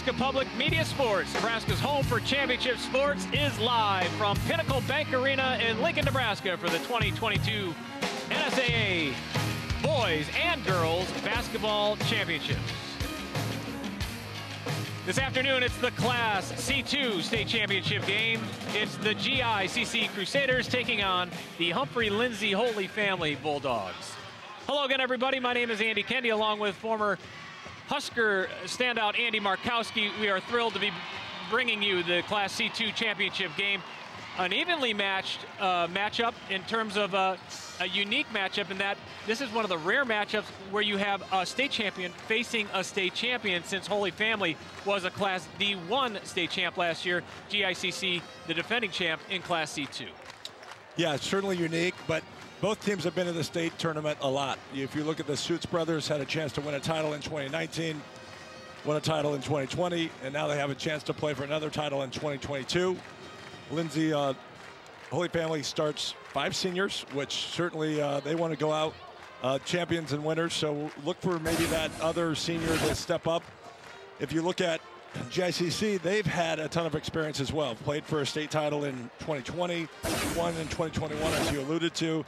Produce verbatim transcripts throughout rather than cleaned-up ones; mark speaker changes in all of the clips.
Speaker 1: Nebraska Public Media Sports. Nebraska's home for championship sports is live from Pinnacle Bank Arena in Lincoln, Nebraska for the twenty twenty-two N S A A Boys and Girls Basketball Championships. This afternoon, it's the Class C two State Championship game. It's the G I C C Crusaders taking on the Humphrey Lindsay Holy Family Bulldogs. Hello again, everybody. My name is Andy Kendi, along with former Husker standout Andy Markowski. We are thrilled to be bringing you the Class C two championship game. An evenly matched uh, matchup in terms of uh, a unique matchup in that this is one of the rare matchups where you have a state champion facing a state champion, since Holy Family was a Class D one state champ last year. G I C C, the defending champ in Class C two.
Speaker 2: Yeah, it's certainly unique, but both teams have been in the state tournament a lot. If you look at the Suits brothers, had a chance to win a title in twenty nineteen, won a title in twenty twenty, and now they have a chance to play for another title in twenty twenty-two. Lindsay, uh, Holy Family starts five seniors, which certainly uh, they want to go out uh, champions and winners, so look for maybe that other senior to step up. If you look at G I C C, they've had a ton of experience as well. Played for a state title in twenty twenty, won in twenty twenty-one, as you alluded to.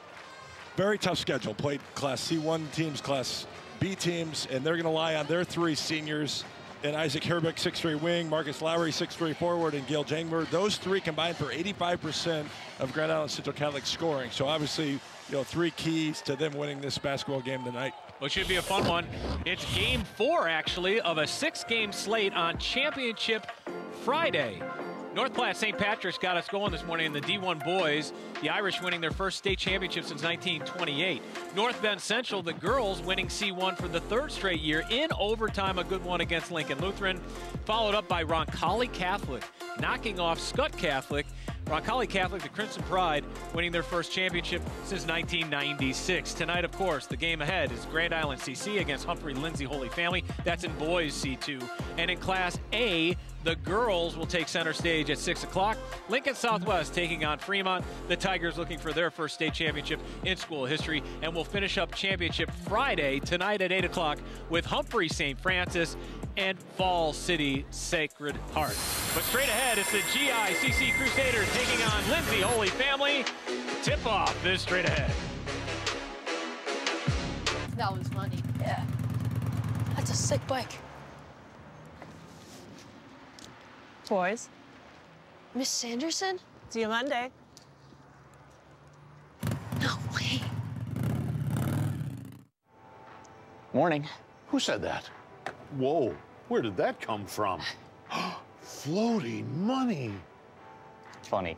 Speaker 2: Very tough schedule. Played Class C one teams, Class B teams, and they're going to rely on their three seniors, and Isaac Herbeck, six three wing, Marcus Lowry, six three forward, and Gail Jangmer. Those three combined for eighty-five percent of Grand Island Central Catholic scoring. So obviously, you know, three keys to them winning this basketball game tonight.
Speaker 1: Well, it should be a fun one. It's game four, actually, of a six-game slate on Championship Friday. North Platte Saint Patrick's got us going this morning in the D one boys. The Irish winning their first state championship since nineteen twenty-eight. North Bend Central, the girls, winning C one for the third straight year in overtime, a good one against Lincoln Lutheran. Followed up by Roncalli Catholic, knocking off Scott Catholic. Roncalli Catholic, the Crimson Pride, winning their first championship since nineteen ninety-six. Tonight, of course, the game ahead is Grand Island C C against Humphrey Lindsay Holy Family. That's in boys C two. And in Class A, the girls will take center stage at six o'clock. Lincoln Southwest taking on Fremont. The Tigers looking for their first state championship in school history. And we'll finish up Championship Friday tonight at eight o'clock with Humphrey Saint Francis and Fall City Sacred Heart. But straight ahead, it's the G I C C Crusaders taking on Lindsay Holy Family. Tip-off is straight ahead.
Speaker 3: That was funny. Yeah. That's a sick bike.
Speaker 4: Boys.
Speaker 3: Miss Sanderson?
Speaker 4: See you Monday.
Speaker 3: No way.
Speaker 5: Morning. Who said that? Whoa, where did that come from? Floating money.
Speaker 6: Funny.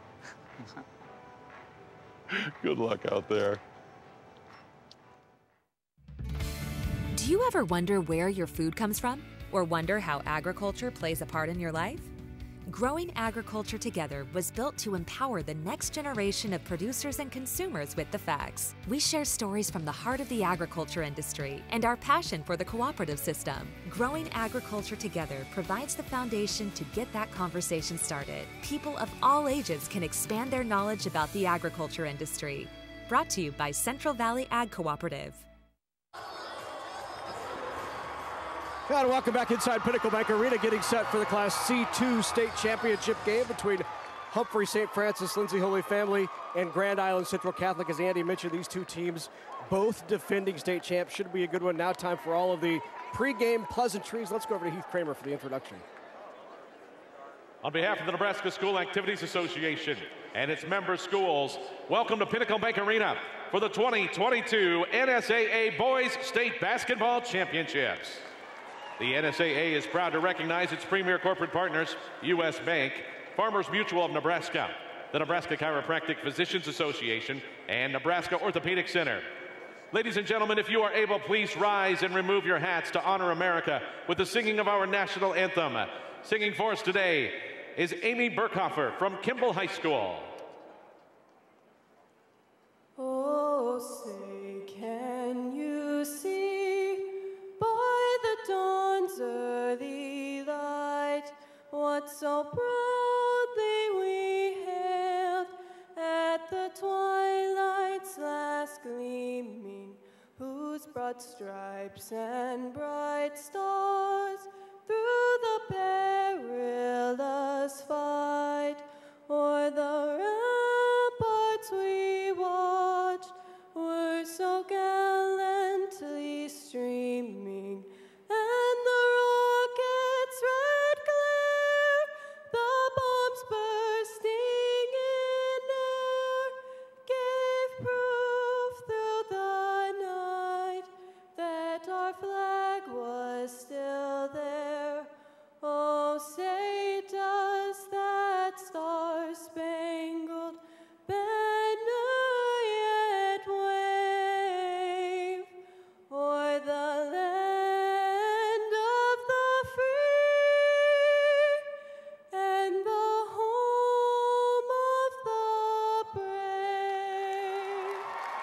Speaker 5: Good luck out there.
Speaker 7: Do you ever wonder where your food comes from? Or wonder how agriculture plays a part in your life? Growing Agriculture Together was built to empower the next generation of producers and consumers with the facts. We share stories from the heart of the agriculture industry and our passion for the cooperative system. Growing Agriculture Together provides the foundation to get that conversation started. People of all ages can expand their knowledge about the agriculture industry. Brought to you by Central Valley Ag Cooperative.
Speaker 8: And welcome back inside Pinnacle Bank Arena, getting set for the Class C two state championship game between Humphrey Saint Francis, Lindsay Holy Family, and Grand Island Central Catholic. As Andy mentioned, these two teams, both defending state champs. Should be a good one. Now time for all of the pregame pleasantries. Let's go over to Heath Kramer for the introduction.
Speaker 9: On behalf of the Nebraska School Activities Association and its member schools, welcome to Pinnacle Bank Arena for the twenty twenty-two N S A A Boys State Basketball Championships. The N S A A is proud to recognize its premier corporate partners, U S Bank, Farmers Mutual of Nebraska, the Nebraska Chiropractic Physicians Association, and Nebraska Orthopedic Center. Ladies and gentlemen, if you are able, please rise and remove your hats to honor America with the singing of our national anthem. Singing for us today is Amy Burkhofer from Kimball High School.
Speaker 10: Oh, say, can you see by the dawn's early light what so proudly we hailed at the twilight's last gleaming, whose broad stripes and bright stars through the so gallantly streaming, and the rocket's red glare, the bombs bursting in air, gave proof through the night that our flag was still there. Oh, say does that star-spangled banner yet wave o'er the land of the free and the home of the brave?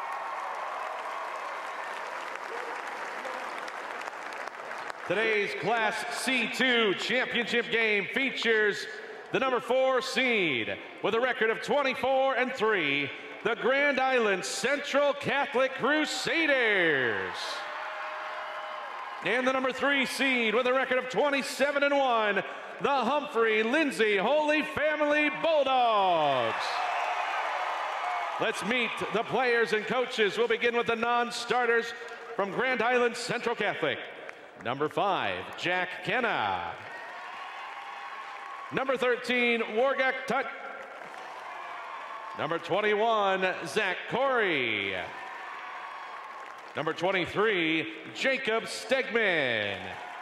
Speaker 9: Today's Class C two championship game features the number four seed with a record of twenty-four and three, the Grand Island Central Catholic Crusaders. And the number three seed with a record of twenty-seven and one, the Humphrey Lindsay Holy Family Bulldogs. Let's meet the players and coaches. We'll begin with the non-starters from Grand Island Central Catholic. Number five, Jack Kenna. Number thirteen, Wargak Tut. Number twenty-one, Zach Corey. Number twenty-three, Jacob Stegman.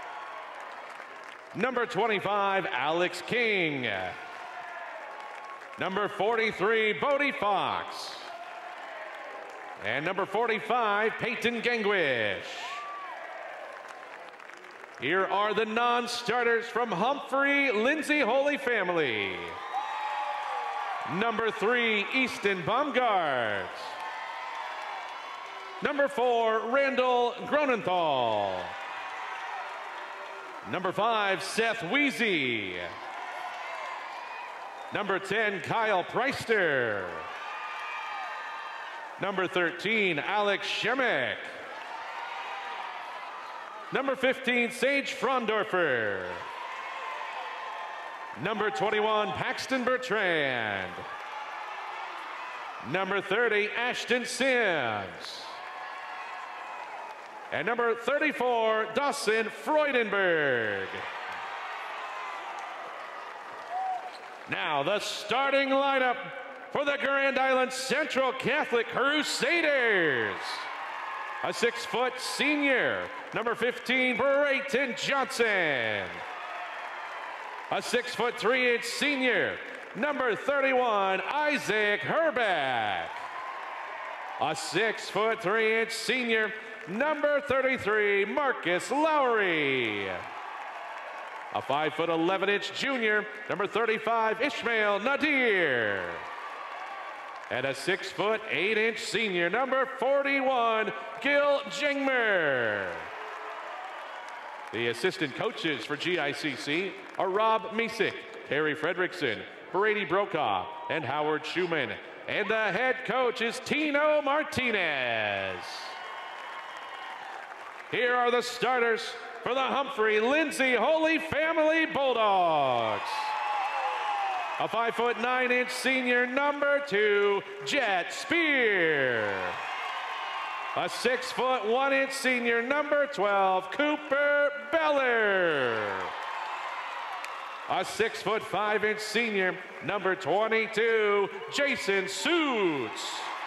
Speaker 9: Number twenty-five, Alex King. Number forty-three, Bodie Fox. And number forty-five, Peyton Gangwish. Here are the non-starters from Humphrey Lindsay Holy Family. Number three, Easton Baumgart. Number four, Randall Gronenthal. Number five, Seth Weezy. Number ten, Kyle Preister. Number thirteen, Alex Shemek. Number fifteen, Sage Frondorfer. Number twenty-one, Paxton Bertrand. Number thirty, Ashton Sims. And number thirty-four, Dawson Freudenberg. Now the starting lineup for the Grand Island Central Catholic Crusaders. A six-foot senior, number fifteen, Brayton Johnson. A six-foot three-inch senior, number thirty-one, Isaac Herbeck. A six-foot three-inch senior, number thirty-three, Marcus Lowry. A five-foot eleven-inch junior, number thirty-five, Ishmael Nadir. And a six-foot eight-inch senior, number forty-one, Gil Jingmer. The assistant coaches for G I C C are Rob Misick, Harry Fredrickson, Brady Brokaw, and Howard Schumann. And the head coach is Tino Martinez. Here are the starters for the Humphrey Lindsay Holy Family Bulldogs. A five-foot nine-inch senior, number two, Jet Spear. A six-foot one-inch senior, number twelve, Cooper Beller. A six-foot five-inch senior, number twenty-two, Jason Suits.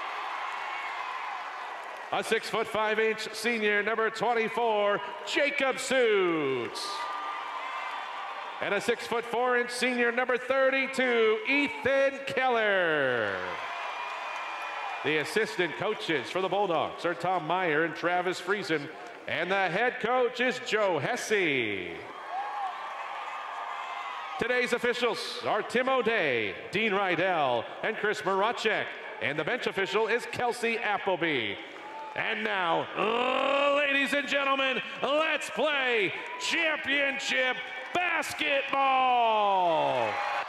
Speaker 9: A six-foot five-inch senior, number twenty-four, Jacob Suits. And a six-foot four-inch senior, number thirty-two, Ethan Keller. The assistant coaches for the Bulldogs are Tom Meyer and Travis Friesen, and the head coach is Joe Hesse. Today's officials are Tim O'Day, Dean Rydell, and Chris Maracek, and the bench official is Kelsey Appleby. And now, uh, ladies and gentlemen, let's play championship basketball.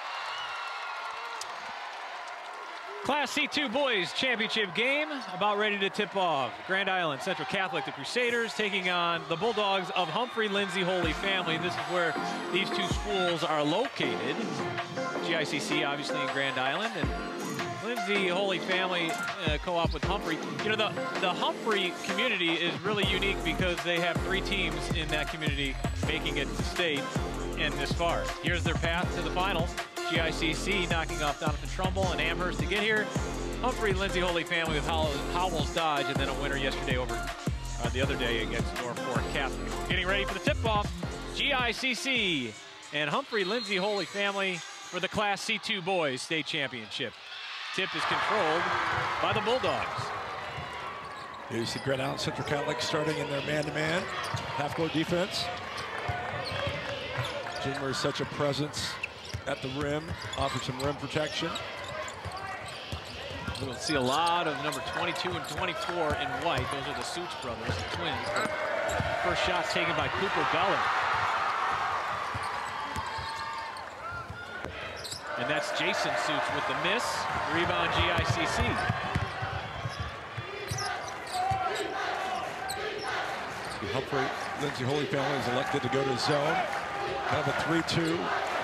Speaker 1: Class C two boys championship game about ready to tip off. Grand Island Central Catholic, the Crusaders, taking on the Bulldogs of Humphrey Lindsay Holy Family. This is where these two schools are located. G I C C obviously in Grand Island, and Lindsay Holy Family uh, co-op with Humphrey. You know, the, the Humphrey community is really unique because they have three teams in that community making it to state and this far. Here's their path to the finals. G I C C knocking off Donovan Trumbull and Amherst to get here. Humphrey, Lindsay Holy Family with Howells, Howells Dodge, and then a winner yesterday over uh, the other day against Norfolk Catholic. Getting ready for the tip-off, G I C C and Humphrey, Lindsay Holy Family for the Class C two Boys State Championship. Tip is controlled by the Bulldogs.
Speaker 2: Here you see Grand Island Central Catholic starting in their man-to-man half-court defense. Jingler is such a presence at the rim, offers some rim protection.
Speaker 1: We'll see a lot of number twenty-two and twenty-four in white. Those are the Suits brothers, the twins. First shot taken by Cooper Beller. And that's Jason Suits with the miss. Rebound G I C C.
Speaker 2: The Humphrey, Lindsay Holy Family is elected to go to zone. Kind of a three two.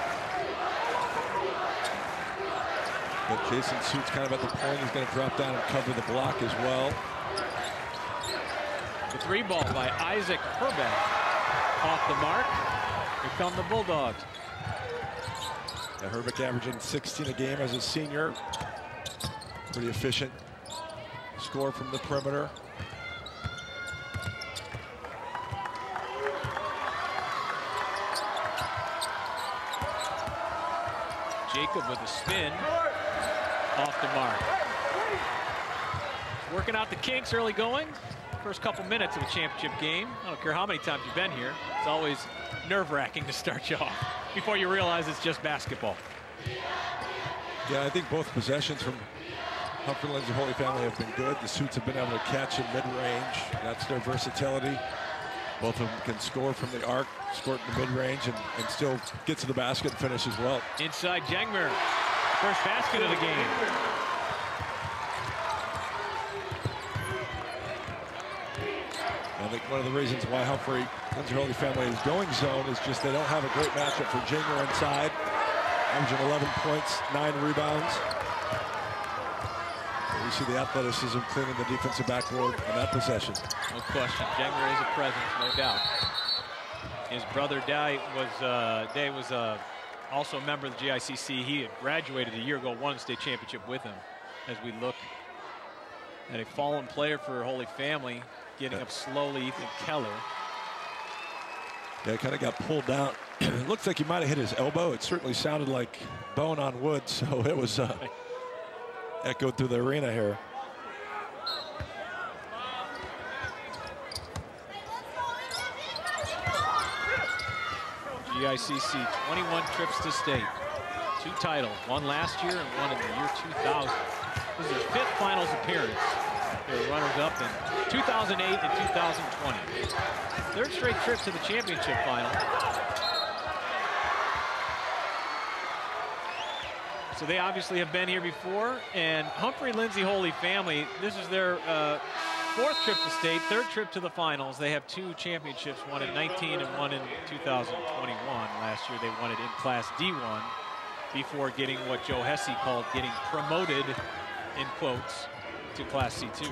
Speaker 2: But Jason Suits kind of at the point. He's going to drop down and cover the block as well.
Speaker 1: The three ball by Isaac Herbeck. Off the mark. Here come the Bulldogs.
Speaker 2: Yeah, Herbeck averaging sixteen a game as a senior. Pretty efficient score from the perimeter.
Speaker 1: Jacob with a spin. Off the mark. Working out the kinks early going. First couple minutes of a championship game. I don't care how many times you've been here. It's always nerve-wracking to start you off before you realize it's just basketball.
Speaker 2: Yeah, I think both possessions from Humphrey, Lindsay Holy Family have been good. The Suits have been able to catch in mid-range. That's their versatility. Both of them can score from the arc, score in the mid-range, and, and still get to the basket and finish as well.
Speaker 1: Inside Jengmer. First basket of the game.
Speaker 2: I think one of the reasons why Humphrey, Lindsay Holy Family is going zone is just they don't have a great matchup for Jingler inside. Averaging eleven points, nine rebounds. But you see the athleticism cleaning the defensive backboard on that possession.
Speaker 1: No question. Jengler is a presence, no doubt. His brother Day was uh, Day was uh, also a member of the G I C C. He had graduated a year ago, won the state championship with him. As we look at a fallen player for Holy Family, getting up slowly, Ethan Keller.
Speaker 2: Yeah, kind of got pulled down. It looks like he might have hit his elbow. It certainly sounded like bone on wood, so it was uh, echoed through the arena here.
Speaker 1: G I C C, twenty-one trips to state. Two titles, one last year and one in the year two thousand. This is their fifth finals appearance. They were runners-up in two thousand eight and two thousand twenty. Third straight trip to the championship final. So they obviously have been here before. And Humphrey, Lindsay Holy Family, this is their uh, fourth trip to state, third trip to the finals. They have two championships, one in nineteen and one in two thousand twenty-one. Last year they won it in Class D one before getting what Joe Hesse called getting promoted, in quotes, to Class C two.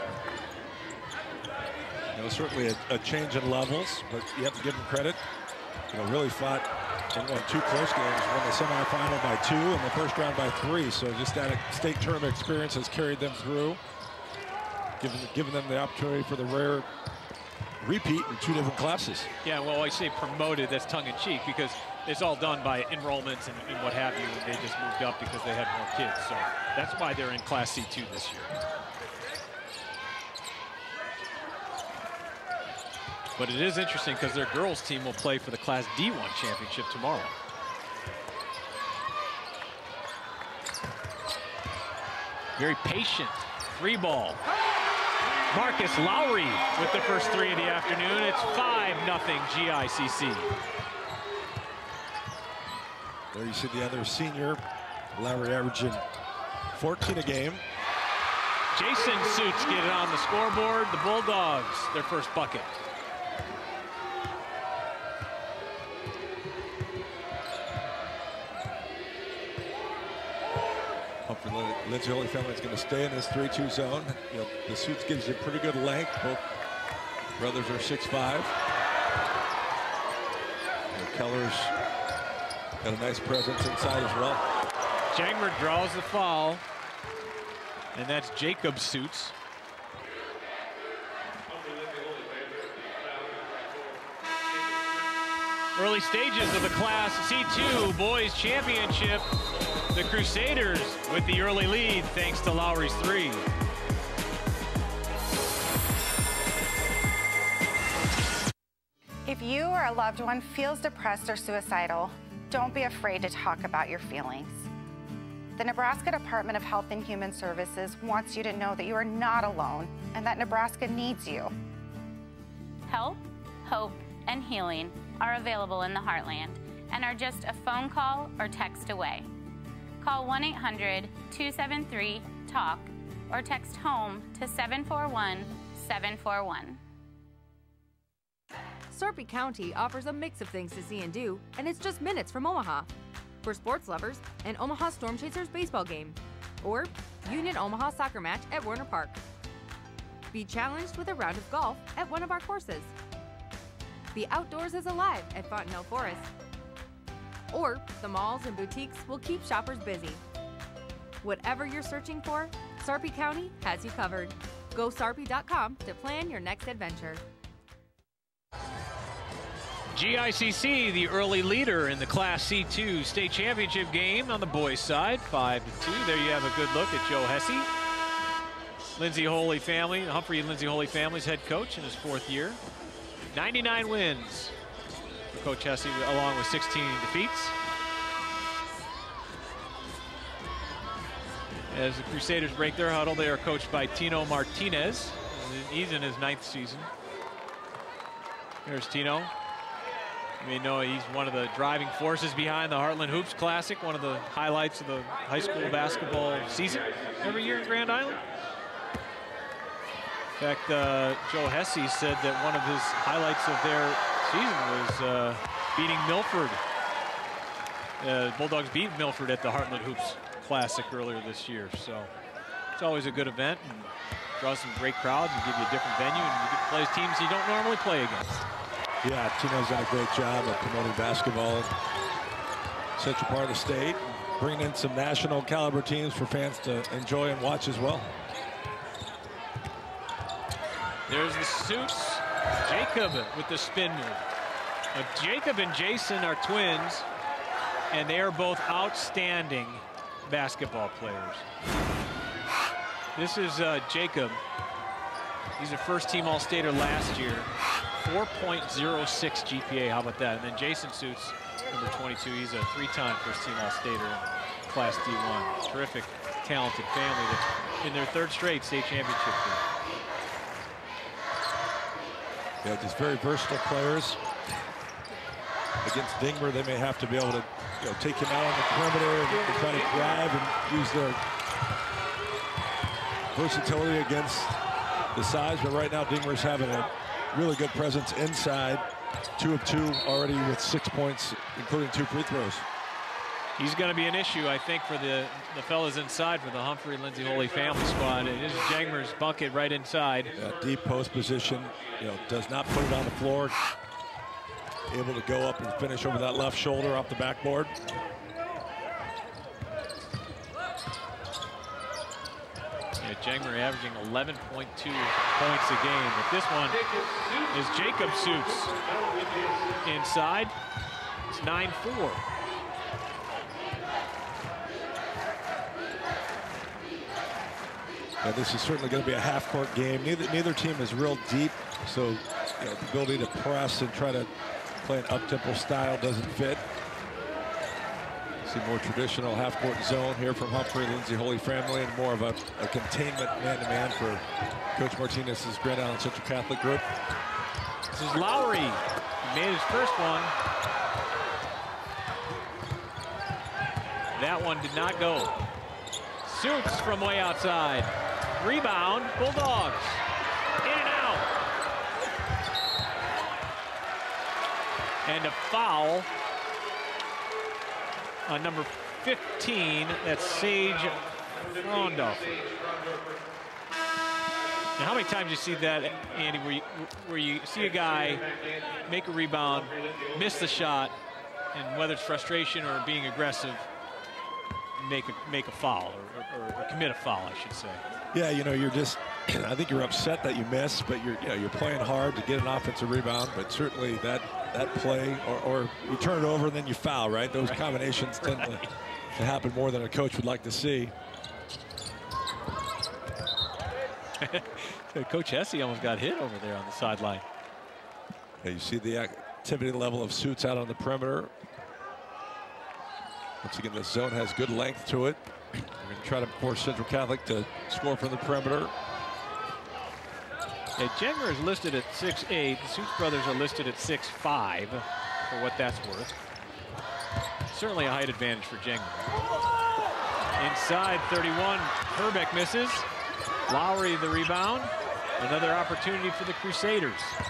Speaker 2: It was certainly a, a change in levels, but you have to give them credit. You know, really fought and won two close games, won the semifinal by two and the first round by three. So just that state tournament experience has carried them through, giving, giving them the opportunity for the rare repeat in two different classes.
Speaker 1: Yeah, well, I say promoted, that's tongue-in-cheek, because it's all done by enrollments and, and what have you. They just moved up because they had more kids. So that's why they're in Class C two this year. But it is interesting because their girls team will play for the Class D one championship tomorrow. Very patient. Three ball. Marcus Lowry with the first three of the afternoon. It's five nothing G I C C.
Speaker 2: There you see the other senior, Lowry, averaging fourteen a game.
Speaker 1: Jason Suits get it on the scoreboard. The Bulldogs, their first bucket.
Speaker 2: Humphrey, Lindsay Holy Family is going to stay in this three two zone. You know, the suits gives you pretty good length. Both brothers are six five. Keller's got a nice presence inside as well.
Speaker 1: Jangmer draws the foul, and that's Jacob Suits. Early stages of the Class C two Boys Championship. The Crusaders with the early lead thanks to Lowry's three.
Speaker 6: If you or a loved one feels depressed or suicidal, don't be afraid to talk about your feelings. The Nebraska Department of Health and Human Services wants you to know that you are not alone and that Nebraska needs you.
Speaker 11: Help, hope, and healing are available in the Heartland and are just a phone call or text away. Call one eight hundred, two seven three, TALK or text HOME to seven four one, seven four one.
Speaker 12: Sarpy County offers a mix of things to see and do, and it's just minutes from Omaha. For sports lovers, an Omaha Storm Chasers baseball game, or Union Omaha soccer match at Warner Park. Be challenged with a round of golf at one of our courses. The outdoors is alive at Fontenelle Forest. Or the malls and boutiques will keep shoppers busy. Whatever you're searching for, Sarpy County has you covered. Go sarpy dot com to plan your next adventure.
Speaker 1: G I C C, the early leader in the Class C two state championship game on the boys' side, five to two. There you have a good look at Joe Hesse. Lindsay Holy Family, Humphrey and Lindsay Holy Family's head coach in his fourth year. ninety-nine wins for Coach Hesse, along with sixteen defeats. As the Crusaders break their huddle, they are coached by Tino Martinez. He's in his ninth season. Here's Tino. You may know he's one of the driving forces behind the Heartland Hoops Classic, one of the highlights of the high school basketball season every year in Grand Island. In fact, uh, Joe Hesse said that one of his highlights of their season was uh, beating Milford. Uh, Bulldogs beat Milford at the Heartland Hoops Classic earlier this year. So it's always a good event and draws some great crowds and give you a different venue, and you get to play teams you don't normally play against.
Speaker 2: Yeah, Tino's done a great job of promoting basketball in central part of the state, bringing in some national caliber teams for fans to enjoy and watch as well.
Speaker 1: There's the Suits. Jacob with the spin move. Now, Jacob and Jason are twins, and they are both outstanding basketball players. This is uh, Jacob. He's a first team All-Stater last year. four point oh six G P A, how about that? And then Jason Suits, number twenty-two, he's a three-time first team All-Stater in Class D one. Terrific, talented family that's in their third straight state championship game.
Speaker 2: Yeah, just very versatile players. Against Dingmer, they may have to be able to, you know, take him out on the perimeter and, and try to drive and use their versatility against the size. But right now, Dingmer's having a really good presence inside. Two of two already with six points, including two free throws.
Speaker 1: He's going to be an issue, I think, for the, the fellas inside for the Humphrey Lindsay Holy Family squad. It is Jangmer's bucket right inside.
Speaker 2: Yeah, deep post position, you know, does not put it on the floor. Able to go up and finish over that left shoulder off the backboard.
Speaker 1: Yeah, Jangmer averaging eleven point two points a game. But this one is Jacob Suits inside. It's nine four.
Speaker 2: Yeah, this is certainly going to be a half-court game. Neither neither team is real deep, so you know, the ability to press and try to play an up-tempo style doesn't fit. See more traditional half-court zone here from Humphrey, Lindsay Holy Family, and more of a, a containment man-to-man for Coach Martinez's Grand Island Central Catholic group.
Speaker 1: This is Lowry. He made his first one. That one did not go. Suits from way outside. Rebound, Bulldogs. In and out. And a foul on number fifteen. That's Sage Frondorfer. Now, how many times you see that, Andy, where you, where you see a guy make a rebound, miss the shot, and whether it's frustration or being aggressive, make a, make a foul or, or, or commit a foul, I should say.
Speaker 2: Yeah, you know, you're just, I think you're upset that you missed, but you're, you know, you're playing hard to get an offensive rebound, but certainly that, that play, or, or you turn it over and then you foul, right? Those right. combinations tend right. to, to happen more than a coach would like to see.
Speaker 1: Coach Hesse almost got hit over there on the sideline.
Speaker 2: Yeah, you see the activity level of Suits out on the perimeter. Once again, this zone has good length to it. We're going to try to force Central Catholic to score from the perimeter.
Speaker 1: Yeah, Jengler is listed at six eight. The Suits brothers are listed at six five, for what that's worth. Certainly a height advantage for Jengler. Inside thirty-one, Herbeck misses. Lowry the rebound. Another opportunity for the Crusaders.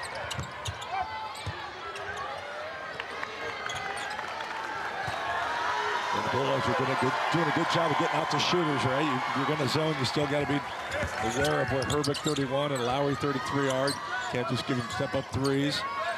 Speaker 2: And the Bulldogs are doing a good, doing a good job of getting out to shooters, right? You, you're going to zone, you still got to be aware of where Herbeck thirty-one and Lowry thirty-three are. Can't just give them step-up threes.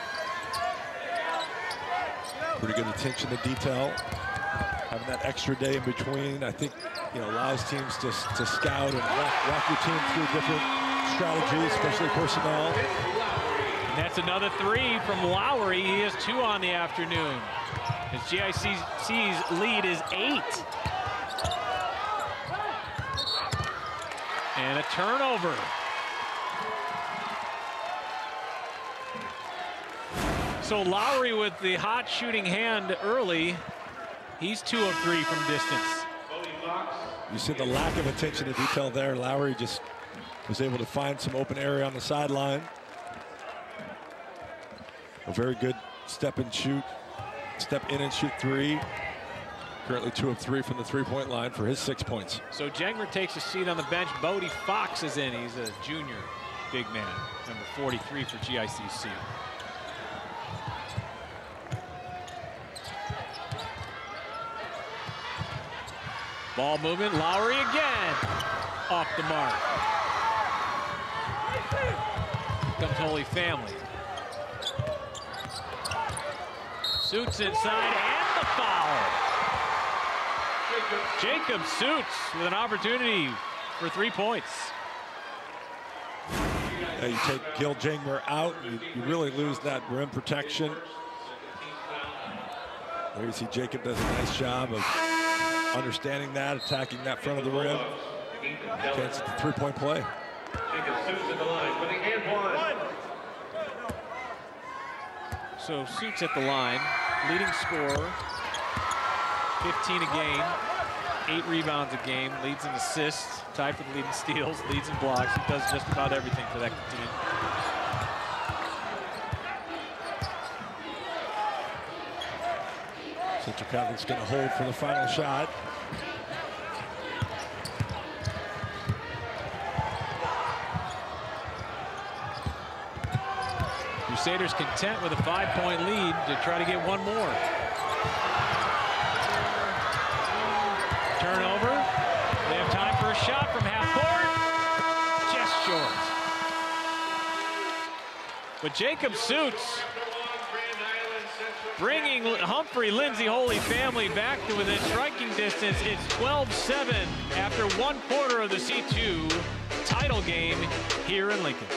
Speaker 2: Pretty good attention to detail. Having that extra day in between, I think, you know, allows teams to, to scout and walk, walk your team through different strategies, especially personnel.
Speaker 1: And that's another three from Lowry. He has two on the afternoon. His G I C C's lead is eight. And a turnover. So Lowry with the hot shooting hand early. He's two of three from distance.
Speaker 2: You see the lack of attention to detail there. Lowry just was able to find some open area on the sideline. A very good step and shoot, step in and shoot three. Currently two of three from the three-point line for his six points.
Speaker 1: So Jengler takes a seat on the bench. Bodie Fox is in. He's a junior big man, number forty-three for G I C C. Ball movement, Lowry again, off the mark. Comes Holy Family. Suits inside and the foul. Jacob Suits with an opportunity for three points.
Speaker 2: Yeah, you take Gil Jengler out, you, you really lose that rim protection. There you see Jacob does a nice job of understanding that, attacking that front of the rim. Chance at the three-point play.
Speaker 1: So Suits at the line, leading scorer, fifteen a game, eight rebounds a game, leads in assists, tied for the lead in steals, leads in blocks. He does just about everything for that team.
Speaker 2: Central Catholic's going to hold for the final shot.
Speaker 1: Crusaders content with a five-point lead to try to get one more. Turnover. They have time for a shot from half court. Just short. But Jacob Suits bringing Humphrey, Lindsay, Holy Family back to within striking distance. It's twelve seven after one quarter of the C two title game here in Lincoln.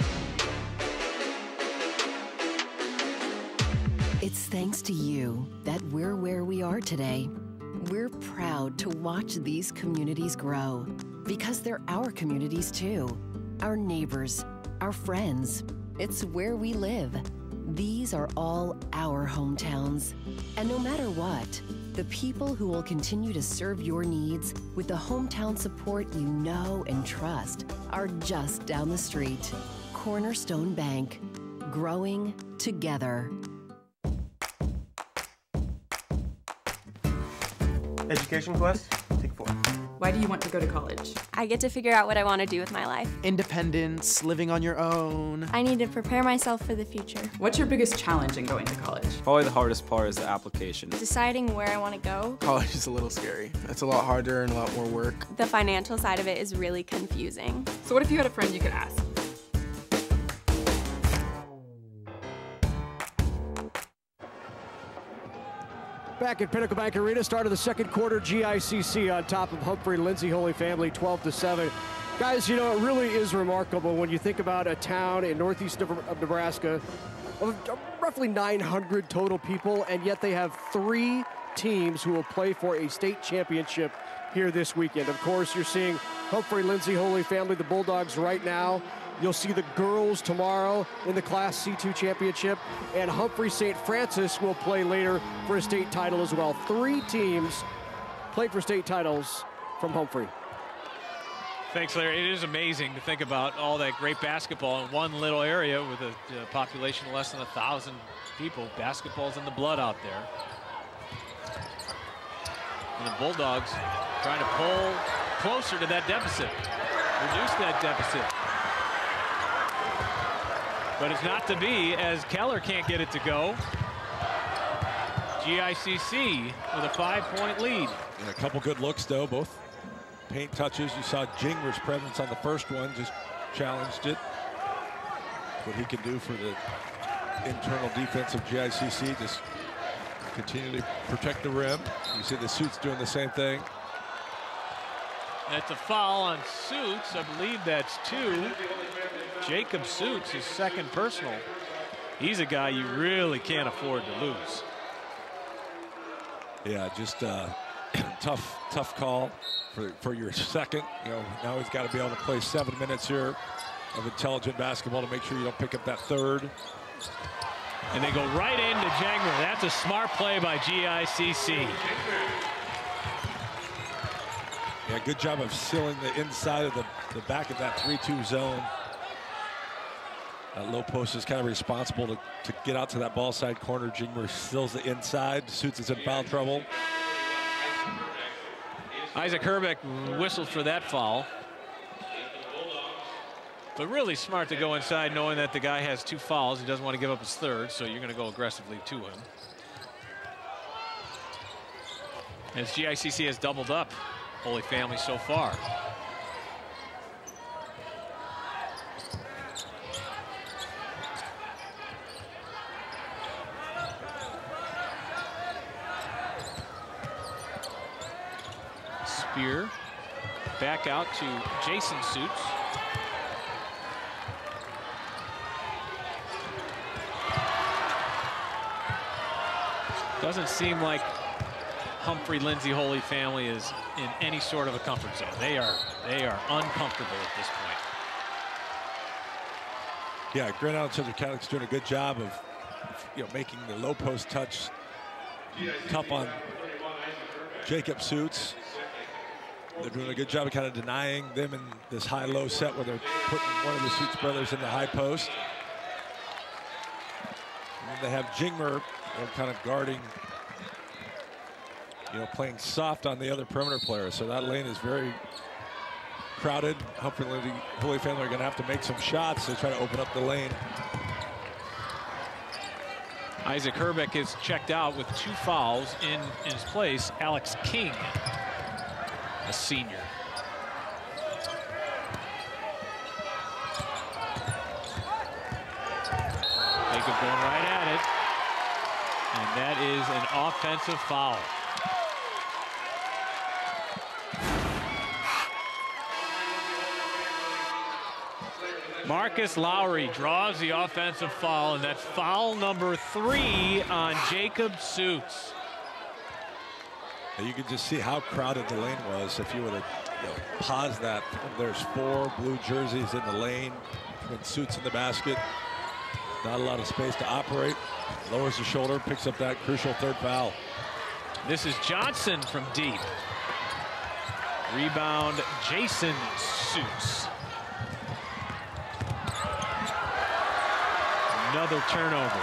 Speaker 13: It's thanks to you that we're where we are today. We're proud to watch these communities grow because they're our communities too. Our neighbors, our friends. It's where we live. These are all our hometowns. And no matter what, the people who will continue to serve your needs with the hometown support you know and trust are just down the street. Cornerstone Bank, growing together.
Speaker 14: Education Quest, take four. Why do you want to go to college?
Speaker 15: I get to figure out what I want to do with my life.
Speaker 16: Independence, living on your own.
Speaker 15: I need to prepare myself for the future.
Speaker 14: What's your biggest challenge in going to college?
Speaker 17: Probably the hardest part is the application.
Speaker 15: Deciding where I want to go.
Speaker 16: College is a little scary. It's a lot harder and a lot more work.
Speaker 15: The financial side of it is really confusing.
Speaker 14: So what if you had a friend you could ask?
Speaker 8: Back at Pinnacle Bank Arena, start of the second quarter, G I C C on top of Humphrey, Lindsay Holy Family, twelve to seven. Guys, you know, it really is remarkable when you think about a town in northeast of Nebraska of roughly nine hundred total people, and yet they have three teams who will play for a state championship here this weekend. Of course, you're seeing Humphrey, Lindsay Holy Family, the Bulldogs right now. You'll see the girls tomorrow in the Class C two championship, and Humphrey Saint Francis will play later for a state title as well. Three teams played for state titles from Humphrey.
Speaker 1: Thanks, Larry. It is amazing to think about all that great basketball in one little area with a, a population of less than a thousand people. Basketball's in the blood out there. And the Bulldogs trying to pull closer to that deficit, reduce that deficit. But it's not to be, as Keller can't get it to go. G I C C with a five-point lead.
Speaker 2: And a couple good looks, though, both paint touches. You saw Jingmer's presence on the first one, just challenged it. What he can do for the internal defense of G I C C, just continue to protect the rim. You see the Suits doing the same thing.
Speaker 1: That's a foul on Suits. I believe that's two. Jacob Suits, his second personal. He's a guy you really can't afford to lose.
Speaker 2: Yeah, just uh, tough, tough call for, for your second. You know, now he's got to be able to play seven minutes here of intelligent basketball to make sure you don't pick up that third.
Speaker 1: And they go right into Jangler. That's a smart play by G I C C.
Speaker 2: Yeah, good job of sealing the inside of the, the back of that three two zone. That low post is kind of responsible to, to get out to that ball side corner. Jingmer seals the inside. Suits is in foul trouble.
Speaker 1: Isaac Herbeck whistles for that foul. But really smart to go inside knowing that the guy has two fouls. He doesn't want to give up his third, so you're going to go aggressively to him. As G I C C has doubled up Holy Family so far. Spear back out to Jason Suits. Doesn't seem like Humphrey Lindsay Holy Family is in any sort of a comfort zone. They are they are uncomfortable at this point.
Speaker 2: Yeah, Grand Island Central Catholic's doing a good job of, you know, making the low post touch tough on Jacob Suits. They're doing a good job of kind of denying them in this high-low set where they're putting one of the Suits brothers in the high post. And they have Jingmer, you know, kind of guarding, you know, playing soft on the other perimeter players. So that lane is very crowded. Humphrey Lindsay Holy Family are going to have to make some shots to try to open up the lane.
Speaker 1: Isaac Herbeck is checked out with two fouls. In, in his place, Alex King, a senior. Jacob going right at it. And that is an offensive foul. Marcus Lowry draws the offensive foul, and that's foul number three on Jacob Suits.
Speaker 2: You can just see how crowded the lane was. If you would have, you know, paused that, there's four blue jerseys in the lane with Suits in the basket. Not a lot of space to operate. Lowers the shoulder, picks up that crucial third foul.
Speaker 1: This is Johnson from deep. Rebound, Jason Suits. Another turnover.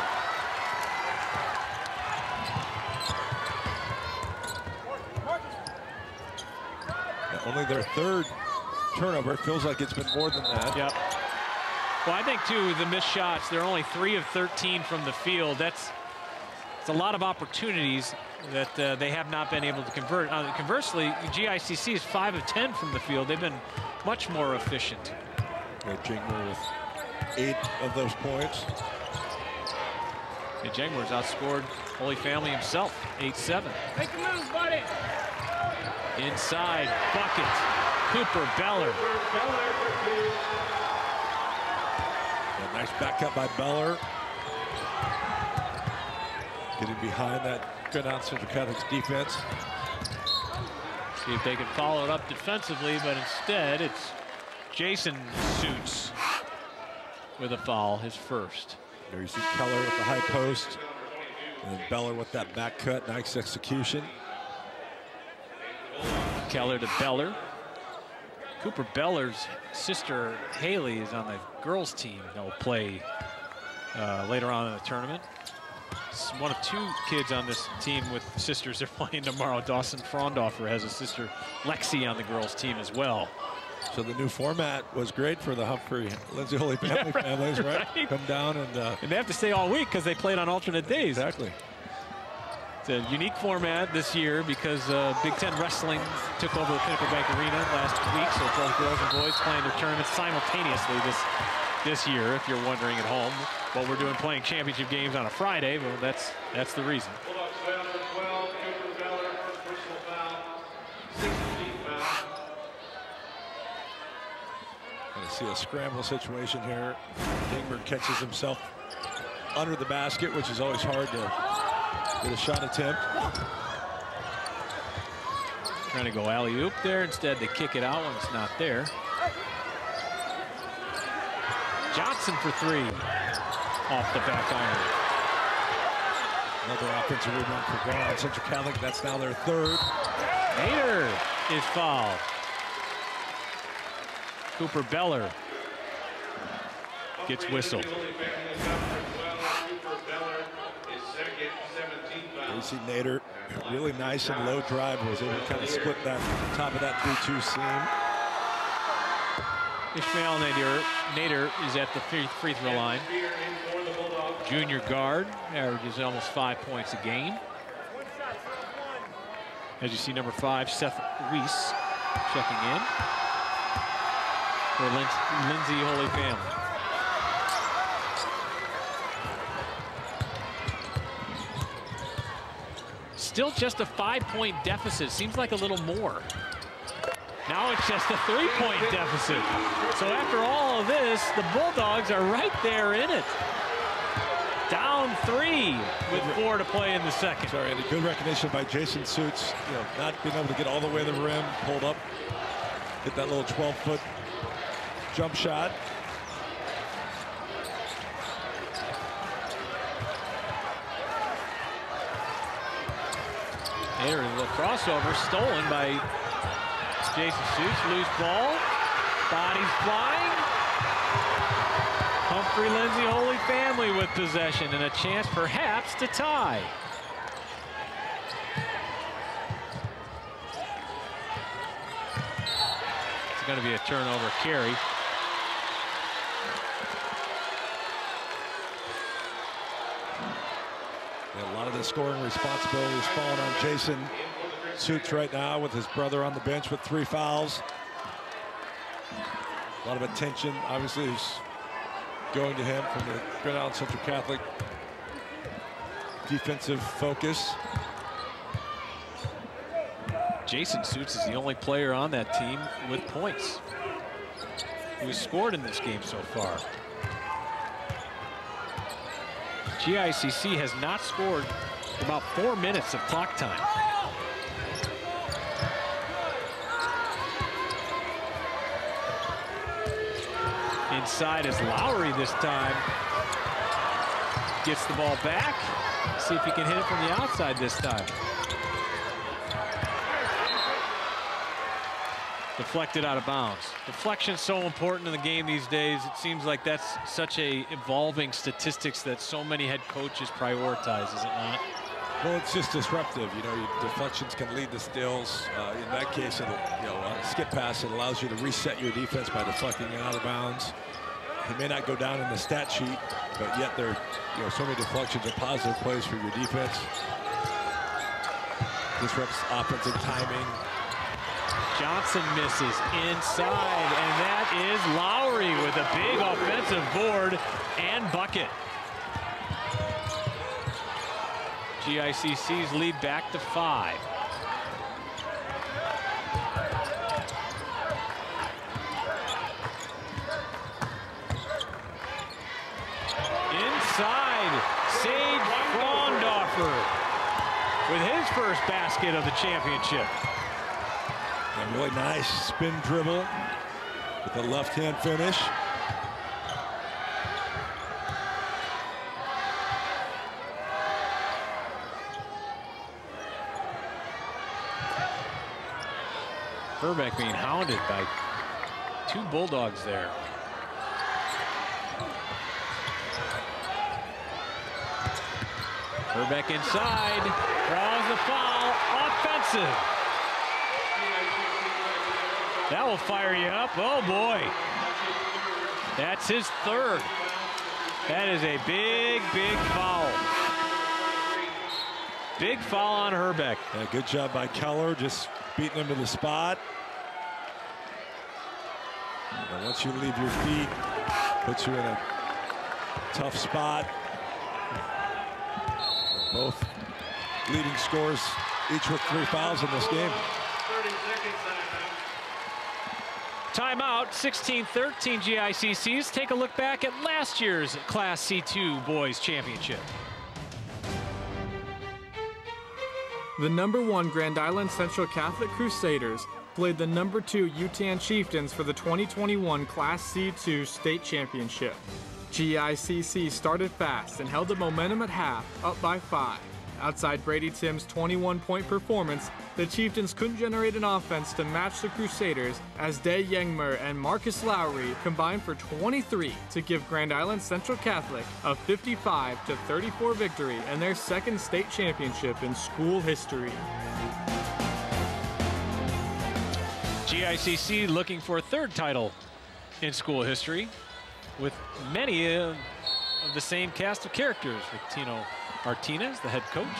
Speaker 2: Only their third turnover. It feels like it's been more than that.
Speaker 1: Yep. Well, I think, too, the missed shots, they're only three of thirteen from the field. That's it's a lot of opportunities that uh, they have not been able to convert. Uh, conversely, G I C C is five of ten from the field. They've been much more efficient.
Speaker 2: Yeah, Jingler with eight of those points.
Speaker 1: And Jangler's outscored Holy Family himself, eight seven.
Speaker 10: Make a move, buddy.
Speaker 1: Inside, bucket, Cooper Beller.
Speaker 2: A nice back cut by Beller. Getting behind that Grand Island Central Catholic's defense.
Speaker 1: See if they can follow it up defensively, but instead it's Jason Suits with a foul, his first.
Speaker 2: There you see Keller with the high post, and Beller with that back cut. Nice execution.
Speaker 1: Keller to Beller. Cooper Beller's sister Haley is on the girls team that will play uh, later on in the tournament. It's one of two kids on this team with sisters they're playing tomorrow. Dawson Frondoffer has a sister Lexi on the girls team as well.
Speaker 2: So the new format was great for the Humphrey, Lindsay Holy Family
Speaker 1: Yeah, right,
Speaker 2: families, right?
Speaker 1: right?
Speaker 2: Come down and... Uh,
Speaker 1: and they have to stay all week because they played on alternate days.
Speaker 2: Exactly.
Speaker 1: It's a unique format this year because uh, Big Ten Wrestling took over the Pinnacle Bank Arena last week, so both girls and boys playing their tournaments simultaneously this this year. If you're wondering at home what we're doing, playing championship games on a Friday, well, that's that's the reason.
Speaker 2: I see a scramble situation here. Dingberg catches himself under the basket, which is always hard to get a shot attempt.
Speaker 1: Trying to go alley-oop there. Instead, they kick it out when it's not there. Johnson for three. Off the back iron.
Speaker 2: Another offensive rebound for Grand Island Central Catholic. That's now their third.
Speaker 1: Nader is fouled. Cooper Beller gets whistled.
Speaker 2: You see Nader, really nice and low drive, was able to kind of split that top of that three two seam.
Speaker 1: Ishmael Nader, Nader is at the free, free throw line. Junior guard, averages almost five points a game. As you see, number five, Seth Weiss, checking in for Lin Lindsay Holy Family. Still just a five-point deficit. Seems like a little more. Now it's just a three-point deficit. So after all of this, the Bulldogs are right there in it. Down three with four to play in the second.
Speaker 2: Sorry, and a good recognition by Jason Suits. You know, not being able to get all the way to the rim, pulled up, hit that little twelve foot jump shot.
Speaker 1: There, a little crossover stolen by Jason Suits. Loose ball, bodies flying. Humphrey Lindsay Holy Family with possession and a chance perhaps to tie. It's going to be a turnover carry.
Speaker 2: Yeah, a lot of the scoring responsibility is falling on Jason Suits right now with his brother on the bench with three fouls. A lot of attention, obviously, is going to him from the Grand Island Central Catholic defensive focus.
Speaker 1: Jason Suits is the only player on that team with points who has scored in this game so far. G I C C has not scored for about four minutes of clock time. Inside is Lowry this time. Gets the ball back. See if he can hit it from the outside this time. Deflected out of bounds. Deflection so important in the game these days. It seems like that's such a evolving statistics that so many head coaches prioritize, is it not?
Speaker 2: Well, it's just disruptive. You know, your deflections can lead to steals. Uh, in that case, it'll, you know, on a skip pass, it allows you to reset your defense by deflecting it out of bounds. He may not go down in the stat sheet, but yet there, you know, so many deflections are positive plays for your defense. Disrupts offensive timing.
Speaker 1: Johnson misses inside, and that is Lowry with a big offensive board and bucket. G I C C's lead back to five. Inside, Sage Frondorfer with his first basket of the championship.
Speaker 2: A really nice spin dribble with a left-hand finish.
Speaker 1: Herbeck being hounded by two Bulldogs there. Herbeck inside, draws the foul, offensive. That will fire you up. Oh boy. That's his third. That is a big, big foul. Big foul on Herbeck.
Speaker 2: Yeah, good job by Keller, just beating him to the spot. And once you leave your feet, puts you in a tough spot. Both leading scorers, each with three fouls in this game.
Speaker 1: Timeout, sixteen thirteen G I C Cs. Take a look back at last year's Class C two Boys Championship.
Speaker 18: The number one Grand Island Central Catholic Crusaders played the number two Utan Chieftains for the twenty twenty-one Class C two State Championship. G I C C started fast and held the momentum at half, up by five. Outside Brady Tim's twenty-one point performance, the Chieftains couldn't generate an offense to match the Crusaders as Day Yengmer and Marcus Lowry combined for twenty-three to give Grand Island Central Catholic a fifty-five to thirty-four victory and their second state championship in school history.
Speaker 1: G I C C looking for a third title in school history with many uh, of the same cast of characters, with Tino Martinez, the head coach.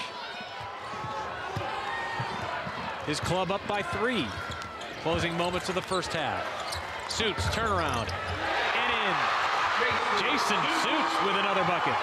Speaker 1: His club up by three. Closing moments of the first half. Suits, turnaround, and in. Jason Suits with another bucket.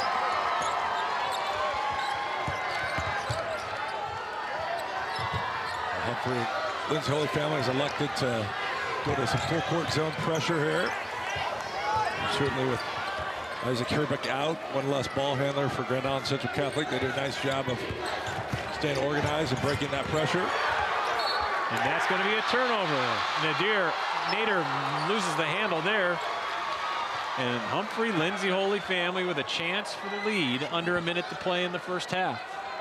Speaker 2: Humphrey, Lindsay Holy Family is elected to go to some full court zone pressure here. And certainly with Isaac Herbeck out, one less ball handler for Grand Island Central Catholic. They did a nice job of staying organized and breaking that pressure.
Speaker 1: And that's going to be a turnover. Nadir Nader loses the handle there. And Humphrey, Lindsay Holy Family with a chance for the lead, under a minute to play in the first half.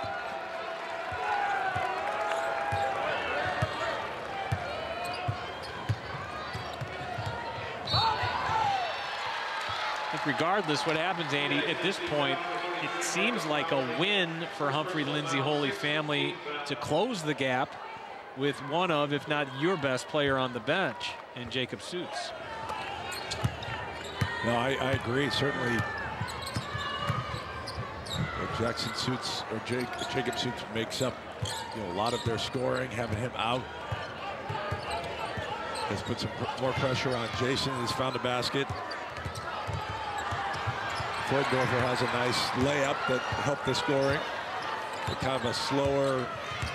Speaker 1: Regardless what happens, Andy, at this point, it seems like a win for Humphrey, Lindsay Holy Family to close the gap with one of, if not your best player on the bench in Jacob Suits.
Speaker 2: No, I, I agree. Certainly, Jackson Suits or Jake, Jacob Suits makes up, you know, a lot of their scoring. Having him out has put some pr more pressure on Jason. He's found a basket. Frondorfer has a nice layup that helped the scoring. But kind of a slower,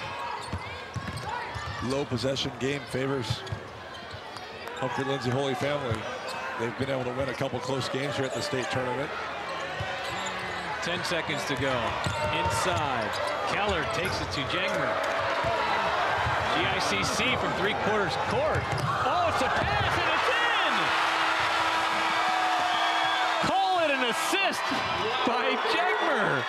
Speaker 2: low possession game favors Humphrey Lindsay Holy Family. They've been able to win a couple close games here at the state tournament.
Speaker 1: Ten seconds to go. Inside. Keller takes it to Jengmer. G I C C from three quarters court. Oh, it's a pass and it's in! Call it an assist by Jengmer.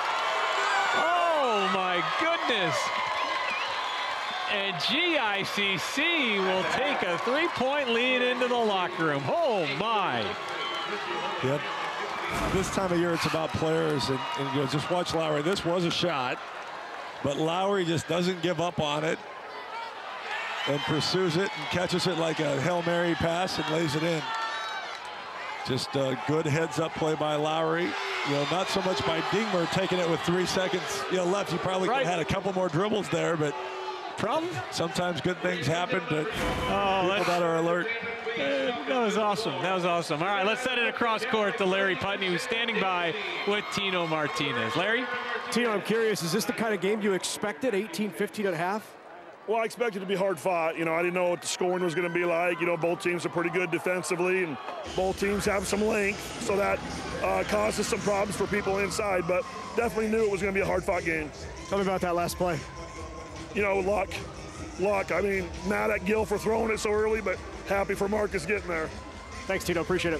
Speaker 1: Oh my goodness. And G I C C will take a three-point lead into the locker room. Oh my.
Speaker 2: Yep. this time of year, it's about players, and, and you know, just watch Lowry. This was a shot, but Lowry just doesn't give up on it and pursues it and catches it like a Hail Mary pass and lays it in. Just a good heads-up play by Lowry. You know, not so much by Dingmer taking it with three seconds you know, left. He probably
Speaker 1: right.
Speaker 2: could have had a couple more dribbles there, but problem. Sometimes good things happen to
Speaker 1: oh,
Speaker 2: people that are alert.
Speaker 1: Uh, that was awesome. That was awesome. All right, let's send it across court to Larry Putney, who's standing by with Tino Martinez. Larry?
Speaker 8: Tino, I'm curious, is this the kind of game you expected, eighteen fifteen at half?
Speaker 19: Well, I expected it to be hard fought. You know, I didn't know what the scoring was going to be like. You know, both teams are pretty good defensively, and both teams have some length, so that uh, causes some problems for people inside, but definitely knew it was going to be a hard-fought game.
Speaker 8: Tell me about that last play.
Speaker 19: You know, luck. Luck. I mean, mad at Gil for throwing it so early, but happy for Marcus getting there.
Speaker 8: Thanks, Tito. Appreciate it.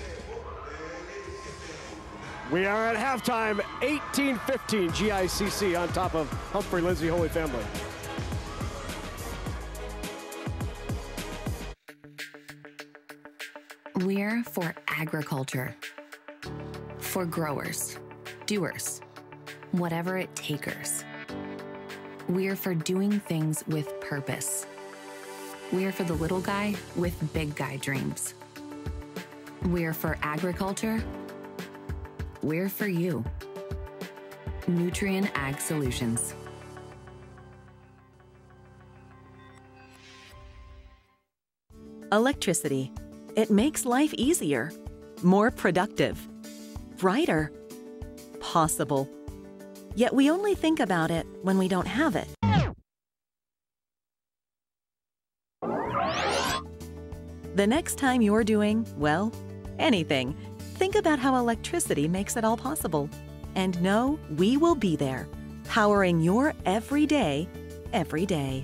Speaker 8: We are at halftime, eighteen fifteen, G I C C on top of Humphrey, Lindsay, Holy Family.
Speaker 20: We're for agriculture, for growers, doers, whatever it takers. We're for doing things with purpose. We're for the little guy with big guy dreams. We're for agriculture. We're for you. Nutrien Ag Solutions.
Speaker 21: Electricity. It makes life easier, more productive, brighter, possible. Yet we only think about it when we don't have it. The next time you're doing, well, anything, think about how electricity makes it all possible. And know we will be there, powering your everyday, every day.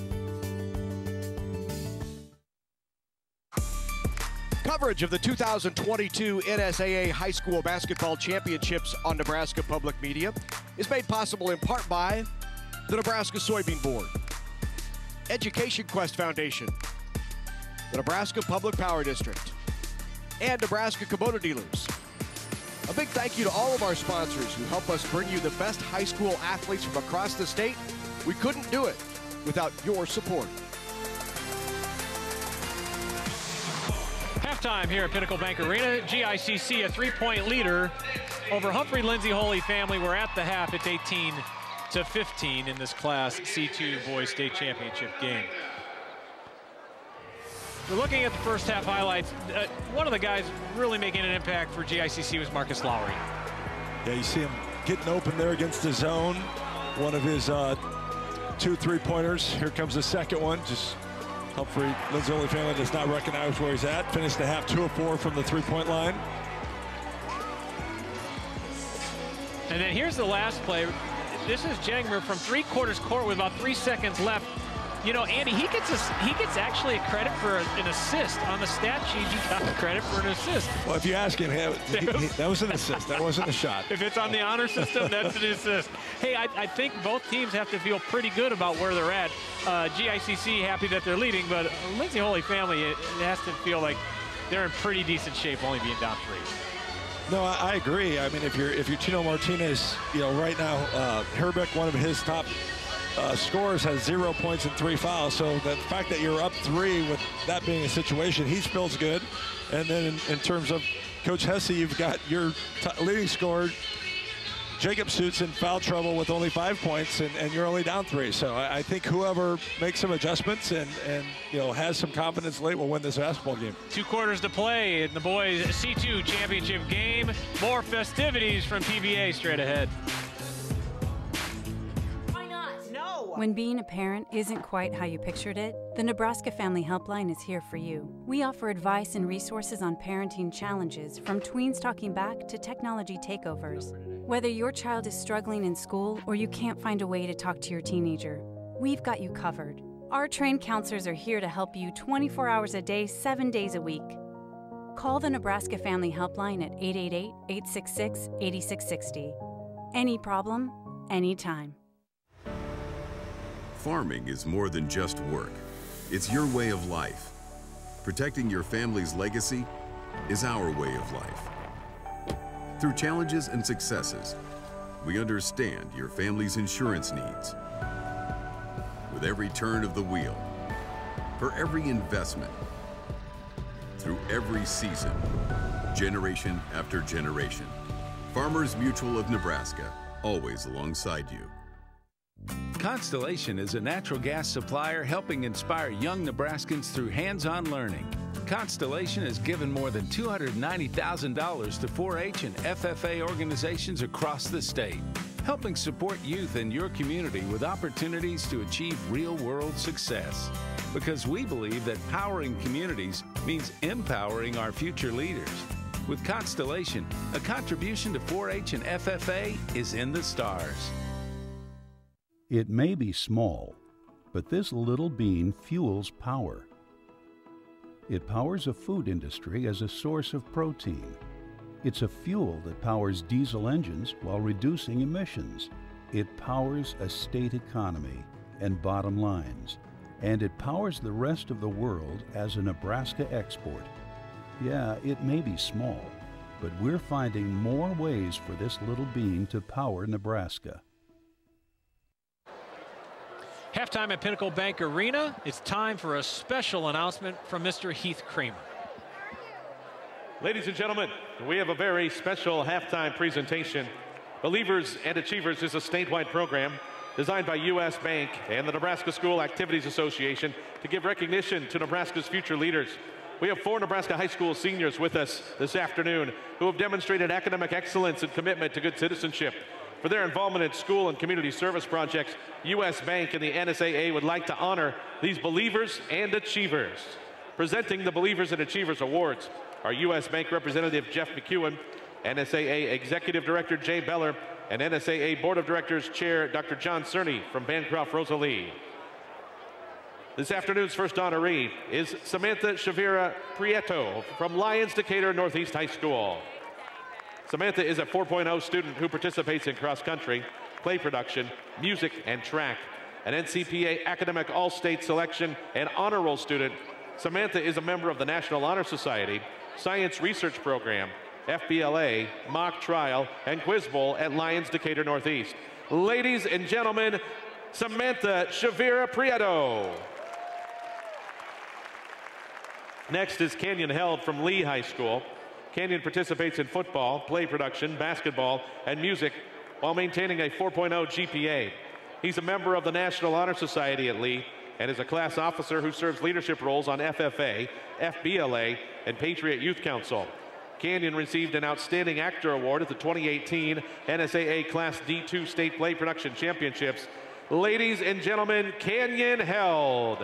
Speaker 8: Coverage of the two thousand twenty-two N S A A High School Basketball Championships on Nebraska Public Media is made possible in part by the Nebraska Soybean Board, Education Quest Foundation, the Nebraska Public Power District, and Nebraska Kubota Dealers. A big thank you to all of our sponsors who help us bring you the best high school athletes from across the state. We couldn't do it without your support.
Speaker 1: Halftime here at Pinnacle Bank Arena. G I C C a three-point leader over Humphrey, Lindsay, Holy Family. We're at the half. It's eighteen to fifteen in this Class C two Boys State Championship game. We're looking at the first half highlights. Uh, one of the guys really making an impact for G I C C was Marcus Lowry.
Speaker 2: Yeah, you see him getting open there against the zone. One of his uh, two three-pointers. Here comes the second one. Just Humphrey, Lindsay Holy Family does not recognize where he's at. Finished the half two of four from the three-point line.
Speaker 1: And then here's the last play. This is Jangmer from three-quarters court with about three seconds left. You know, Andy, he gets a, he gets actually a credit for an assist on the stat sheet. He got credit for an assist.
Speaker 2: Well, if you ask him, he, he, that was an assist. That wasn't a shot.
Speaker 1: If it's on the honor system, that's an assist. Hey, I, I think both teams have to feel pretty good about where they're at. Uh, G I C C happy that they're leading, but Lindsay Holy Family, it, it has to feel like they're in pretty decent shape, only being down three.
Speaker 2: No, I, I agree. I mean, if you're if you're Tino Martinez, you know, right now, uh, Herbeck, one of his top Uh, scores, has zero points and three fouls. So the fact that you're up three with that being a situation, he feels good. And then in, in terms of Coach Hesse, you've got your t leading scorer, Jacob Suits, in foul trouble with only five points, and, and you're only down three. So I, I think whoever makes some adjustments and, and you know has some confidence late will win this basketball game.
Speaker 1: Two quarters to play in the boys C two championship game. More festivities from P B A straight ahead.
Speaker 22: When being a parent isn't quite how you pictured it, the Nebraska Family Helpline is here for you. We offer advice and resources on parenting challenges, from tweens talking back to technology takeovers. Whether your child is struggling in school or you can't find a way to talk to your teenager, we've got you covered. Our trained counselors are here to help you twenty-four hours a day, seven days a week. Call the Nebraska Family Helpline at eight eight eight, eight six six, eight six six zero. Any problem, anytime.
Speaker 23: Farming is more than just work. It's your way of life. Protecting your family's legacy is our way of life. Through challenges and successes, we understand your family's insurance needs. With every turn of the wheel, for every investment, through every season, generation after generation, Farmers Mutual of Nebraska, always alongside you.
Speaker 3: Constellation is a natural gas supplier helping inspire young Nebraskans through hands-on learning. Constellation has given more than two hundred ninety thousand dollars to four H and F F A organizations across the state, helping support youth in your community with opportunities to achieve real-world success. Because we believe that powering communities means empowering our future leaders. With Constellation, a contribution to four H and F F A is in the stars.
Speaker 4: It may be small, but this little bean fuels power. It powers a food industry as a source of protein. It's a fuel that powers diesel engines while reducing emissions. It powers a state economy and bottom lines. And it powers the rest of the world as a Nebraska export. Yeah, it may be small, but we're finding more ways for this little bean to power Nebraska.
Speaker 1: Halftime at Pinnacle Bank Arena. It's time for a special announcement from Mister Heath Kramer.
Speaker 9: Ladies and gentlemen, we have a very special halftime presentation. Believers and Achievers is a statewide program designed by U S Bank and the Nebraska School Activities Association to give recognition to Nebraska's future leaders. We have four Nebraska high school seniors with us this afternoon who have demonstrated academic excellence and commitment to good citizenship. For their involvement in school and community service projects, U S Bank and the N S A A would like to honor these Believers and Achievers. Presenting the Believers and Achievers Awards are U S Bank Representative Jeff McEwen, N S A A Executive Director Jay Beller, and N S A A Board of Directors Chair Doctor John Cerny from Bancroft Rosalie. This afternoon's first honoree is Samantha Shavira Prieto from Lyons Decatur Northeast High School. Samantha is a four point oh student who participates in cross-country, play production, music, and track. An N C P A Academic All-State Selection and Honor Roll student, Samantha is a member of the National Honor Society, Science Research Program, F B L A, Mock Trial, and Quiz Bowl at Lyons Decatur Northeast. Ladies and gentlemen, Samantha Shavira Prieto. Next is Canyon Held from Lee High School. Canyon participates in football, play production, basketball, and music while maintaining a four point oh G P A. He's a member of the National Honor Society at Lee and is a class officer who serves leadership roles on F F A, F B L A, and Patriot Youth Council. Canyon received an Outstanding Actor Award at the twenty eighteen N S A A Class D two State Play Production Championships. Ladies and gentlemen, Canyon Held.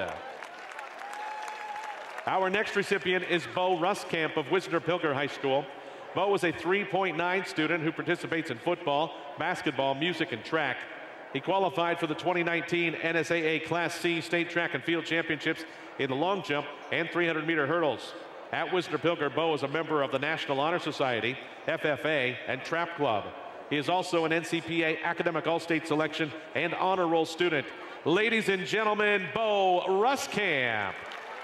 Speaker 9: Our next recipient is Bo Ruskamp of Wisner-Pilger High School. Bo was a three point nine student who participates in football, basketball, music, and track. He qualified for the twenty nineteen N S A A Class C State Track and Field Championships in the long jump and three hundred meter hurdles. At Wisner-Pilger, Bo is a member of the National Honor Society, F F A, and Trap Club. He is also an N C P A Academic All-State Selection and Honor Roll student. Ladies and gentlemen, Bo Ruskamp.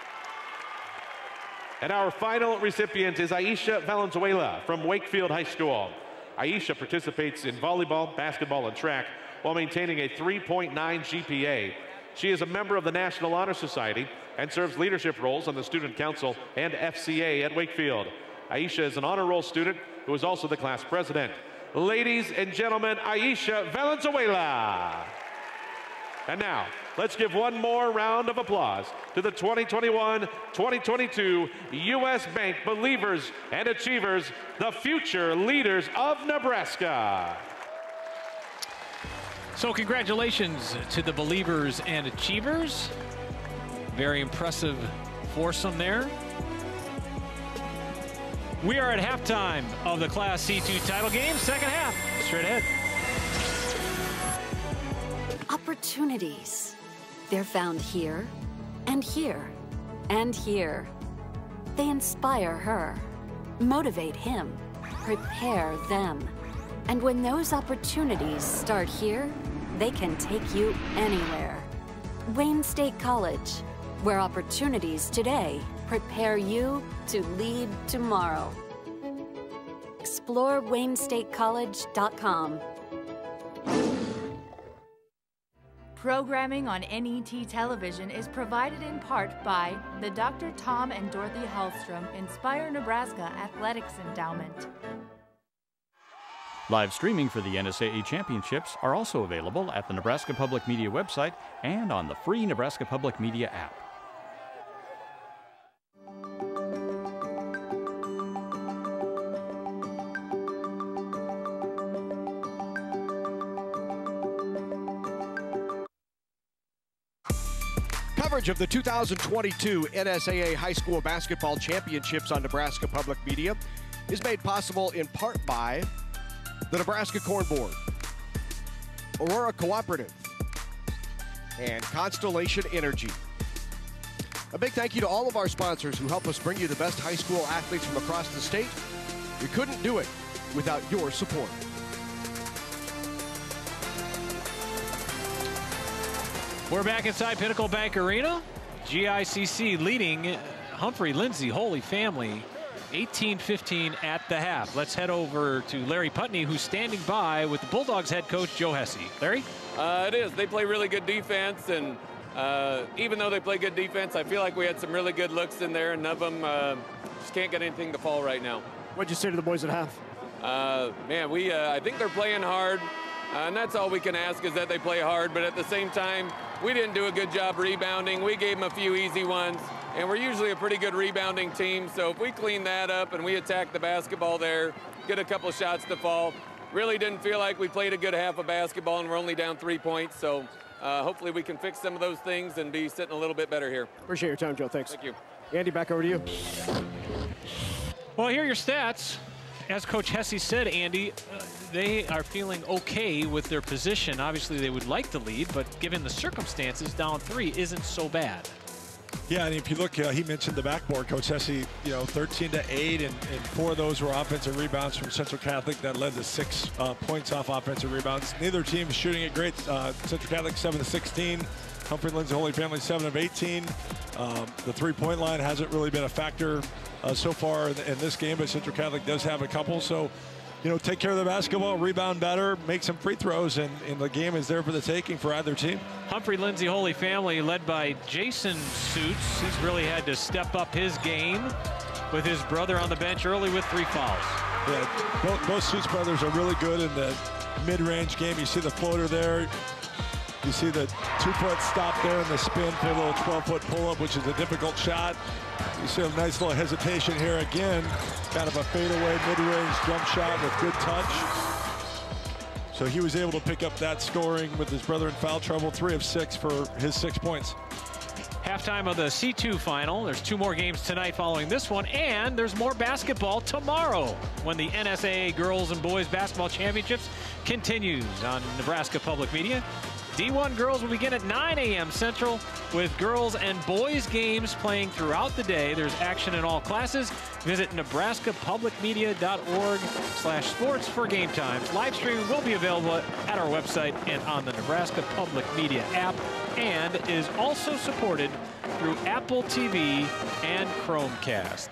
Speaker 9: And our final recipient is Aisha Valenzuela from Wakefield High School. Aisha participates in volleyball, basketball, and track while maintaining a three point nine G P A. She is a member of the National Honor Society and serves leadership roles on the Student Council and F C A at Wakefield. Aisha is an honor roll student who is also the class president. Ladies and gentlemen, Aisha Valenzuela. And now, let's give one more round of applause to the twenty twenty-one twenty twenty-two U S Bank Believers and Achievers, the future leaders of Nebraska.
Speaker 1: So congratulations to the Believers and Achievers. Very impressive foursome there. We are at halftime of the Class C two title game. Second half, straight ahead.
Speaker 5: Opportunities. They're found here, and here, and here. They inspire her, motivate him, prepare them. And when those opportunities start here, they can take you anywhere. Wayne State College, where opportunities today prepare you to lead tomorrow. explore wayne state college dot com.
Speaker 6: Programming on N E T television is provided in part by the Doctor Tom and Dorothy Hallstrom Inspire Nebraska Athletics Endowment.
Speaker 7: Live streaming for the N S A A championships are also available at the Nebraska Public Media website and on the free Nebraska Public Media app.
Speaker 8: Coverage of the two thousand twenty-two N S A A High School Basketball Championships on Nebraska Public Media is made possible in part by the Nebraska Corn Board, Aurora Cooperative, and Constellation Energy. A big thank you to all of our sponsors who help us bring you the best high school athletes from across the state. We couldn't do it without your support.
Speaker 1: We're back inside Pinnacle Bank Arena. G I C C leading Humphrey, Lindsay, Holy Family, eighteen fifteen at the half. Let's head over to Larry Putney, who's standing by with the Bulldogs head coach Joe Hesse. Larry?
Speaker 11: Uh, it is. They play really good defense, and uh, even though they play good defense, I feel like we had some really good looks in there, and none of them uh, just can't get anything to fall right now.
Speaker 8: What'd you say to the boys at half?
Speaker 11: Uh, man, we uh, I think they're playing hard, uh, and that's all we can ask is that they play hard, but at the same time, we didn't do a good job rebounding. We gave them a few easy ones, and we're usually a pretty good rebounding team. So if we clean that up and we attack the basketball there, get a couple shots to fall, really didn't feel like we played a good half of basketball, and we're only down three points. So uh, hopefully we can fix some of those things and be sitting a little bit better here.
Speaker 8: Appreciate your time, Joe. Thanks.
Speaker 11: Thank you.
Speaker 8: Andy, back over to you.
Speaker 1: Well, here are your stats. As Coach Hesse said, Andy, uh, they are feeling okay with their position. Obviously, they would like to lead, but given the circumstances, down three isn't so bad.
Speaker 2: Yeah, and if you look, uh, he mentioned the backboard. Coach Hesse, you know, thirteen to eight, and, and four of those were offensive rebounds from Central Catholic. That led to six uh, points off offensive rebounds. Neither team is shooting it great. Uh, Central Catholic seven to sixteen. Humphrey, Lindsay, Holy Family seven of eighteen. Um, the three-point line hasn't really been a factor uh, so far in, in this game, but Central Catholic does have a couple. So, you know, take care of the basketball, rebound better, make some free throws, and, and the game is there for the taking for either team.
Speaker 1: Humphrey, Lindsay, Holy Family led by Jason Suits. He's really had to step up his game with his brother on the bench early with three fouls.
Speaker 2: Yeah, both, both Suits brothers are really good in the mid-range game. You see the floater there. You see the two-foot stop there and the spin for a little twelve-foot pull-up, which is a difficult shot. You see a nice little hesitation here again. Kind of a fadeaway mid-range jump shot with good touch. So he was able to pick up that scoring with his brother in foul trouble, three of six for his six points.
Speaker 1: Halftime of the C two final. There's two more games tonight following this one, and there's more basketball tomorrow when the N S A A Girls and Boys Basketball Championships continues on Nebraska Public Media. D one girls will begin at nine A M Central with girls and boys games playing throughout the day. There's action in all classes. Visit nebraska public media dot org slash sports for game times. Live streaming will be available at our website and on the Nebraska Public Media app, and is also supported through Apple T V and Chromecast.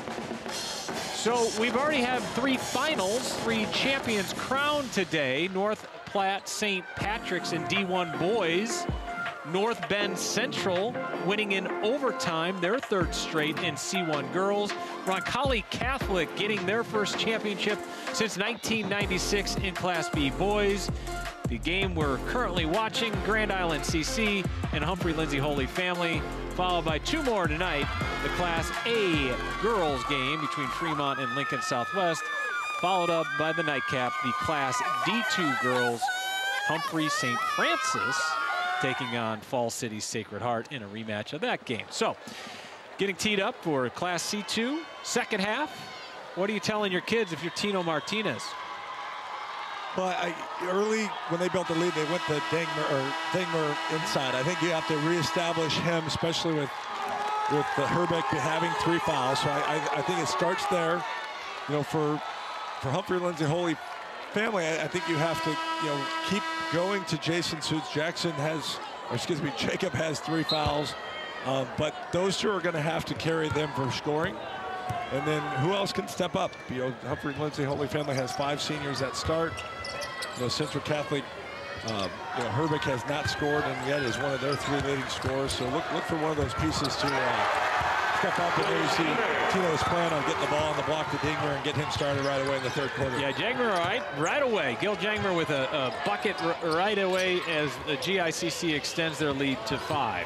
Speaker 1: So we've already had three finals, three champions crowned today. North Platte Saint Patrick's in D one boys. North Bend Central winning in overtime, their third straight in C one girls. Roncalli Catholic getting their first championship since nineteen ninety-six in Class B boys. The game we're currently watching, Grand Island C C and Humphrey, Lindsay, Holy Family, followed by two more tonight. The Class A girls game between Fremont and Lincoln Southwest, followed up by the nightcap, the Class D two girls, Humphrey Saint Francis taking on Fall City Sacred Heart in a rematch of that game. So, getting teed up for Class C two, second half. What are you telling your kids if you're Tino Martinez?
Speaker 2: Well, I, early when they built the lead, they went to Dangmer, or Dangmer inside. I think you have to reestablish him, especially with with the Herbeck having three fouls. So I, I, I think it starts there. You know, for for Humphrey, Lindsay, Holy Family, I, I think you have to, you know, keep going to Jason Suits. Jackson has, or excuse me, Jacob has three fouls, um, but those two are going to have to carry them for scoring. And then who else can step up? You know, Humphrey and Lindsay Holy Family has five seniors that start. You know, Central Catholic, uh, you know, Herbeck has not scored and yet is one of their three leading scorers. So look, look for one of those pieces to uh, step up. And there you see Tino's plan on getting the ball on the block to Jangmer and get him started right away in the third quarter.
Speaker 1: Yeah, Jangmer right, right away. Gil Jangmer with a, a bucket right away as the G I C C extends their lead to five.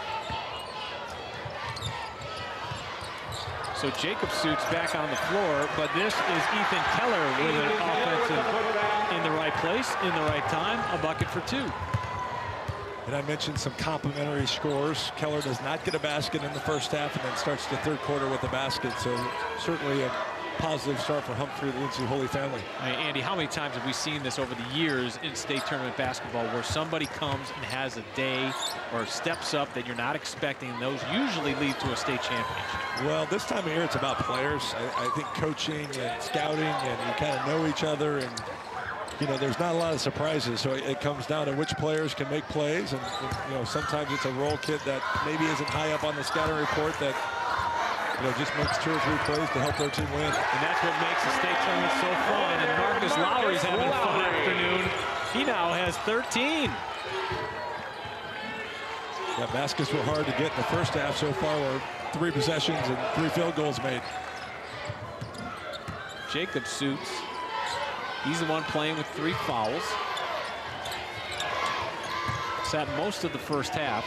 Speaker 1: So Jacob Suits back on the floor, but this is Ethan Keller with an offensive in the right place, in the right time, a bucket for two.
Speaker 2: And I mentioned some complimentary scores. Keller does not get a basket in the first half and then starts the third quarter with a basket. So certainly a positive start for Humphrey, Lindsay Holy Family.
Speaker 1: Hey, Andy, how many times have we seen this over the years in state tournament basketball where somebody comes and has a day or steps up that you're not expecting, and those usually lead to a state championship?
Speaker 2: Well, this time of year, it's about players. I, I think coaching and scouting, and you kind of know each other, and you know, there's not a lot of surprises. So it, it comes down to which players can make plays, and, and you know, sometimes it's a role kid that maybe isn't high up on the scouting report that, you know, just makes two or three plays to help their team win.
Speaker 1: And that's what makes the state tournament so fun. And Marcus Lowry's having a fun afternoon. He now has thirteen.
Speaker 2: Yeah, baskets were hard to get in the first half so far. Were three possessions and three field goals made.
Speaker 1: Jacob Suits. He's the one playing with three fouls. Sat most of the first half.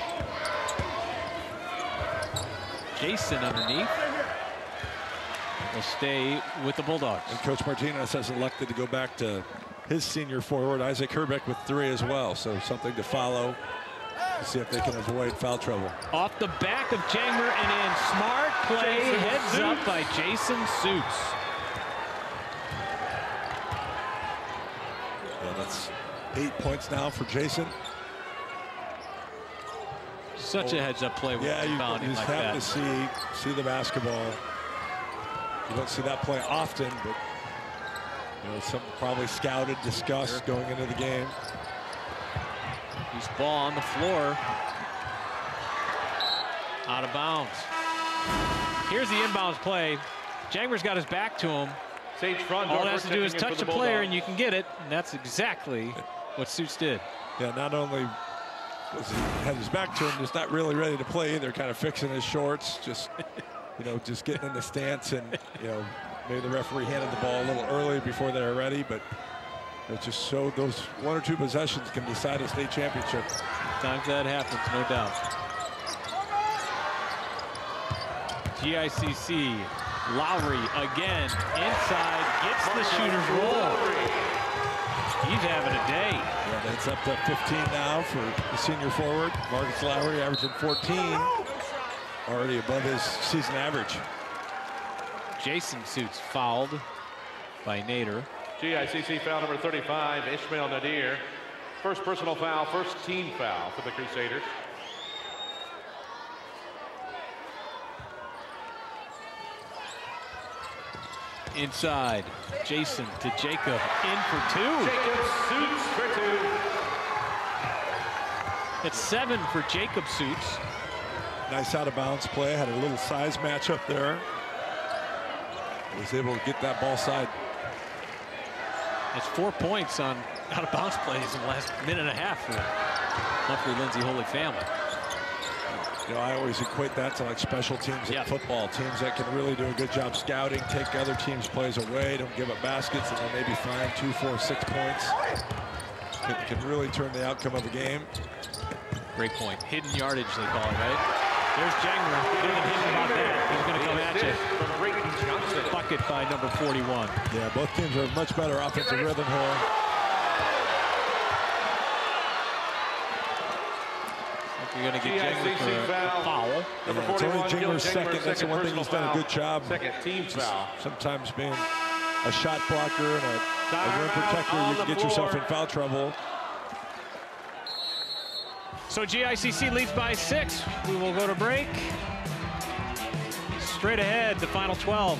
Speaker 1: Jason underneath will stay with the Bulldogs.
Speaker 2: And Coach Martinez has elected to go back to his senior forward, Isaac Herbeck, with three as well. So something to follow to see if they can avoid foul trouble.
Speaker 1: Off the back of Jangmer and in. Smart play, Jason heads Suits. Up by Jason Suits.
Speaker 2: Yeah, that's eight points now for Jason.
Speaker 1: Such a heads-up play with
Speaker 2: yeah, you,
Speaker 1: rebounding
Speaker 2: you just
Speaker 1: like
Speaker 2: have
Speaker 1: that.
Speaker 2: to see see the basketball. You don't see that play often, but you know, some probably scouted, discussed going into the game.
Speaker 1: Loose ball on the floor. Out of bounds. Here's the inbounds play. Jangmer's got his back to him.
Speaker 9: Sage front.
Speaker 1: All it has to do is touch the player and you can get it, and that's exactly what Suits did.
Speaker 2: Yeah, not only was he had his back to him, just not really ready to play either, kind of fixing his shorts, just, you know, just getting in the stance, and, you know, maybe the referee handed the ball a little early before they were ready, but it just so those one or two possessions can decide a state championship.
Speaker 1: Sometimes that happens, no doubt. G I C C, Lowry again, inside, gets the shooter's roll. He's having a day.
Speaker 2: Yeah, that's up to fifteen now for the senior forward. Marcus Lowry averaging fourteen, already above his season average.
Speaker 1: Jason Suits fouled by Nader.
Speaker 9: G I C C foul number thirty-five, Ishmael Nadir. First personal foul, first team foul for the Crusaders.
Speaker 1: Inside, Jason to Jacob, in for two.
Speaker 9: Jacob Suits for two.
Speaker 1: It's seven for Jacob Suits.
Speaker 2: Nice out of bounds play, had a little size matchup there. Was able to get that ball side.
Speaker 1: It's four points on out of bounds plays in the last minute and a half for Humphrey Lindsay Holy Family.
Speaker 2: You know, I always equate that to like special teams in
Speaker 1: yep.
Speaker 2: football. Teams that can really do a good job scouting, take other teams' plays away, don't give up baskets, and then maybe find two, four, six points. Can, can really turn the outcome of a game.
Speaker 1: Great point. Hidden yardage, they call it, right? There's Jangmer. Nothing hidden about that. He's going to come at you. Bucket by number forty-one.
Speaker 2: Yeah, both teams are much better offensive rhythm here.
Speaker 1: You're going to get Jangmer for a foul.
Speaker 2: Number yeah, it's only Jangmer's second. That's the one thing he's done a good job.
Speaker 9: Second team foul.
Speaker 2: Sometimes being a shot blocker and a, a rim protector, you can get yourself in foul trouble.
Speaker 1: So G I C C leads by six. We will go to break. Straight ahead, the final twelve.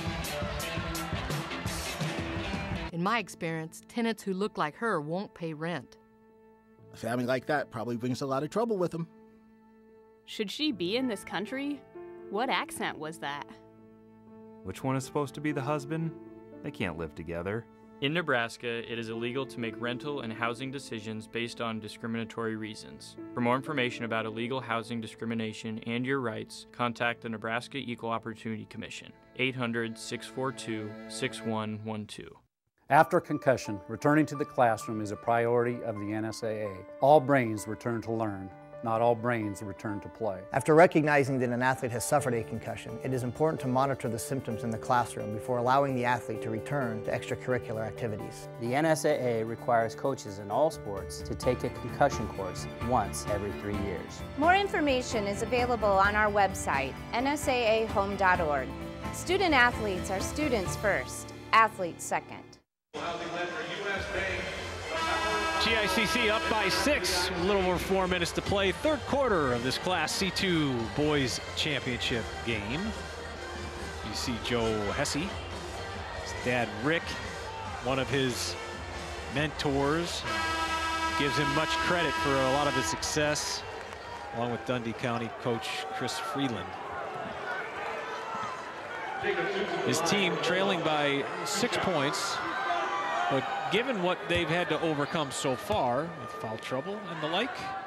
Speaker 12: In my experience, tenants who look like her won't pay rent.
Speaker 13: A family like that probably brings a lot of trouble with them.
Speaker 17: Should she be in this country? What accent was that?
Speaker 15: Which one is supposed to be the husband? They can't live together.
Speaker 16: In Nebraska, it is illegal to make rental and housing decisions based on discriminatory reasons. For more information about illegal housing discrimination and your rights, contact the Nebraska Equal Opportunity Commission, eight hundred, six four two, six one one two.
Speaker 17: After concussion, returning to the classroom is a priority of the N S A A. All brains return to learn. Not all brains return to play.
Speaker 24: After recognizing that an athlete has suffered a concussion, it is important to monitor the symptoms in the classroom before allowing the athlete to return to extracurricular activities.
Speaker 25: The N S A A requires coaches in all sports to take a concussion course once every three years.
Speaker 26: More information is available on our website, N S A A home dot org. Student athletes are students first, athletes second.
Speaker 1: G I C C up by six, a little over four minutes to play. Third quarter of this Class C two Boys Championship game. You see Joe Hesse, his dad Rick, one of his mentors, gives him much credit for a lot of his success, along with Dundee County coach Chris Freeland. His team trailing by six points. But given what they've had to overcome so far with foul trouble and the like,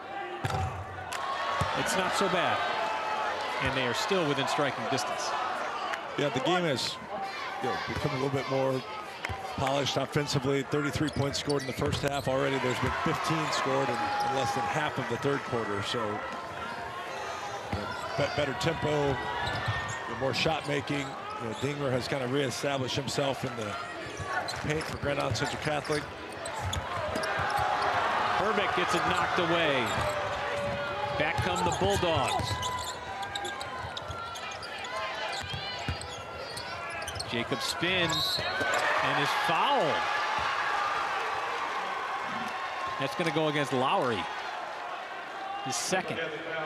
Speaker 1: it's not so bad. And they are still within striking distance.
Speaker 2: Yeah, the game has you know, become a little bit more polished offensively. thirty-three points scored in the first half already. There's been fifteen scored in, in less than half of the third quarter. So you know, better tempo, you know, more shot making. You know, Dingler has kind of reestablished himself in the paint for Grand Island Central Catholic.
Speaker 1: Herbeck gets it knocked away. Back come the Bulldogs. Jacob spins and is fouled. That's going to go against Lowry. His second.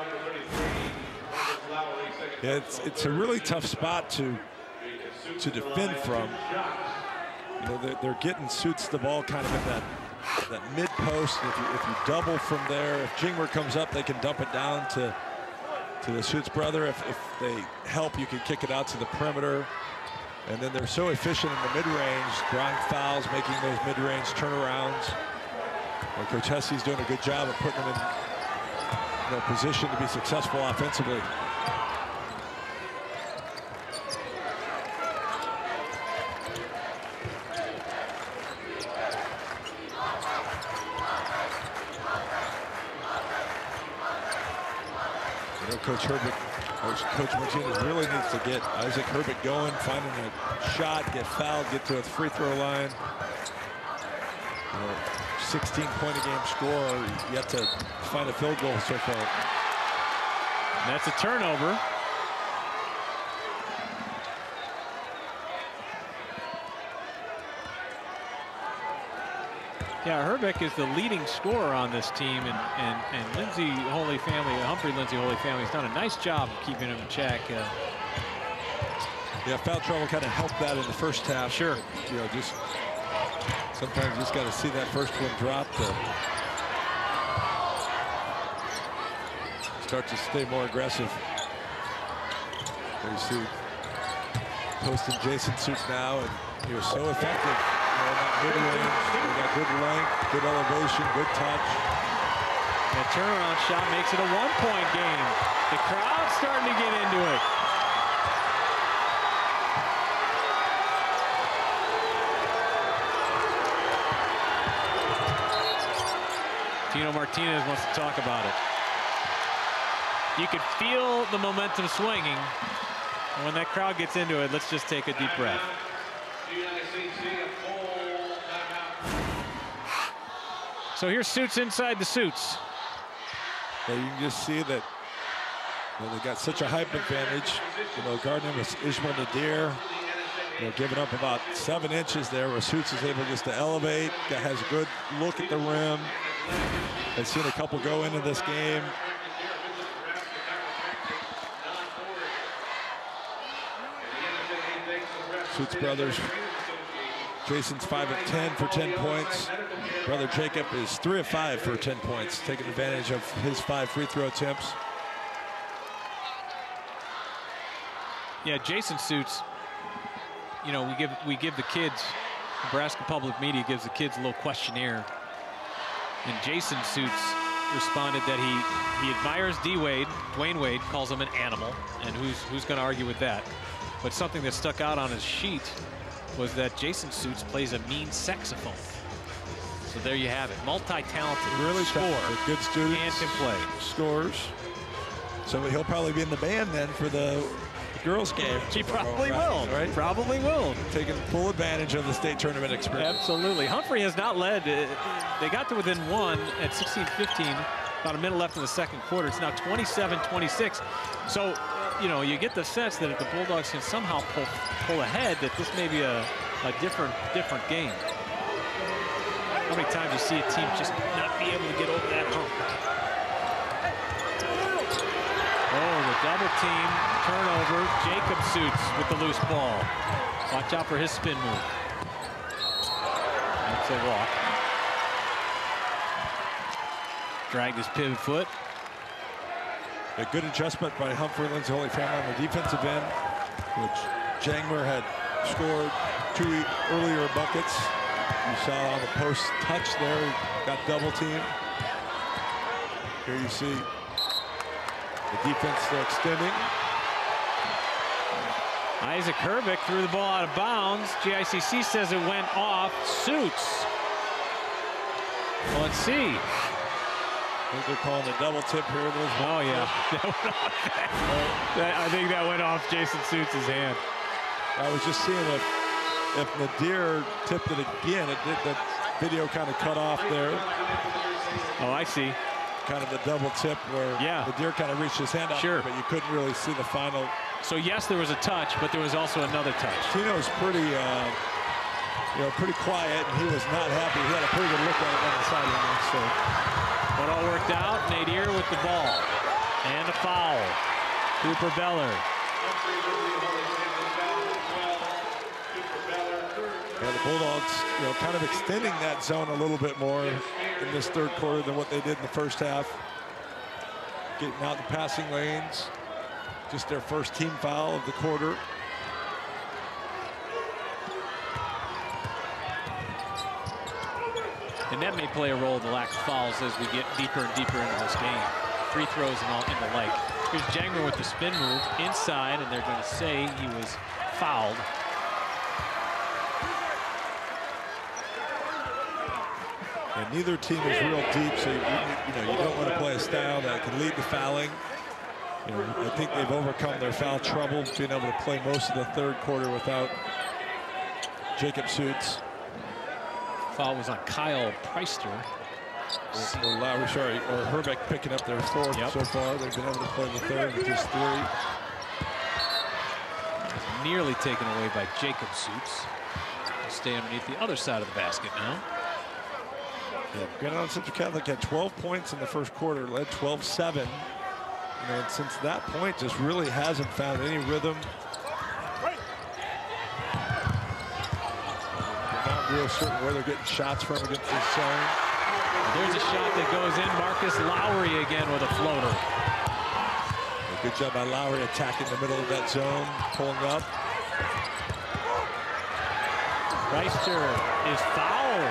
Speaker 2: Yeah, it's it's a really tough spot to to defend from. You know, they're, they're getting Suits the ball kind of in that that mid post. If you, if you double from there, if Jingler comes up, they can dump it down to to the Suits brother. If, if they help, you can kick it out to the perimeter. And then they're so efficient in the mid-range, drawing fouls, making those mid-range turnarounds. Well, Coach Hesse's doing a good job of putting them in you know, position to be successful offensively. Coach Herbeck, Coach, Coach Martinez really needs to get Isaac Herbeck going, finding a shot, get fouled, get to a free throw line. You know, sixteen point a game score, yet to find a field goal so far.
Speaker 1: And that's a turnover. Yeah, Herbeck is the leading scorer on this team, and and, and Lindsay Holy Family, Humphrey Lindsay Holy Family has done a nice job of keeping him in check. Uh,
Speaker 2: yeah, foul trouble kind of helped that in the first half.
Speaker 1: Sure.
Speaker 2: You know, just sometimes you just got to see that first one drop to start to stay more aggressive. There you see posting Jason Suits now, and he was so effective. Good range, got good length, good elevation, good touch.
Speaker 1: The turnaround shot makes it a one-point game. The crowd's starting to get into it. Tino Martinez wants to talk about it. You could feel the momentum swinging. And when that crowd gets into it, let's just take a deep breath. So here's Suits inside the Suits.
Speaker 2: Yeah, you can just see that you know, they got such a height advantage. You know, guarding him was Ishmael Nadir. You know, giving up about seven inches there, where Suits is able just to elevate. Guy has a good look at the rim. I've seen a couple go into this game. Suits brothers. Jason's five of ten for ten points. Brother Jacob is three of five for ten points, taking advantage of his five free throw attempts.
Speaker 1: Yeah, Jason Suits you know, we give we give the kids, Nebraska Public Media gives the kids a little questionnaire, and Jason Suits responded that he he admires D Wade, Dwayne Wade, calls him an animal, and who's who's going to argue with that? But something that stuck out on his sheet was that Jason Suits plays a mean saxophone. So there you have it, multi-talented,
Speaker 2: really
Speaker 1: score,
Speaker 2: a good student,
Speaker 1: and can play,
Speaker 2: scores. So he'll probably be in the band then for the girls' game.
Speaker 1: He probably
Speaker 2: right,
Speaker 1: will.
Speaker 2: Right?
Speaker 1: Probably will.
Speaker 2: Taking full advantage of the state tournament experience.
Speaker 1: Absolutely. Humphrey has not led. They got to within one at sixteen fifteen. About a minute left in the second quarter. It's now twenty-seven twenty-six. So, you know, you get the sense that if the Bulldogs can somehow pull pull ahead, that this may be a, a different different game. How many times you see a team just not be able to get over that hump? Oh, the double team, turnover. Jacob Suits with the loose ball. Watch out for his spin move. That's a walk. Dragged his pivot foot.
Speaker 2: A good adjustment by Humphrey, Lindsay, Holy Family on the defensive end, which Jangmer had scored two earlier buckets. You saw on the post touch there, he got double teamed. Here you see the defense still extending.
Speaker 1: Isaac Herbeck threw the ball out of bounds. G I C C says it went off Suits. Well, let's see.
Speaker 2: I think they're calling a double tip here.
Speaker 1: Oh, yeah. That went off. That, I think that went off Jason Suits' hand.
Speaker 2: I was just seeing if, if Nadir tipped it again, it did, the video kind of cut off there.
Speaker 1: Oh, I see.
Speaker 2: Kind of the double tip where
Speaker 1: yeah.
Speaker 2: Nadir kind of reached his hand out,
Speaker 1: sure.
Speaker 2: but you couldn't really see the final.
Speaker 1: So, yes, there was a touch, but there was also another touch.
Speaker 2: Tino's pretty, uh, you know, pretty quiet, and he was not happy. He had a pretty good look at it on the sideline. So.
Speaker 1: But all worked out. Nadir with the ball. And a foul. Cooper Beller.
Speaker 2: Yeah, the Bulldogs, you know, kind of extending that zone a little bit more in this third quarter than what they did in the first half. Getting out the passing lanes. Just their first team foul of the quarter.
Speaker 1: And that may play a role, the lack of fouls, as we get deeper and deeper into this game. Free throws and, all, and the like. Here's Jangmer with the spin move inside, and they're going to say he was fouled.
Speaker 2: And neither team is real deep, so you, you know you don't want to play a style that can lead to fouling. You know, I think they've overcome their foul trouble, being able to play most of the third quarter without Jacob Suits.
Speaker 1: Foul was on Kyle Preister.
Speaker 2: Or, or Lowry, sorry, or Herbeck picking up their fourth yep. so far. They've been able to play the third with just three.
Speaker 1: Nearly taken away by Jacob Suits. He'll stay underneath the other side of the basket now.
Speaker 2: Yeah, Grand Island Central Catholic had twelve points in the first quarter, led twelve seven. And since that point, just really hasn't found any rhythm. They're not real certain where they're getting shots from against this zone.
Speaker 1: There's a shot that goes in. Marcus Lowry again with a floater.
Speaker 2: A good job by Lowry attacking the middle of that zone, pulling up.
Speaker 1: Preister is fouled.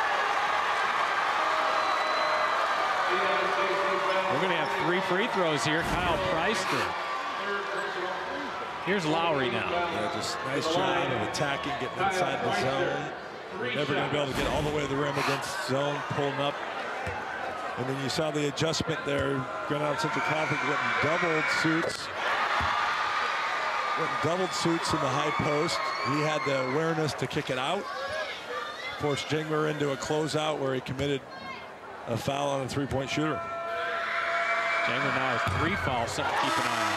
Speaker 1: We're going to have three free throws here. Kyle Preister. Here's Lowry now.
Speaker 2: Yeah, just nice job of attacking, getting inside the zone. We're never going to be able to get all the way to the rim against zone, pulling up. And then you saw the adjustment there. Grand Island Central Catholic went and doubled Suits. Went and doubled Suits in the high post. He had the awareness to kick it out. Forced Jangmer into a closeout where he committed a foul on a three-point shooter.
Speaker 1: Jangmer now has three fouls, something to keep an eye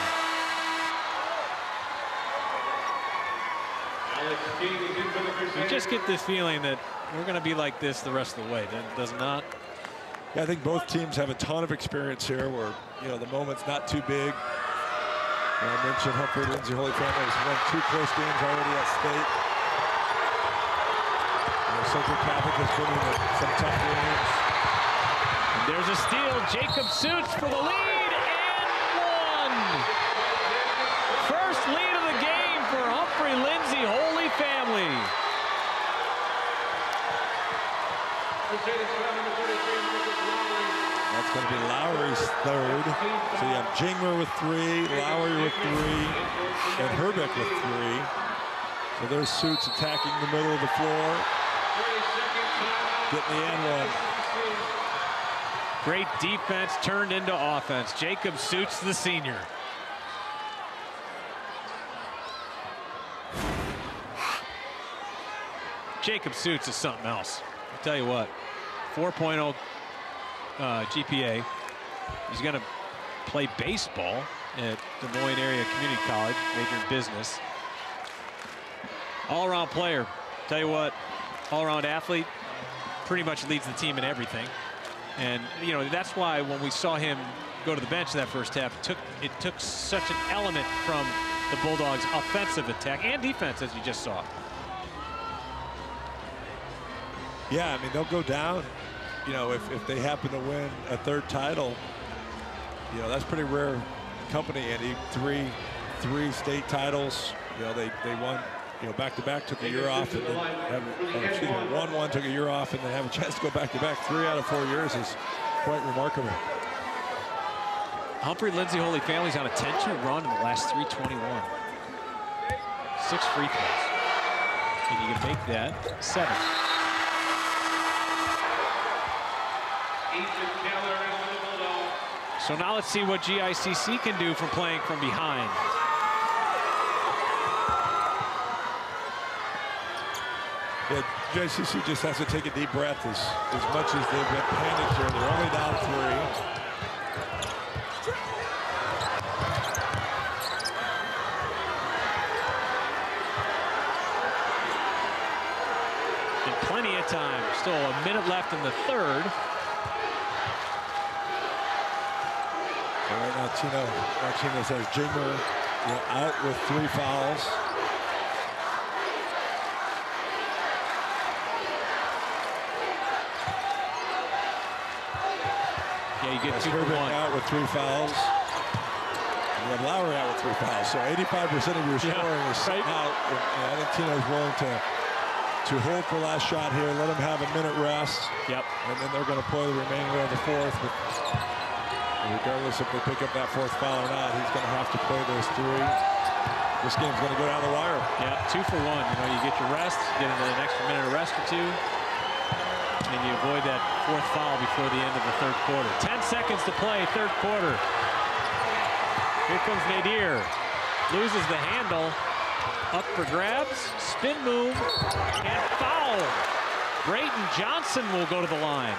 Speaker 1: on. You just get this feeling that we're going to be like this the rest of the way, does it not?
Speaker 2: Yeah, I think both teams have a ton of experience here where, you know, the moment's not too big. And I mentioned Humphrey, Lindsay, Holy Family has won two close games already at state. You know, Central Catholic has been in some tough games.
Speaker 1: And there's a steal. Jacob Suits for the lead and one. First lead of the game for Humphrey, Lindsay, Holy Family.
Speaker 2: That's going to be Lowry's third. So you have Jingmer with three, Lowry with three, and Herbeck with three. So there's Suits attacking the middle of the floor. Getting the end one.
Speaker 1: Great defense turned into offense. Jacob Suits, the senior. Jacob Suits is something else. I'll tell you what, four point oh uh, G P A. He's going to play baseball at Des Moines Area Community College, major in business. All-around player. Tell you what, all-around athlete, pretty much leads the team in everything. And, you know, that's why when we saw him go to the bench that first half, it took, it took such an element from the Bulldogs' offensive attack and defense, as you just saw.
Speaker 2: Yeah, I mean, they'll go down, you know, if, if they happen to win a third title. You know, that's pretty rare company, Andy. Three, three state titles. You know, they, they won, you know, back-to-back, took a year off, and then have, or excuse me, won one, took a year off, and then have a chance to go back-to-back. Three out of four years is quite remarkable.
Speaker 1: Humphrey, Lindsay, Holy Family's on a ten two run in the last three twenty-one. Six free throws. And you can make that seven. So now let's see what G I C C can do from playing from behind.
Speaker 2: Yeah, G I C C just has to take a deep breath as, as much as they've been panicked here. They're only down three.
Speaker 1: And plenty of time. Still a minute left in the third.
Speaker 2: Right now, Tino Martinez has Jingmer, you know, out with three fouls.
Speaker 1: Yeah, you get
Speaker 2: That's
Speaker 1: two for one.
Speaker 2: out with three fouls. You have Lowry out with three fouls. So eighty-five percent of your scoring
Speaker 1: yeah,
Speaker 2: is
Speaker 1: right.
Speaker 2: out. And, and I think Tino's willing to to hold for last shot here. Let him have a minute rest.
Speaker 1: Yep.
Speaker 2: And then they're going to play the remainder of the fourth. But regardless if they pick up that fourth foul or not, he's going to have to play those three. This game's going to go down the wire.
Speaker 1: Yeah, two for one. You know, you get your rest, get an extra minute of rest or two, and you avoid that fourth foul before the end of the third quarter. Ten seconds to play, third quarter. Here comes Nadir. Loses the handle. Up for grabs, spin move, and foul. Brayton Johnson will go to the line.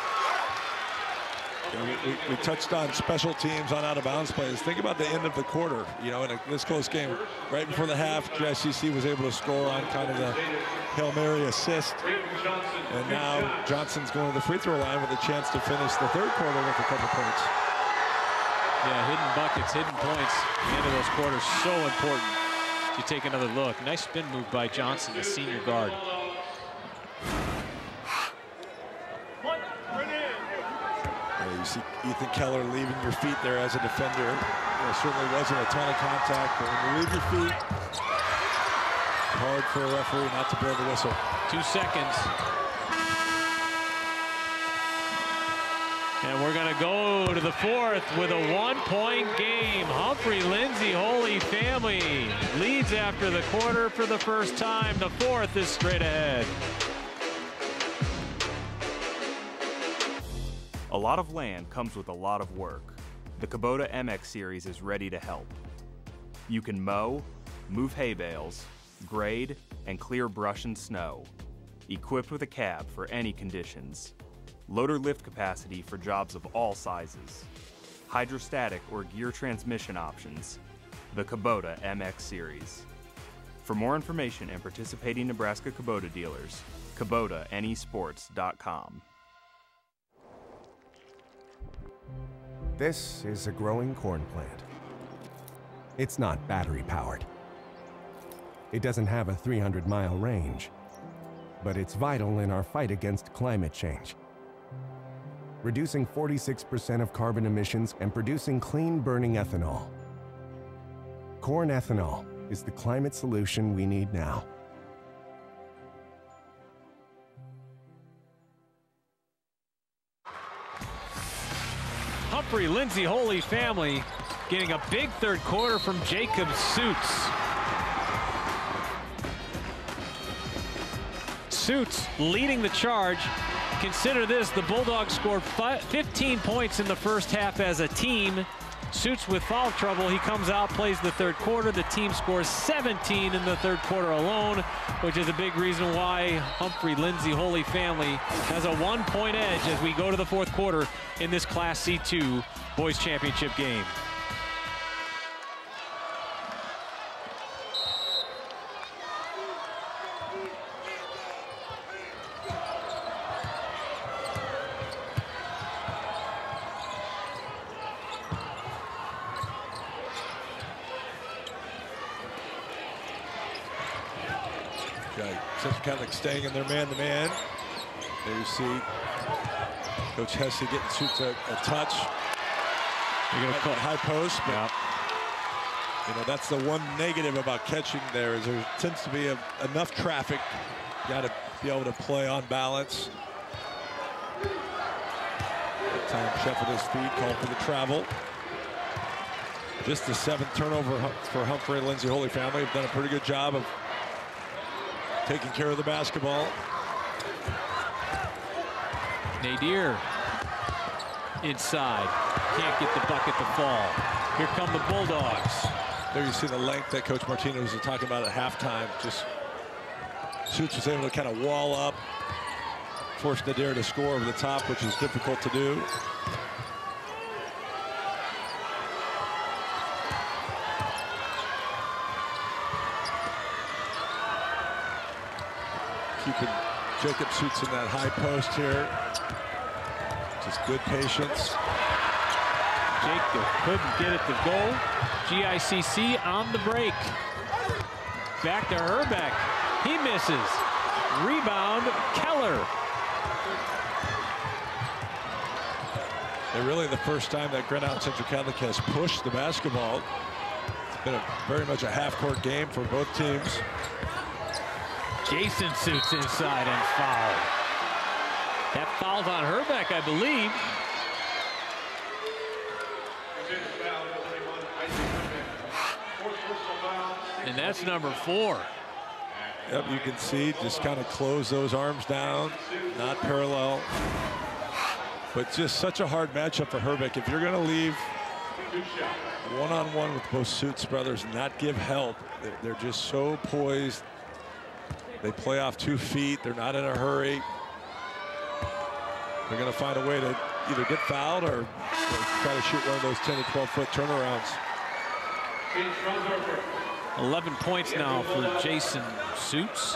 Speaker 2: We, we, we touched on special teams on out-of-bounds plays. Think about the end of the quarter. You know, in a, this close game, right before the half, G I C C was able to score on kind of the Hail Mary assist. And now Johnson's going to the free throw line with a chance to finish the third quarter with a couple points.
Speaker 1: Yeah, hidden buckets, hidden points. The end of those quarters, so important to take another look. Nice spin move by Johnson, the senior guard.
Speaker 2: You see Ethan Keller leaving your feet there as a defender. There certainly wasn't a ton of contact, but when you leave your feet, hard for a referee not to blow the whistle.
Speaker 1: Two seconds. And we're going to go to the fourth with a one-point game. Humphrey, Lindsay, Holy Family leads after the quarter for the first time. The fourth is straight ahead.
Speaker 15: A lot of land comes with a lot of work. The Kubota M X series is ready to help. You can mow, move hay bales, grade, and clear brush and snow. Equipped with a cab for any conditions. Loader lift capacity for jobs of all sizes. Hydrostatic or gear transmission options. The Kubota M X series. For more information and participating Nebraska Kubota dealers, Kubota N E sports dot com.
Speaker 10: This is a growing corn plant. It's not battery powered. It doesn't have a three hundred mile range, but it's vital in our fight against climate change. Reducing forty-six percent of carbon emissions and producing clean burning ethanol. Corn ethanol is the climate solution we need now.
Speaker 1: Humphrey Lindsay Holy family getting a big third quarter from Jacob Suits. Suits leading the charge. Consider this, the Bulldogs scored fifteen points in the first half as a team. Suits with foul trouble, he comes out, plays the third quarter. The team scores seventeen in the third quarter alone, which is a big reason why Humphrey Lindsay Holy family has a one-point edge as we go to the fourth quarter in this Class C two Boys Championship game.
Speaker 2: Central Catholic staying in their man-to-man. There you see Coach Hesse getting Suits a, a touch.
Speaker 1: You're going to call
Speaker 2: high post. But,
Speaker 1: yeah.
Speaker 2: You know, that's the one negative about catching there is there tends to be a, enough traffic. You got to be able to play on balance. That time shuffled his feet, called for the travel. Just the seventh turnover for Humphrey and Lindsay Holy family. Have done a pretty good job of taking care of the basketball.
Speaker 1: Nadir inside. Can't get the bucket to fall. Here come the Bulldogs.
Speaker 2: There you see the length that Coach Martinez was talking about at halftime. Just Suits was able to kind of wall up, force Nadir to score over the top, which is difficult to do. Keeping Jacob Suits in that high post here. Just good patience.
Speaker 1: Jacob couldn't get it to go. G I C C on the break. Back to Herbeck. He misses. Rebound, Keller.
Speaker 2: And really the first time that Grinnell Central Catholic has pushed the basketball. It's been a, very much a half-court game for both teams.
Speaker 1: Jason Suits inside and foul. That foul's on Herbeck, I believe. And that's number four.
Speaker 2: Yep, you can see just kind of close those arms down, not parallel. But just such a hard matchup for Herbeck. If you're going to leave one-on-one with both Suits brothers and not give help, they're just so poised. They play off two feet. They're not in a hurry. They're going to find a way to either get fouled or, or try to shoot one of those ten to twelve foot turnarounds.
Speaker 1: eleven points now for Jason Suits.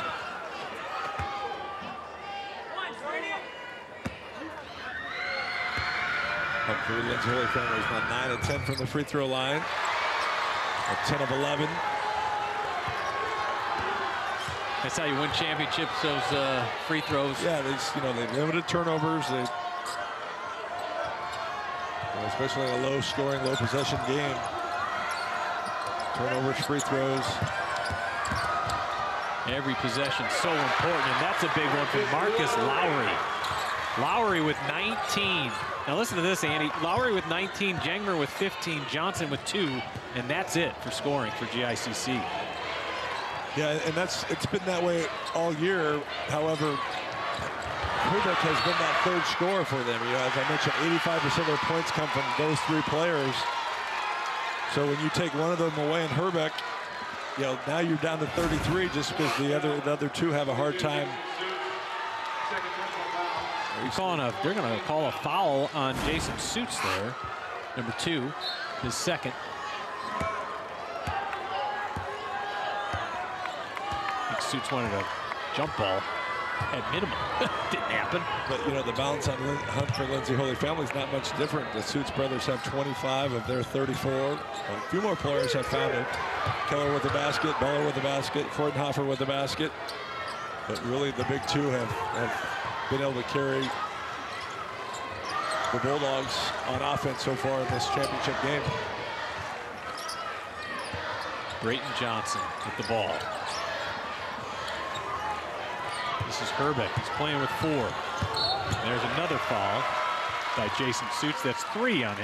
Speaker 2: Humphrey Lindsay Holy family is now nine of ten from the free throw line. At ten of eleven.
Speaker 1: That's how you win championships, those uh, free throws.
Speaker 2: Yeah, they, you know, they limited turnovers. They, you know, especially in a low-scoring, low-possession game. Turnovers, free throws.
Speaker 1: Every possession so important, and that's a big one for Marcus Lowry. Lowry with nineteen. Now listen to this, Andy. Lowry with nineteen, Jengmer with fifteen, Johnson with two, and that's it for scoring for G I C C.
Speaker 2: Yeah, and that's it's been that way all year. However, Herbeck has been that third scorer for them. You know, as I mentioned, eighty-five percent of their points come from those three players. So when you take one of them away in Herbeck, you know, now you're down to thirty-three just because the other the other two have a hard time.
Speaker 1: They're calling a, they're going to call a foul on Jason Suits there. Number two, his second. I think Suits wanted a jump ball at minimum. Didn't happen.
Speaker 2: But, you know, the balance on Lin Humphrey Lindsay Holy family is not much different. The Suits brothers have twenty-five of their thirty-four. A few more players have found it. Keller with the basket, Beller with the basket, Freudenhofer with the basket. But really, the big two have, have been able to carry the Bulldogs on offense so far in this championship game.
Speaker 1: Brayton Johnson with the ball. This is Herbeck. He's playing with four. There's another foul. by Jason Suits. That's three on him.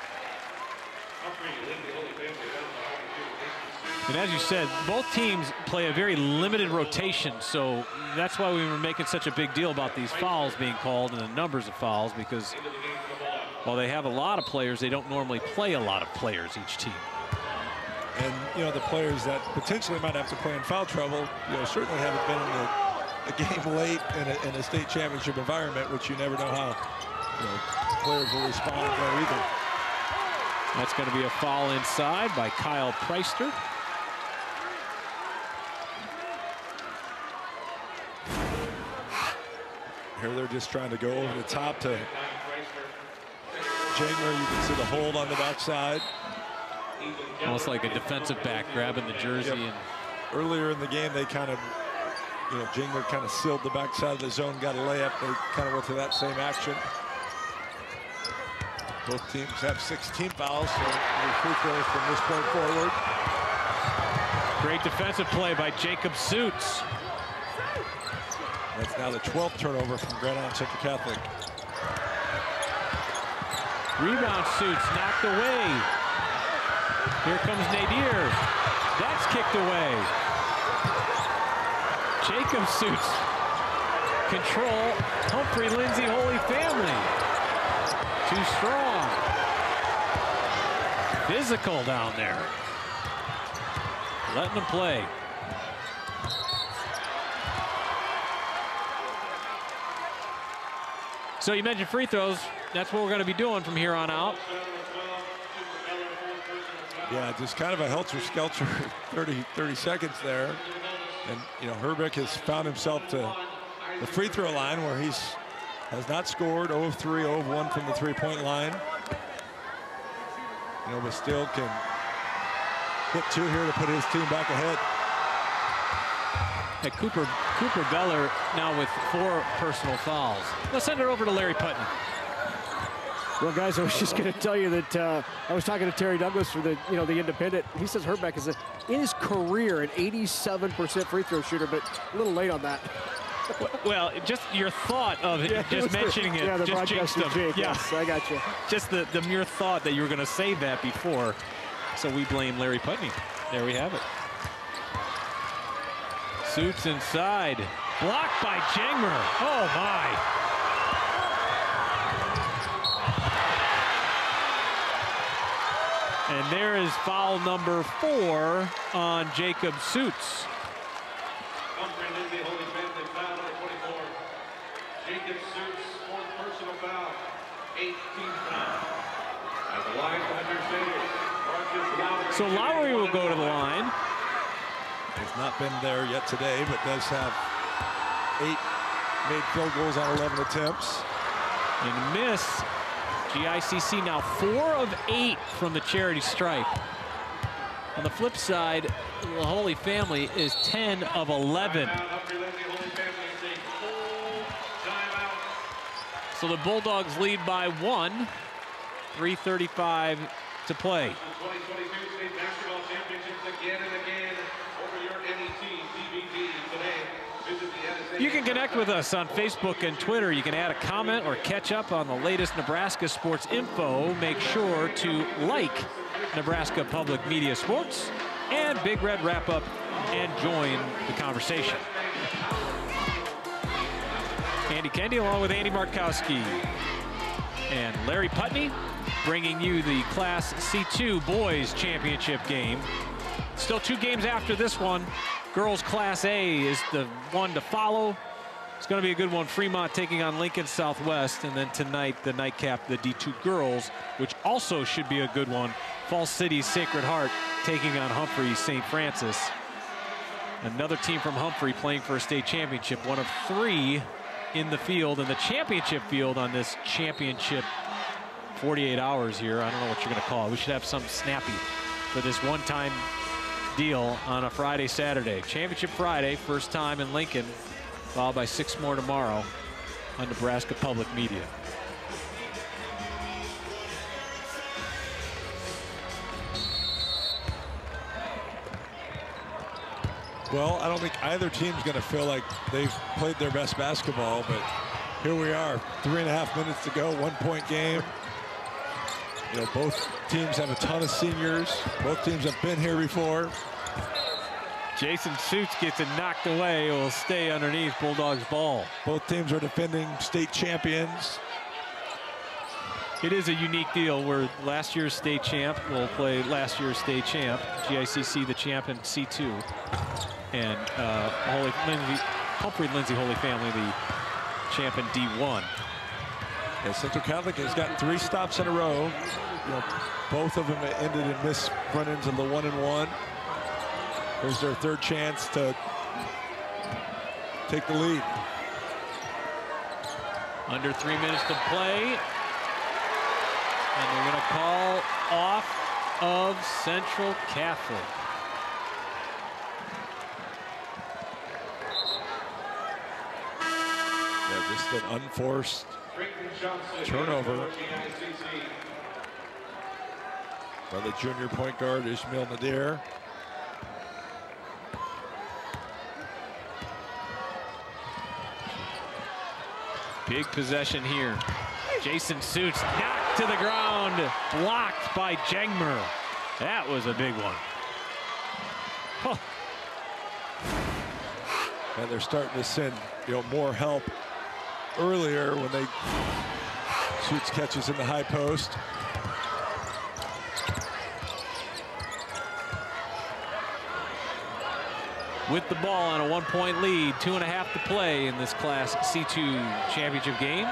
Speaker 1: And as you said, both teams play a very limited rotation, so that's why we were making such a big deal about these fouls being called and the numbers of fouls, because while they have a lot of players, they don't normally play a lot of players, each team.
Speaker 2: And, you know, the players that potentially might have to play in foul trouble, you know, certainly haven't been in the, the game late in a, in a state championship environment, which you never know how, you know, players will respond there either.
Speaker 1: That's going to be a foul inside by Kyle Preister.
Speaker 2: Here they're just trying to go over the top to Jangler. You can see the hold on the backside.
Speaker 1: Almost like a defensive back grabbing the jersey. Yep. And
Speaker 2: earlier in the game, they kind of, you know, Jangler kind of sealed the backside of the zone, got a layup. They kind of went to that same action. Both teams have sixteen fouls, so free throws from this point forward.
Speaker 1: Great defensive play by Jacob Suits.
Speaker 2: That's now the twelfth turnover from Grand Island Central Catholic.
Speaker 1: Rebound Suits knocked away. Here comes Nadir. That's kicked away. Jacob Suits control Humphrey, Lindsay, Holy Family. Too strong. Physical down there. Letting them play. So you mentioned free throws. That's what we're going to be doing from here on out.
Speaker 2: Yeah, just kind of a helter-skelter thirty, thirty seconds there. And, you know, Herbeck has found himself to the free throw line where he's has not scored. zero of three, zero of one from the three-point line. You know, but still can hit two here to put his team back ahead.
Speaker 1: Hey, Cooper, Cooper Beller now with four personal fouls. Let's send it over to Larry Putney.
Speaker 8: Well, guys, I was just going to tell you that uh, I was talking to Terry Douglas for the, you know, the Independent. He says Herbeck is, a, in his career, an eighty-seven percent free throw shooter, but a little late on that.
Speaker 1: Well, just your thought of it,
Speaker 8: yeah,
Speaker 1: just
Speaker 8: it
Speaker 1: mentioning
Speaker 8: the,
Speaker 1: it,
Speaker 8: yeah, the
Speaker 1: just jinxed them.
Speaker 8: Jake,
Speaker 1: yeah.
Speaker 8: Yes, I got you.
Speaker 1: Just the, the mere thought that you were going to say that before. So we blame Larry Putney. There we have it. Suits inside. Blocked by Jangmer. Oh, my. And there is foul number four on Jacob Suits.
Speaker 9: Humphrey, Lindsay, Holy Family, foul number twenty-four. Jacob Suits, fourth personal foul, eighteenth foul. At the line,
Speaker 1: So Lowry will go to the line.
Speaker 2: Has not been there yet today, but does have eight made field goals on eleven attempts.
Speaker 1: And miss. G I C C now four of eight from the charity stripe. On the flip side, the Holy Family is ten of eleven. So the Bulldogs lead by one. three thirty-five to play.
Speaker 9: twenty twenty-two State Basketball Championships again and again over your N E T D V D today. Visit the N S A A.
Speaker 1: You can connect with us on Facebook and Twitter. You can add a comment or catch up on the latest Nebraska sports info. Make sure to like Nebraska Public Media Sports and Big Red Wrap Up and join the conversation. Andy Kendi along with Andy Markowski and Larry Putney bringing you the Class C two Boys Championship game. Still two games after this one. Girls Class A is the one to follow. It's going to be a good one. Fremont taking on Lincoln Southwest. And then tonight, the nightcap, the D two girls, which also should be a good one. Falls City's Sacred Heart taking on Humphrey Saint Francis. Another team from Humphrey playing for a state championship. One of three in the field, in the championship field on this championship forty-eight hours here. I don't know what you're going to call it. We should have some snappy for this one-time deal on a Friday, Saturday. Championship Friday, first time in Lincoln, followed by six more tomorrow on Nebraska Public Media.
Speaker 2: Well, I don't think either team's going to feel like they've played their best basketball, but here we are, three and a half minutes to go, one-point game. You know, both teams have a ton of seniors. Both teams have been here before.
Speaker 1: Jason Suits gets it knocked away. Will stay underneath Bulldogs ball.
Speaker 2: Both teams are defending state champions.
Speaker 1: It is a unique deal where last year's state champ will play last year's state champ, G I C C the champ in C two, and uh, Holy Lindsay, Humphrey Lindsay Holy Family the champ in D one.
Speaker 2: Yeah, Central Catholic has gotten three stops in a row. You know, both of them ended in missed run-ins in the one and one. Here's their third chance to take the lead.
Speaker 1: Under three minutes to play. And they're going to call off of Central Catholic.
Speaker 2: Yeah, just an unforced turnover by the junior point guard, Ishmael Nadir.
Speaker 1: Big possession here. Jason Suits knocked to the ground, blocked by Jengmer. That was a big one. Huh.
Speaker 2: And they're starting to send, you know, more help earlier when they Suits catches in the high post.
Speaker 1: With the ball on a one-point lead, two and a half to play in this Class C two championship game.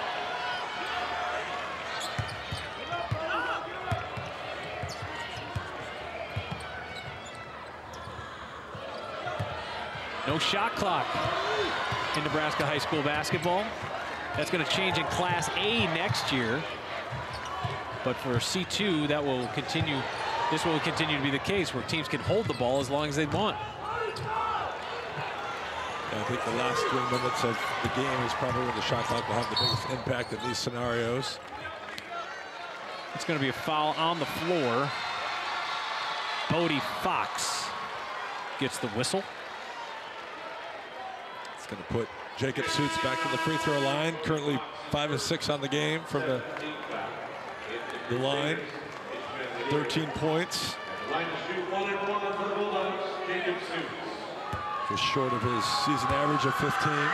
Speaker 1: No shot clock in Nebraska high school basketball. That's going to change in Class A next year. But for C two, that will continue. This will continue to be the case where teams can hold the ball as long as they want.
Speaker 2: I think the last three minutes of the game is probably when the shot clock will have the biggest impact in these scenarios.
Speaker 1: It's going to be a foul on the floor. Bodie Fox gets the whistle.
Speaker 2: It's going to put Jacob Suits back to the free throw line. Currently five and six on the game from the, the line. thirteen points. Just short of his season average of fifteen.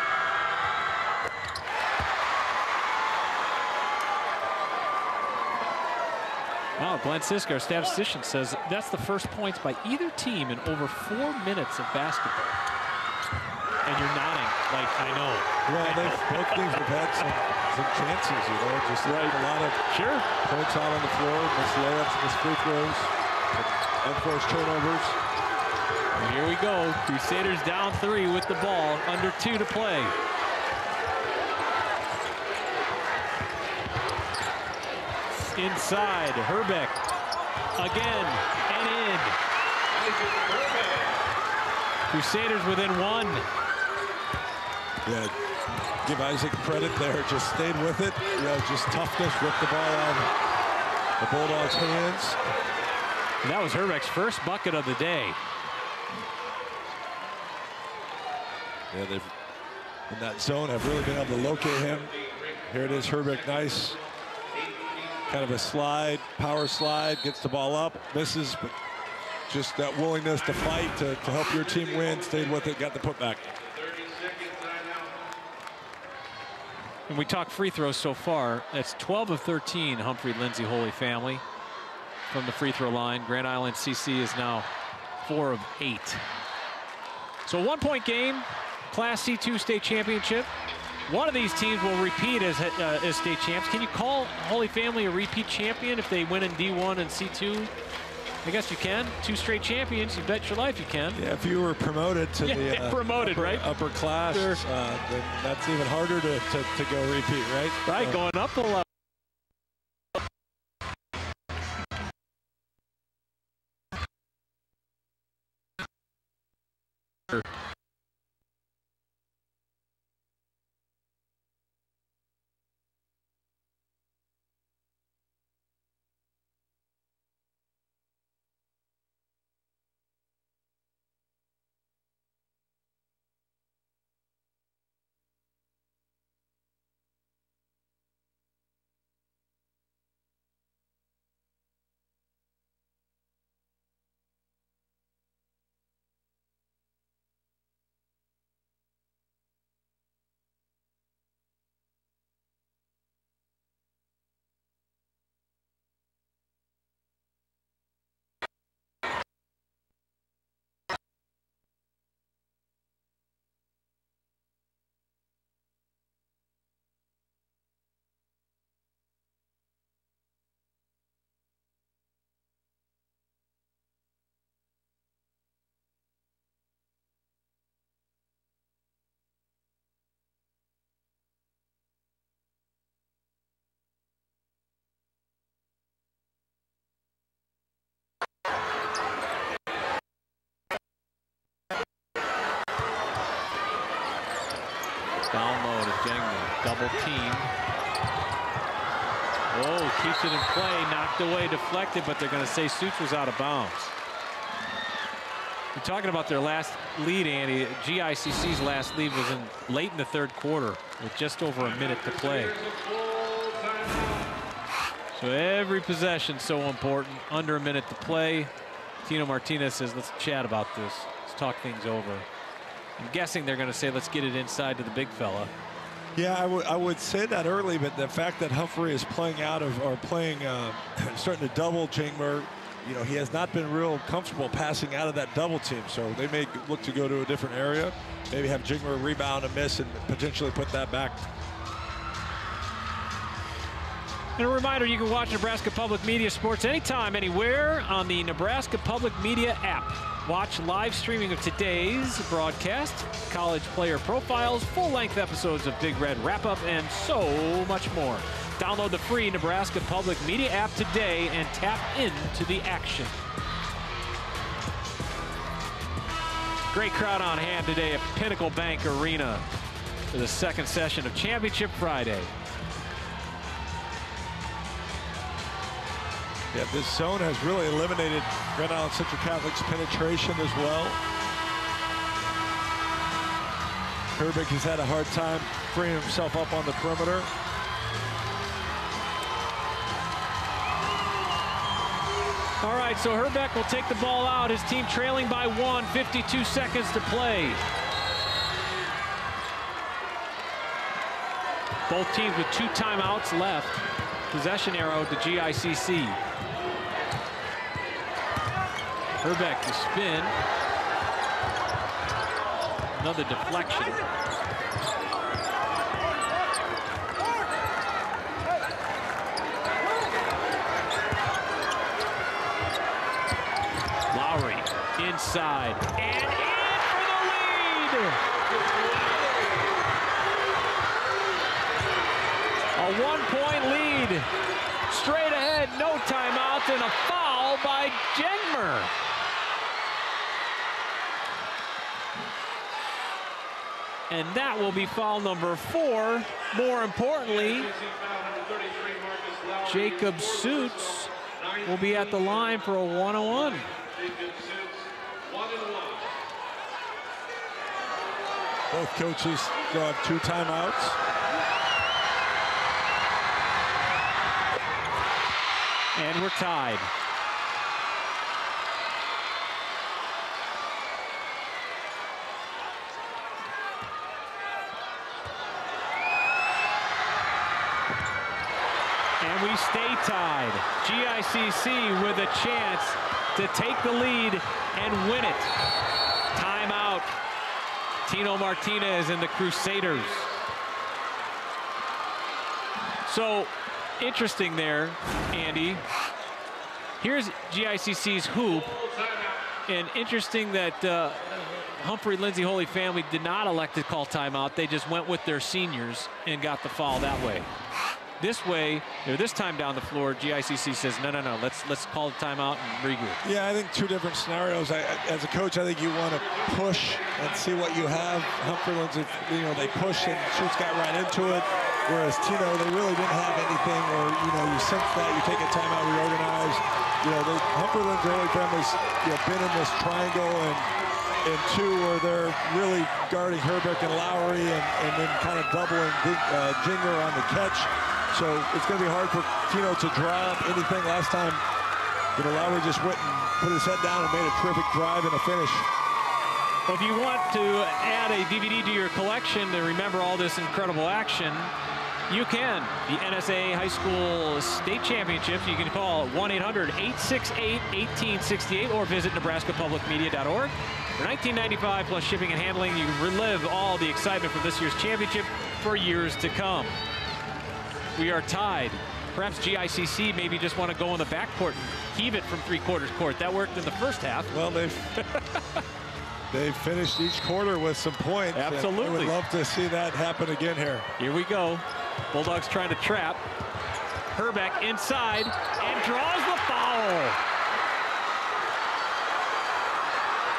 Speaker 1: Wow, Glenn Sisk, our statistician, says that's the first points by either team in over four minutes of basketball. And you're nodding like, I know.
Speaker 2: Well, they've, both teams have had some, some chances, you know, just right. a lot of
Speaker 1: sure.
Speaker 2: points out on the floor, missed layups, missed free throws, unforced turnovers.
Speaker 1: And here we go. Crusaders down three with the ball, under two to play. Inside, Herbeck again and in. Crusaders within one.
Speaker 2: Yeah, give Isaac credit there. Just stayed with it. You know, just toughness, ripped the ball out of the Bulldogs' hands.
Speaker 1: And that was Herbeck's first bucket of the day.
Speaker 2: Yeah, they've in that zone have really been able to locate him. Here it is, Herbeck, nice. Kind of a slide, power slide, gets the ball up, misses, but just that willingness to fight, to, to help your team win, stayed with it, got the putback.
Speaker 1: When we talk free throws so far, that's twelve of thirteen, Humphrey Lindsay Holy Family from the free throw line. Grand Island C C is now four of eight. So a one-point game, Class C two state championship. One of these teams will repeat as, uh, as state champs. Can you call Holy Family a repeat champion if they win in D one and C two? I guess you can. Two straight champions, you bet your life you can.
Speaker 2: Yeah, if you were promoted to
Speaker 1: yeah,
Speaker 2: the uh,
Speaker 1: promoted,
Speaker 2: upper,
Speaker 1: right?
Speaker 2: upper class,
Speaker 1: sure.
Speaker 2: uh, then that's even harder to, to, to go repeat, right?
Speaker 1: Right,
Speaker 2: uh,
Speaker 1: going up a level. Jangler, double team. Oh, keeps it in play, knocked away, deflected, but they're going to say Suits was out of bounds. We're talking about their last lead, Andy. G I C C's last lead was in late in the third quarter with just over a minute to play. So every possession so important. Under a minute to play. Tino Martinez says, let's chat about this. Let's talk things over. I'm guessing they're going to say, let's get it inside to the big fella.
Speaker 2: Yeah, I would I would say that early, but the fact that Humphrey is playing out of or playing uh, starting to double Jangler, you know, he has not been real comfortable passing out of that double team. So they may look to go to a different area, maybe have Jangler rebound and miss and potentially put that back.
Speaker 1: And a reminder, you can watch Nebraska Public Media Sports anytime, anywhere on the Nebraska Public Media app. Watch live streaming of today's broadcast, college player profiles, full-length episodes of Big Red Wrap-Up, and so much more. Download the free Nebraska Public Media app today and tap into the action. Great crowd on hand today at Pinnacle Bank Arena for the second session of Championship Friday.
Speaker 2: Yeah, this zone has really eliminated Grand Island Central Catholic's penetration as well. Herbeck has had a hard time freeing himself up on the perimeter.
Speaker 1: All right, so Herbeck will take the ball out. His team trailing by one, fifty-two seconds to play. Both teams with two timeouts left. Possession arrow to G I C C. Herbeck to spin. Another deflection. Lowry inside and in for the lead. A one-point lead. Straight ahead, no timeouts, and a foul by Jangler. And that will be foul number four. More importantly, Jacob Suits will be at the line for a one-on-one.
Speaker 2: Both coaches still have two timeouts.
Speaker 1: And we're tied. And we stay tied. G I C C with a chance to take the lead and win it. Timeout. Tino Martinez and the Crusaders. So interesting there, Andy. Here's G I C C's hoop. And interesting that uh, Humphrey, Lindsay, Holy Family did not elect to call timeout. They just went with their seniors and got the foul that way. This way, or this time down the floor, G I C C says, no, no, no, let's let's call the timeout and regroup.
Speaker 2: Yeah, I think two different scenarios. I, as a coach, I think you want to push and see what you have. Humphrey, Lindsay, you know, they pushed and Shoots got right into it. Whereas Tino, they really didn't have anything, or, you know, you sense that, you take a timeout, reorganize. You know, they, Humphrey, Lindsay, Holy Family's, you know, been in this triangle and and two where they're really guarding Herbeck and Lowry and, and then kind of doubling uh, Jangler on the catch. So it's going to be hard for Tino to draw up anything. Last time, you know, Lowry just went and put his head down and made a terrific drive and a finish.
Speaker 1: Well, if you want to add a D V D to your collection to remember all this incredible action, you can. The N S A A High School State Championships, you can call one eight hundred, eight six eight, one eight six eight or visit Nebraska Public Media dot org. For nineteen ninety-five plus shipping and handling, you can relive all the excitement from this year's championship for years to come. We are tied. Perhaps G I C C maybe just want to go in the backcourt and heave it from three-quarters court. That worked in the first half.
Speaker 2: Well, they've they've finished each quarter with some points.
Speaker 1: Absolutely.
Speaker 2: I would love to see that happen again here.
Speaker 1: Here we go. Bulldogs trying to trap. Herbeck inside and draws the foul.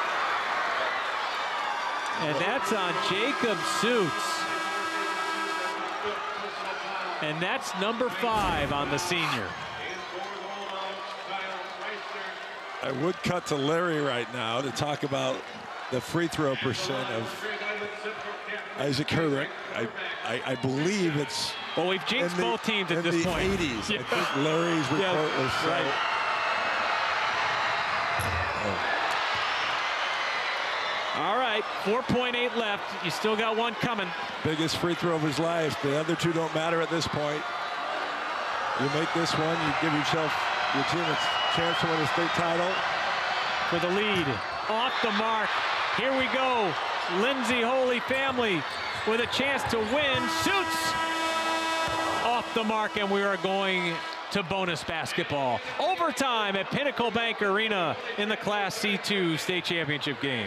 Speaker 1: And that's on Jacob Suits. And that's number five on the senior.
Speaker 2: I would cut to Larry right now to talk about the free throw percent of Isaac Herbeck. I, I, I believe it's
Speaker 1: well, we've jinxed
Speaker 2: the,
Speaker 1: both teams at this
Speaker 2: the
Speaker 1: point.
Speaker 2: eighties.
Speaker 1: Yeah.
Speaker 2: I think Larry's report
Speaker 1: yeah,
Speaker 2: was
Speaker 1: right.
Speaker 2: Oh.
Speaker 1: All right, four point eight left. You still got one coming.
Speaker 2: Biggest free throw of his life. The other two don't matter at this point. You make this one, you give yourself your team a chance to win a state title.
Speaker 1: For the lead, off the mark. Here we go. Lindsay Holy Family with a chance to win. Shoots off the mark, and we are going to bonus basketball. Overtime at Pinnacle Bank Arena in the Class C two state championship game.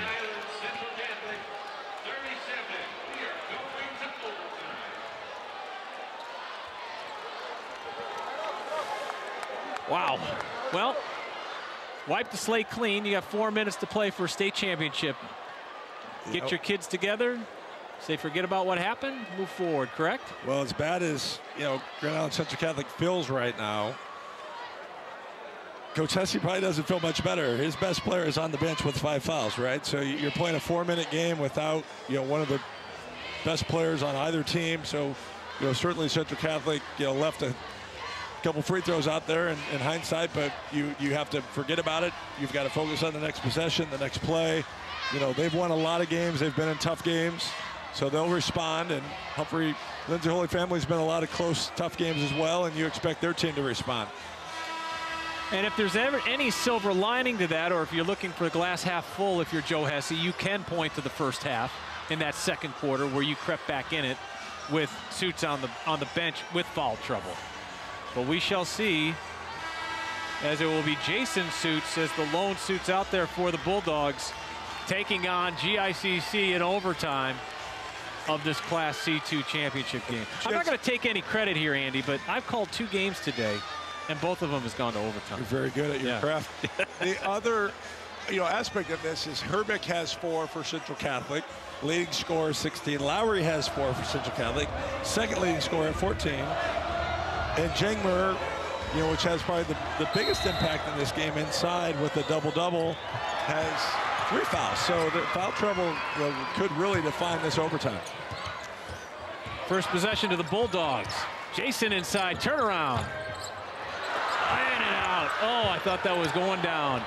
Speaker 1: Wow. Well, wipe the slate clean. You got four minutes to play for a state championship. Get
Speaker 2: Yep.
Speaker 1: your kids together. Say forget about what happened. Move forward, correct?
Speaker 2: Well, as bad as, you know, Grand Island Central Catholic feels right now, Coach Hesse probably doesn't feel much better. His best player is on the bench with five fouls, right? So you're playing a four-minute game without, you know, one of the best players on either team. So, you know, certainly Central Catholic, you know, left a couple free throws out there in, in hindsight, but you you have to forget about it. You've got to focus on the next possession, the next play. You know, they've won a lot of games. They've been in tough games, so they'll respond. And Humphrey, Lindsay Holy Family's been a lot of close, tough games as well, and you expect their team to respond.
Speaker 1: And if there's ever any silver lining to that, or if you're looking for the glass half full, if you're Joe Hesse, you can point to the first half in that second quarter where you crept back in it with Suits on the on the bench with foul trouble. But we shall see, as it will be Jason Suits as the lone Suits out there for the Bulldogs, taking on G I C C in overtime of this Class C two championship game. I'm not going to take any credit here, Andy, but I've called two games today, and both of them has gone to overtime.
Speaker 2: You're very good at your
Speaker 1: Yeah.
Speaker 2: craft.
Speaker 14: The other, you know, aspect of this is Herbeck has four for Central Catholic.
Speaker 2: Leading scorer sixteen. Lowry has four for Central Catholic. Second leading scorer at fourteen. And Jangmer, you know, which has probably the, the biggest impact in this game inside with the double-double, has three fouls. So the foul trouble, you know, could really define this overtime.
Speaker 1: First possession to the Bulldogs. Jason inside, turnaround. In and out. Oh, I thought that was going down.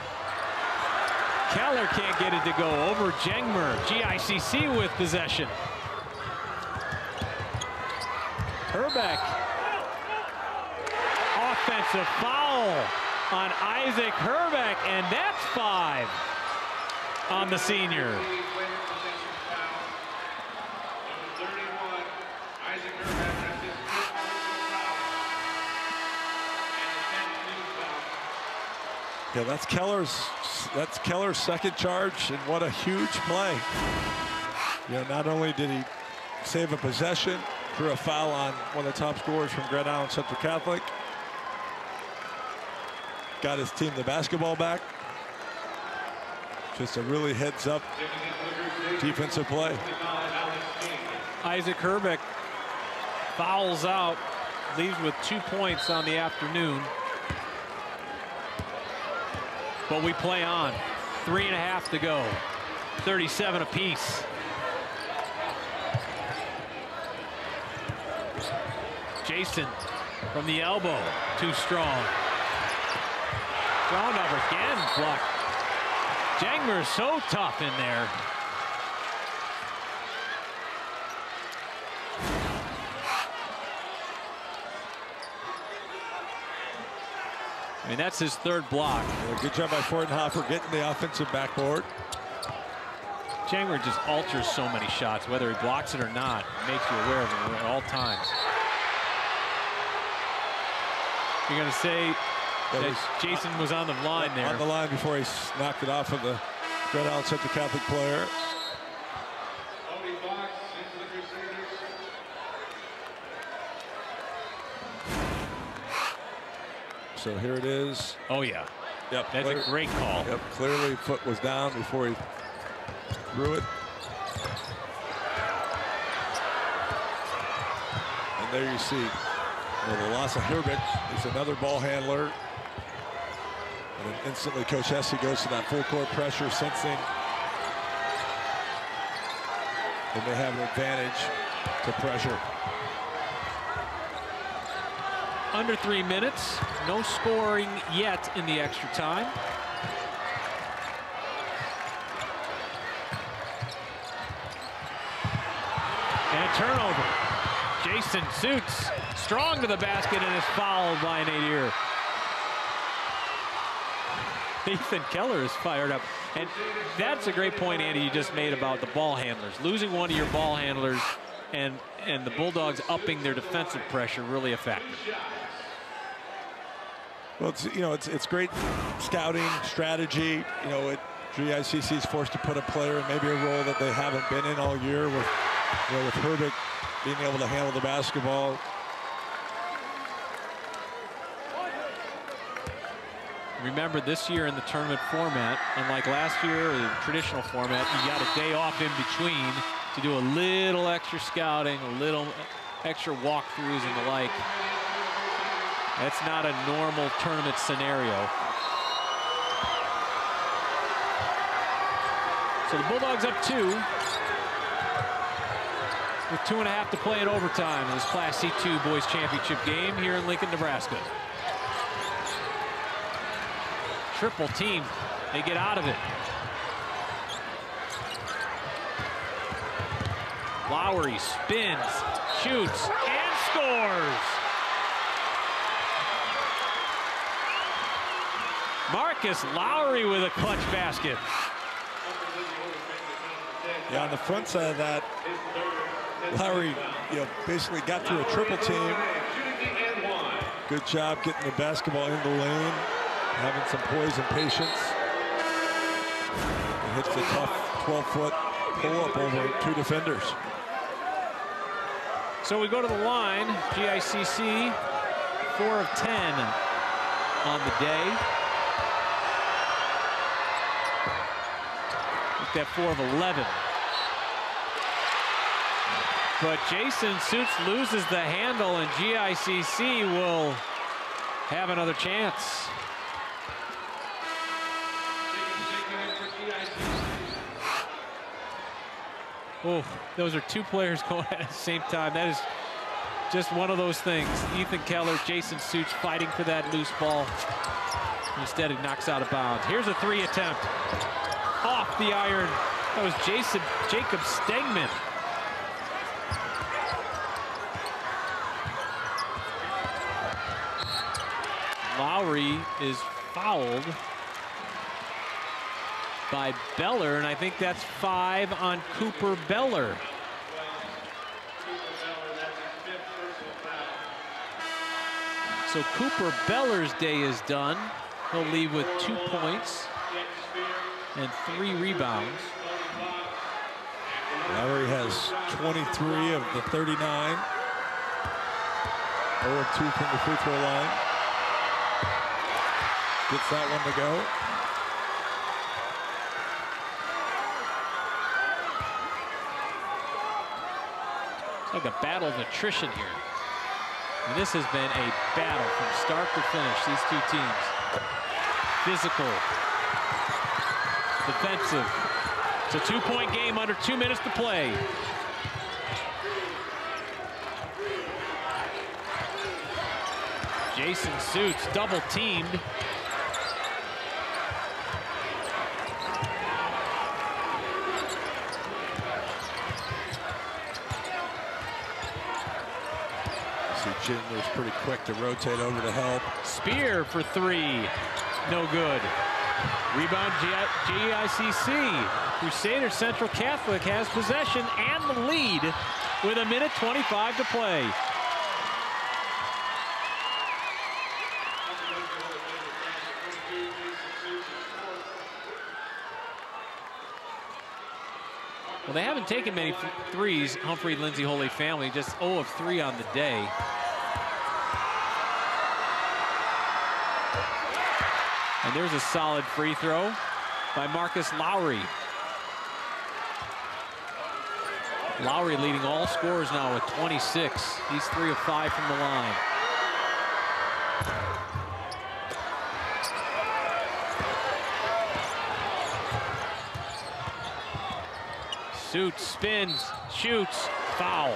Speaker 1: Keller can't get it to go over Jangmer. G I C C with possession. Herbeck. Offensive foul on Isaac Herbeck, and that's five on the senior.
Speaker 2: Yeah, that's Keller's that's Keller's second charge, and what a huge play. You know, not only did he save a possession, drew a foul on one of the top scorers from Grand Island Central Catholic, got his team the basketball back. Just a really heads-up defensive play.
Speaker 1: Isaac Herbeck fouls out, leaves with two points on the afternoon. But we play on. Three and a half to go. thirty-seven apiece. Jason from the elbow, too strong. Round up again, blocked. Jangmer is so tough in there. I mean, that's his third block.
Speaker 2: Yeah, good job by Fortenhofer getting the offensive backboard.
Speaker 1: Jangmer just alters so many shots, whether he blocks it or not. Makes you aware of it at all times. You're going to say that, that Jason was on the line there.
Speaker 2: On the line before he knocked it off of the Grand Island Central Catholic player. So here it is.
Speaker 1: Oh, yeah.
Speaker 2: Yep.
Speaker 1: That's
Speaker 2: clear,
Speaker 1: a great call.
Speaker 2: Yep. Clearly, foot was down before he threw it. And And there you see well, the loss of Herbert is another ball handler. And then instantly Coach Hesse goes to that full court pressure, sensing they may have an advantage to pressure.
Speaker 1: Under three minutes, no scoring yet in the extra time. And a turnover. Jason Suits strong to the basket and is fouled by Nadir. Ethan Keller is fired up. And that's a great point, Andy, you just made about the ball handlers. Losing one of your ball handlers and, and the Bulldogs upping their defensive pressure really a factor.
Speaker 2: Well, it's, you know, it's, it's great scouting strategy. You know, it, G I C C is forced to put a player in maybe a role that they haven't been in all year with, you know, with Herbert being able to handle the basketball.
Speaker 1: Remember, this year in the tournament format, unlike last year or the traditional format, you got a day off in between to do a little extra scouting, a little extra walkthroughs and the like. That's not a normal tournament scenario. So the Bulldogs up two with two and a half to play in overtime in this Class C two Boys Championship game here in Lincoln, Nebraska. Triple team, they get out of it. Lowry spins, shoots, and scores. Marcus Lowry with a clutch basket.
Speaker 2: Yeah, on the front side of that, Lowry, you know, basically got through a triple team. Good job getting the basketball in the lane, having some poise and patience. He hits the tough twelve foot pull-up over two defenders.
Speaker 1: So we go to the line. G I C C, four of ten on the day. Look at four of eleven. But Jason Suits loses the handle, and G I C C will have another chance. Oh, those are two players going at the same time. That is just one of those things. Ethan Keller, Jason Suits fighting for that loose ball. Instead, it knocks out of bounds. Here's a three attempt. Off the iron. That was Jason Jacob Stegman. Lowry is fouled by Beller, and I think that's five on Cooper Beller. So Cooper Beller's day is done. He'll leave with two points and three rebounds.
Speaker 2: Lowry has twenty-three of the thirty-nine. zero of two from the free throw line. Gets that one to go.
Speaker 1: It's like a battle of attrition here. And this has been a battle from start to finish, these two teams. Physical, defensive. It's a two-point game under two minutes to play. Jason Suits double teamed.
Speaker 2: Jindler's pretty quick to rotate over to help.
Speaker 1: Spear for three. No good. Rebound G I C C. Crusaders Central Catholic has possession and the lead with a minute twenty-five to play. Well, they haven't taken many threes, Humphrey, Lindsay, Holy Family, just zero of three on the day. And there's a solid free throw by Marcus Lowry. Lowry leading all scorers now with twenty-six. He's three of five from the line. Suits, spins, shoots, foul.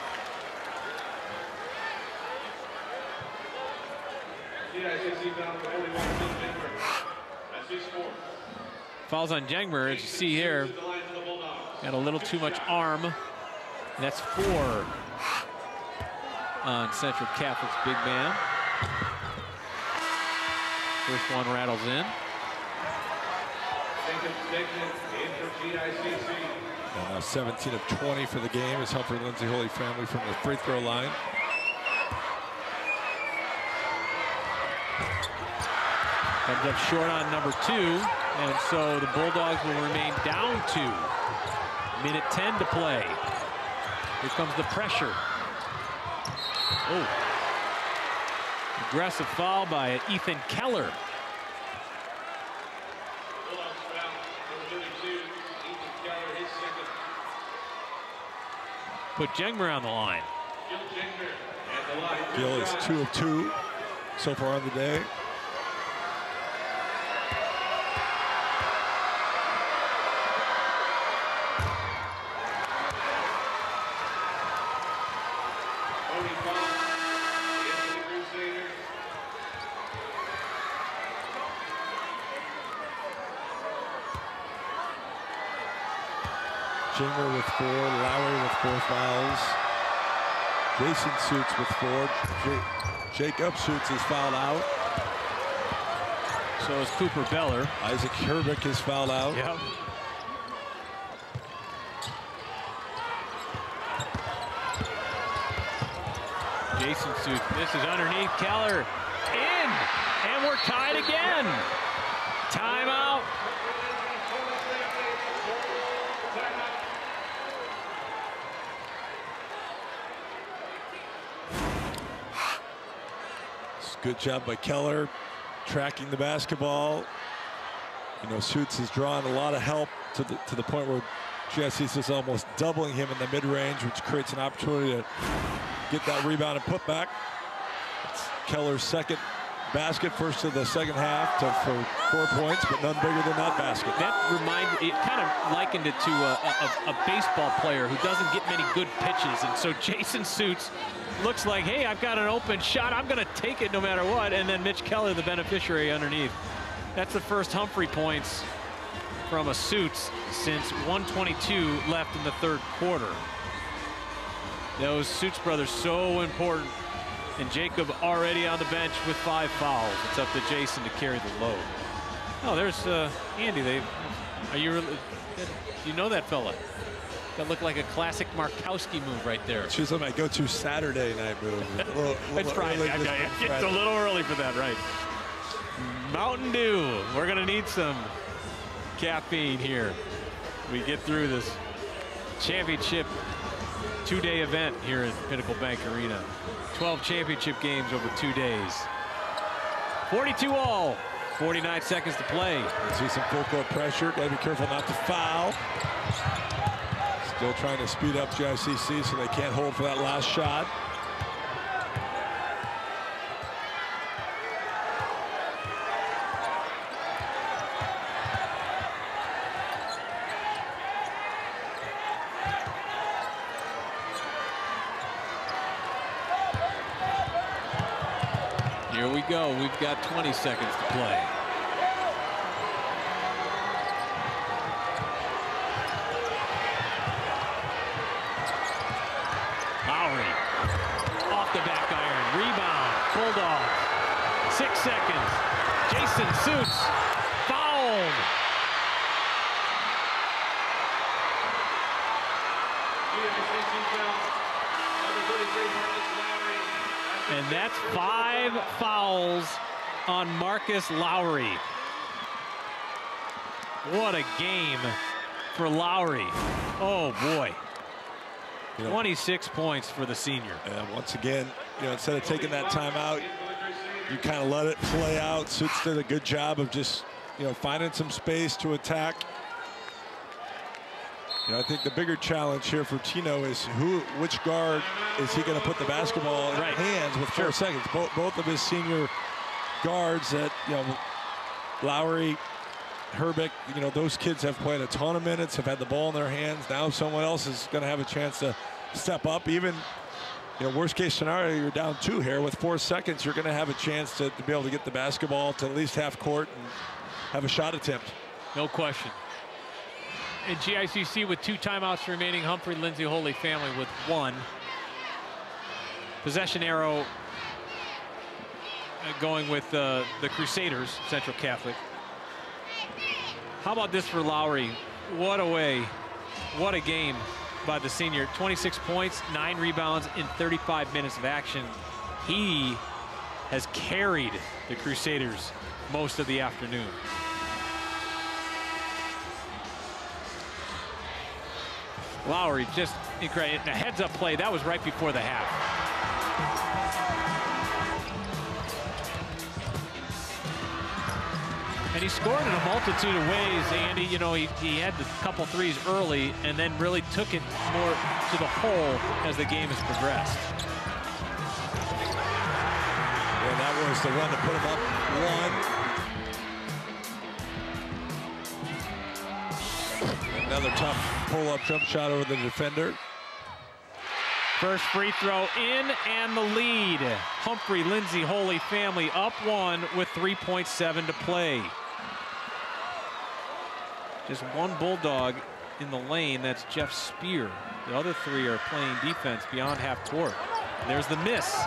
Speaker 1: Fouls on Jengmer, as you see here. Got a little too much arm. That's four on Central Catholic's big man. First one rattles in.
Speaker 2: And now seventeen of twenty for the game is Humphrey Lindsay Holy Family from the free throw line.
Speaker 1: Comes up short on number two, and so the Bulldogs will remain down two. Minute ten to play. Here comes the pressure. Oh. Aggressive foul by Ethan Keller. Put Jengmer on the line.
Speaker 2: Gill is two of two so far on the day. Jengmer with four, Lowry with four fouls. Jason Suits with four. J Jacob Suits is fouled out.
Speaker 1: So is Cooper Beller.
Speaker 2: Isaac Herbeck is fouled out.
Speaker 1: Yep. Jason Suits misses underneath. Keller in, and we're tied again. Timeout.
Speaker 2: Good job by Keller tracking the basketball. You know, Suits has drawn a lot of help to the to the point where G I C is almost doubling him in the mid-range, which creates an opportunity to get that rebound and put back. It's Keller's second basket, first of the second half to, for four points, but none bigger than that basket.
Speaker 1: That reminded, it kind of likened it to a, a, a baseball player who doesn't get many good pitches, and so Jason Suits looks like, hey, I've got an open shot, I'm going to take it no matter what, and then Mitch Keller, the beneficiary underneath. That's the first Humphrey points from a Suits since one twenty-two left in the third quarter. Those Suits brothers so important, and Jacob already on the bench with five fouls. It's up to Jason to carry the load. Oh, there's uh, Andy. They, are you? Do you know that fella? That looked like a classic Markowski move right there.
Speaker 2: She's my go-to Saturday night move. A little, little
Speaker 1: it's Friday. I, I, it's a little early for that, right? Mountain Dew. We're gonna need some caffeine here. We get through this championship two-day event here at Pinnacle Bank Arena. twelve championship games over two days. forty-two all. forty-nine seconds to play.
Speaker 2: Let's see some full court pressure. Gotta be careful not to foul. Still trying to speed up G I C C so they can't hold for that last shot.
Speaker 1: Here we go. We've got twenty seconds to play. Lowry off the back iron. Rebound. Bulldogs. Six seconds. Jason Suits fouled. And that's five fouls on Marcus Lowry. What a game for Lowry. Oh boy.
Speaker 2: You know,
Speaker 1: twenty-six points for the senior.
Speaker 2: And once again, you know, instead of taking that timeout, you kind of let it play out. Suits did a good job of just, you know, finding some space to attack. You know, I think the bigger challenge here for Tino is who, which guard is he going to put the basketball in
Speaker 1: right.
Speaker 2: hands with four
Speaker 1: Sure.
Speaker 2: seconds? Both, both of his senior guards that, you know, Lowry, Herbeck, you know, those kids have played a ton of minutes, have had the ball in their hands. Now someone else is going to have a chance to step up. Even, you know, worst case scenario, you're down two here. With four seconds, you're going to have a chance to, to be able to get the basketball to at least half court and have a shot attempt.
Speaker 1: No question. And G I C C with two timeouts remaining. Humphrey, Lindsay, Holy Family with one. Possession arrow going with uh, the Crusaders, Central Catholic. How about this for Lowry? What a way, what a game by the senior. twenty-six points, nine rebounds in thirty-five minutes of action. He has carried the Crusaders most of the afternoon. Lowry just incredible. A heads-up play. That was right before the half. And he scored in a multitude of ways, Andy. You know, he, he had the couple threes early and then really took it more to the hole as the game has progressed.
Speaker 2: Yeah, that was the run to put him up one. Another tough pull-up jump shot over the defender.
Speaker 1: First free throw in and the lead. Humphrey, Lindsay, Holy Family up one with three point seven to play. Just one Bulldog in the lane, that's Jeff Spear. The other three are playing defense beyond half court. There's the miss.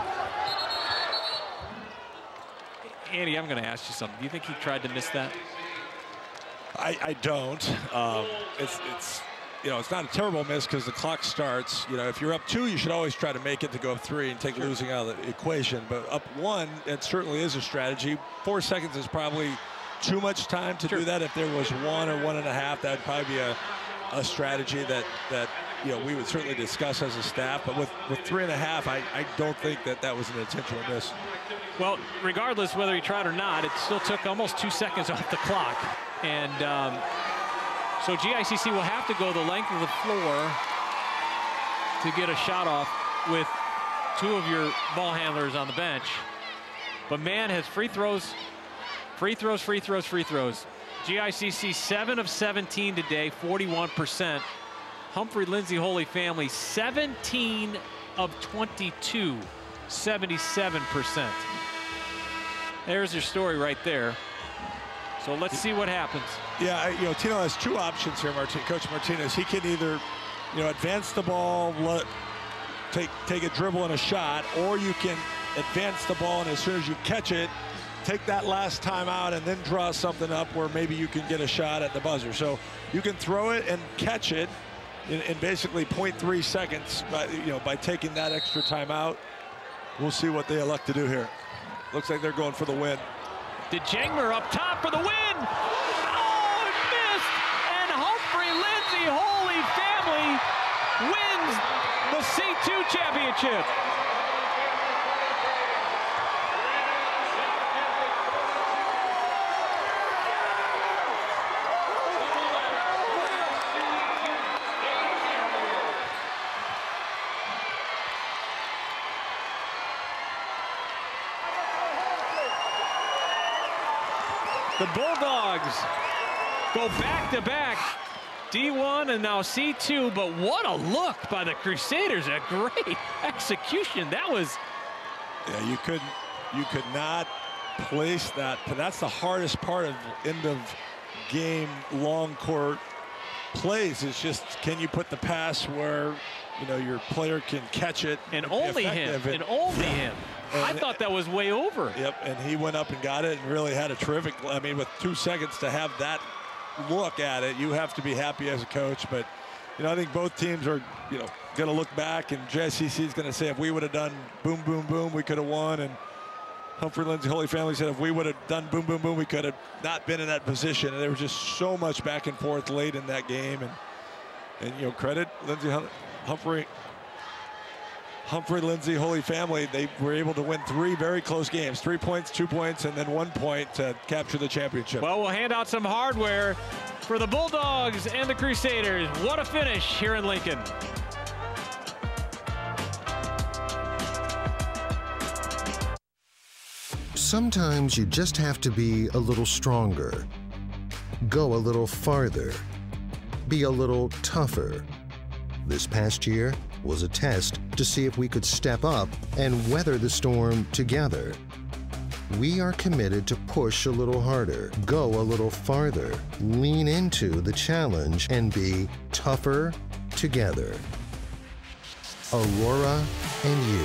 Speaker 1: Andy, I'm going to ask you something. Do you think he tried to miss that?
Speaker 2: I, I don't. Um, it's, it's, you know, it's not a terrible miss because the clock starts. You know, if you're up two, you should always try to make it to go up three and take sure. losing out of the equation. But up one, it certainly is a strategy. Four seconds is probably too much time to sure. do that. If there was one or one and a half, that would probably be a, a strategy that, that, you know, we would certainly discuss as a staff. But with, with three and a half, I, I don't think that that was an intentional miss.
Speaker 1: Well, regardless whether he tried or not, it still took almost two seconds off the clock. And um, so G I C C will have to go the length of the floor to get a shot off with two of your ball handlers on the bench. But man, has free throws, free throws, free throws, free throws. G I C C seven of seventeen today, forty-one percent. Humphrey, Lindsay, Holy Family, seventeen of twenty-two, seventy-seven percent. There's your story right there. So let's see what happens.
Speaker 2: Yeah, you know, Tino has two options here, Martin, Coach Martinez. He can either, you know, advance the ball, let, take, take a dribble and a shot, or you can advance the ball, and as soon as you catch it, take that last time out and then draw something up where maybe you can get a shot at the buzzer. So you can throw it and catch it in, in basically zero point three seconds, by, you know, by taking that extra time out. We'll see what they elect to do here. Looks like they're going for the win.
Speaker 1: DeJangler up top for the win. Oh, it missed. And Humphrey, Lindsay, Holy Family wins the C two championship. The Bulldogs go back-to-back, D one and now C two, but what a look by the Crusaders, a great execution. That was...
Speaker 2: Yeah, you couldn't, you could not place that, but that's the hardest part of end of game long court plays, is just, can you put the pass where, you know, your player can catch it.
Speaker 1: And only him, and only him. And I thought that was way over.
Speaker 2: Yep, and he went up and got it and really had a terrific, I mean, with two seconds to have that look at it, you have to be happy as a coach. But, you know, I think both teams are, you know, going to look back, and J C C is going to say, if we would have done boom, boom, boom, we could have won. And Humphrey, Lindsay, Holy Family said, if we would have done boom, boom, boom, we could have not been in that position. And there was just so much back and forth late in that game. And, and you know, credit Lindsay, Humphrey, Humphrey, Lindsay, Holy Family, they were able to win three very close games. Three points, two points, and then one point to capture the championship.
Speaker 1: Well, we'll hand out some hardware for the Bulldogs and the Crusaders. What a finish here in Lincoln.
Speaker 18: Sometimes you just have to be a little stronger, go a little farther, be a little tougher. This past year was a test to see if we could step up and weather the storm together. We are committed to push a little harder, go a little farther, lean into the challenge, and be tougher together. Aurora and you.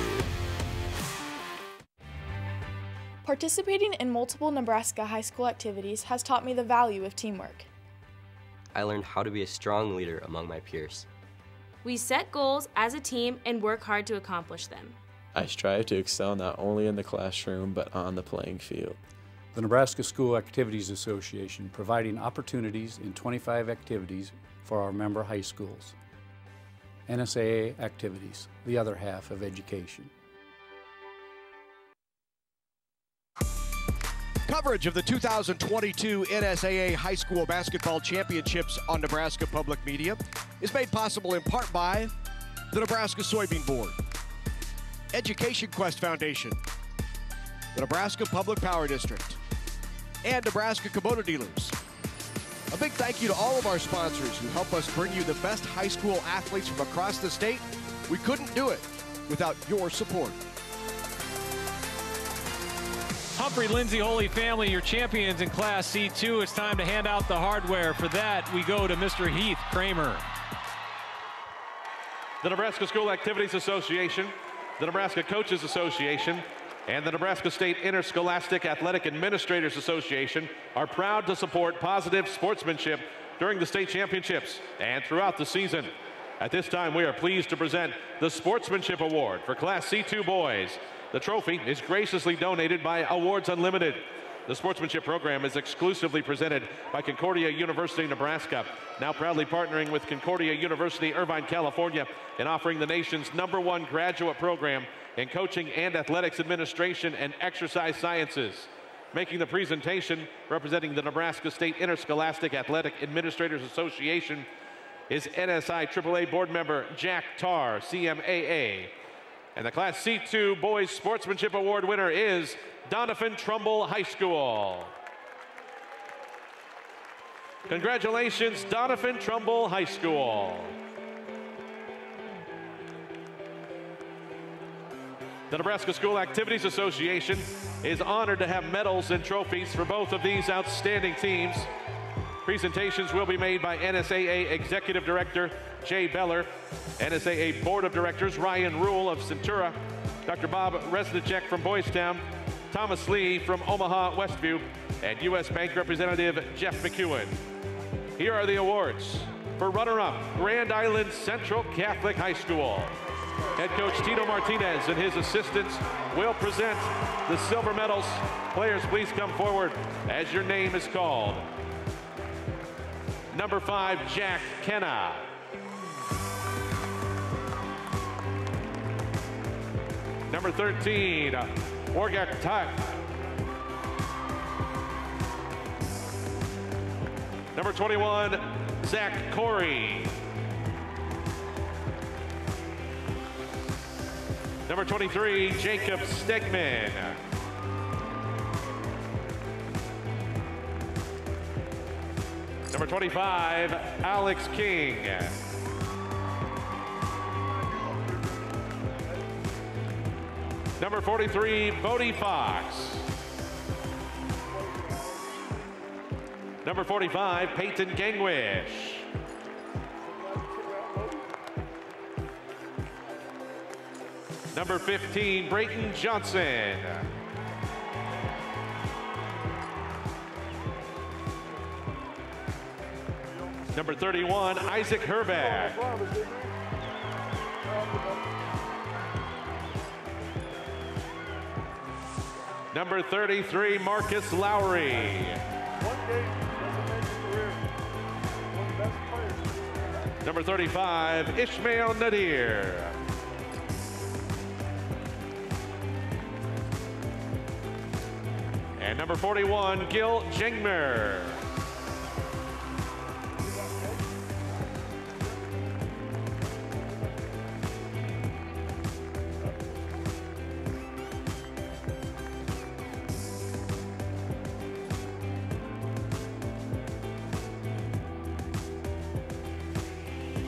Speaker 19: Participating in multiple Nebraska high school activities has taught me the value of teamwork.
Speaker 20: I learned how to be a strong leader among my peers.
Speaker 21: We set goals as a team and work hard to accomplish them.
Speaker 22: I strive to excel not only in the classroom, but on the playing field.
Speaker 17: The Nebraska School Activities Association providing opportunities in twenty-five activities for our member high schools. N S A A activities, the other half of education.
Speaker 8: Coverage of the two thousand twenty-two N S A A High School Basketball Championships on Nebraska Public Media is made possible in part by the Nebraska Soybean Board, Education Quest Foundation, the Nebraska Public Power District, and Nebraska Kubota Dealers. A big thank you to all of our sponsors who help us bring you the best high school athletes from across the state. We couldn't do it without your support.
Speaker 1: Humphrey, Lindsay, Holy Family, your champions in Class C two. It's time to hand out the hardware. For that, we go to Mister Heath Kramer.
Speaker 9: The Nebraska School Activities Association, the Nebraska Coaches Association, and the Nebraska State Interscholastic Athletic Administrators Association are proud to support positive sportsmanship during the state championships and throughout the season. At this time, we are pleased to present the Sportsmanship Award for Class C two boys. The trophy is graciously donated by Awards Unlimited. The sportsmanship program is exclusively presented by Concordia University, Nebraska, now proudly partnering with Concordia University, Irvine, California, and offering the nation's number one graduate program in coaching and athletics administration and exercise sciences. Making the presentation, representing the Nebraska State Interscholastic Athletic Administrators Association, is N S I triple A board member Jack Tarr, C M A A. And the Class C two Boys Sportsmanship Award winner is Donovan Trumbull High School. Congratulations, Donovan Trumbull High School. The Nebraska School Activities Association is honored to have medals and trophies for both of these outstanding teams. Presentations will be made by N S A A Executive Director Jay Beller, N S A A Board of Directors Ryan Rule of Centura, Doctor Bob Resnicek from Boys Town, Thomas Lee from Omaha Westview, and U S Bank Representative Jeff McEwen. Here are the awards. For runner-up, Grand Island Central Catholic High School. Head coach Tito Martinez and his assistants will present the silver medals. Players, please come forward as your name is called. Number five, Jack Kenna. Number thirteen, Orgak Tak. Number twenty-one, Zach Corey. Number twenty-three, Jacob Stegman. Number twenty-five, Alex King. Number forty-three, Bodie Fox. Number forty-five, Peyton Gangwish. Number fifteen, Brayton Johnson. Number thirty-one, Isaac Herbeck. Number thirty-three, Marcus Lowry. Number thirty-five, Ishmael Nadir. And number forty-one, Gil Jengmer.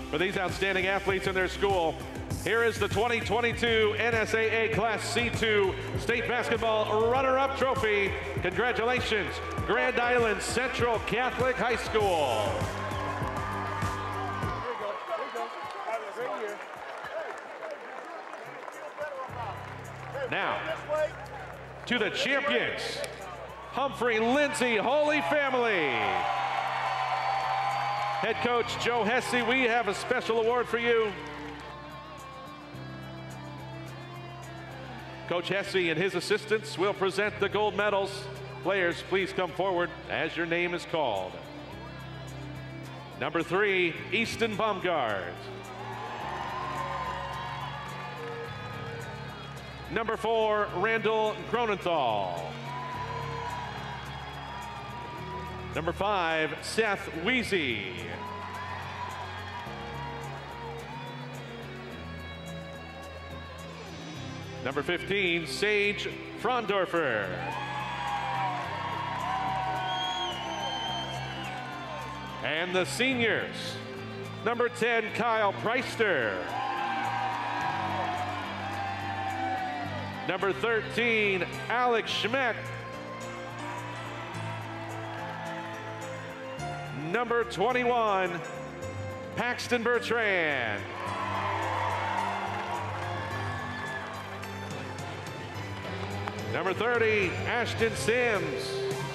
Speaker 9: For these outstanding athletes in their school, here is the twenty twenty-two N S A A Class C two State Basketball Runner-Up Trophy. Congratulations, Grand Island Central Catholic High School. Now, to the champions, Humphrey, Lindsay, Holy Family. Head coach Joe Hesse, we have a special award for you. Coach Hesse and his assistants will present the gold medals. Players, please come forward as your name is called. Number three, Easton Baumgart. Number four, Randall Cronenthal. Number five, Seth Weezy. Number fifteen, Sage Frondorfer. And the seniors, number ten, Kyle Preister. Number thirteen, Alex Schmeck. Number twenty-one, Paxton Bertrand. Number thirty, Ashton Sims.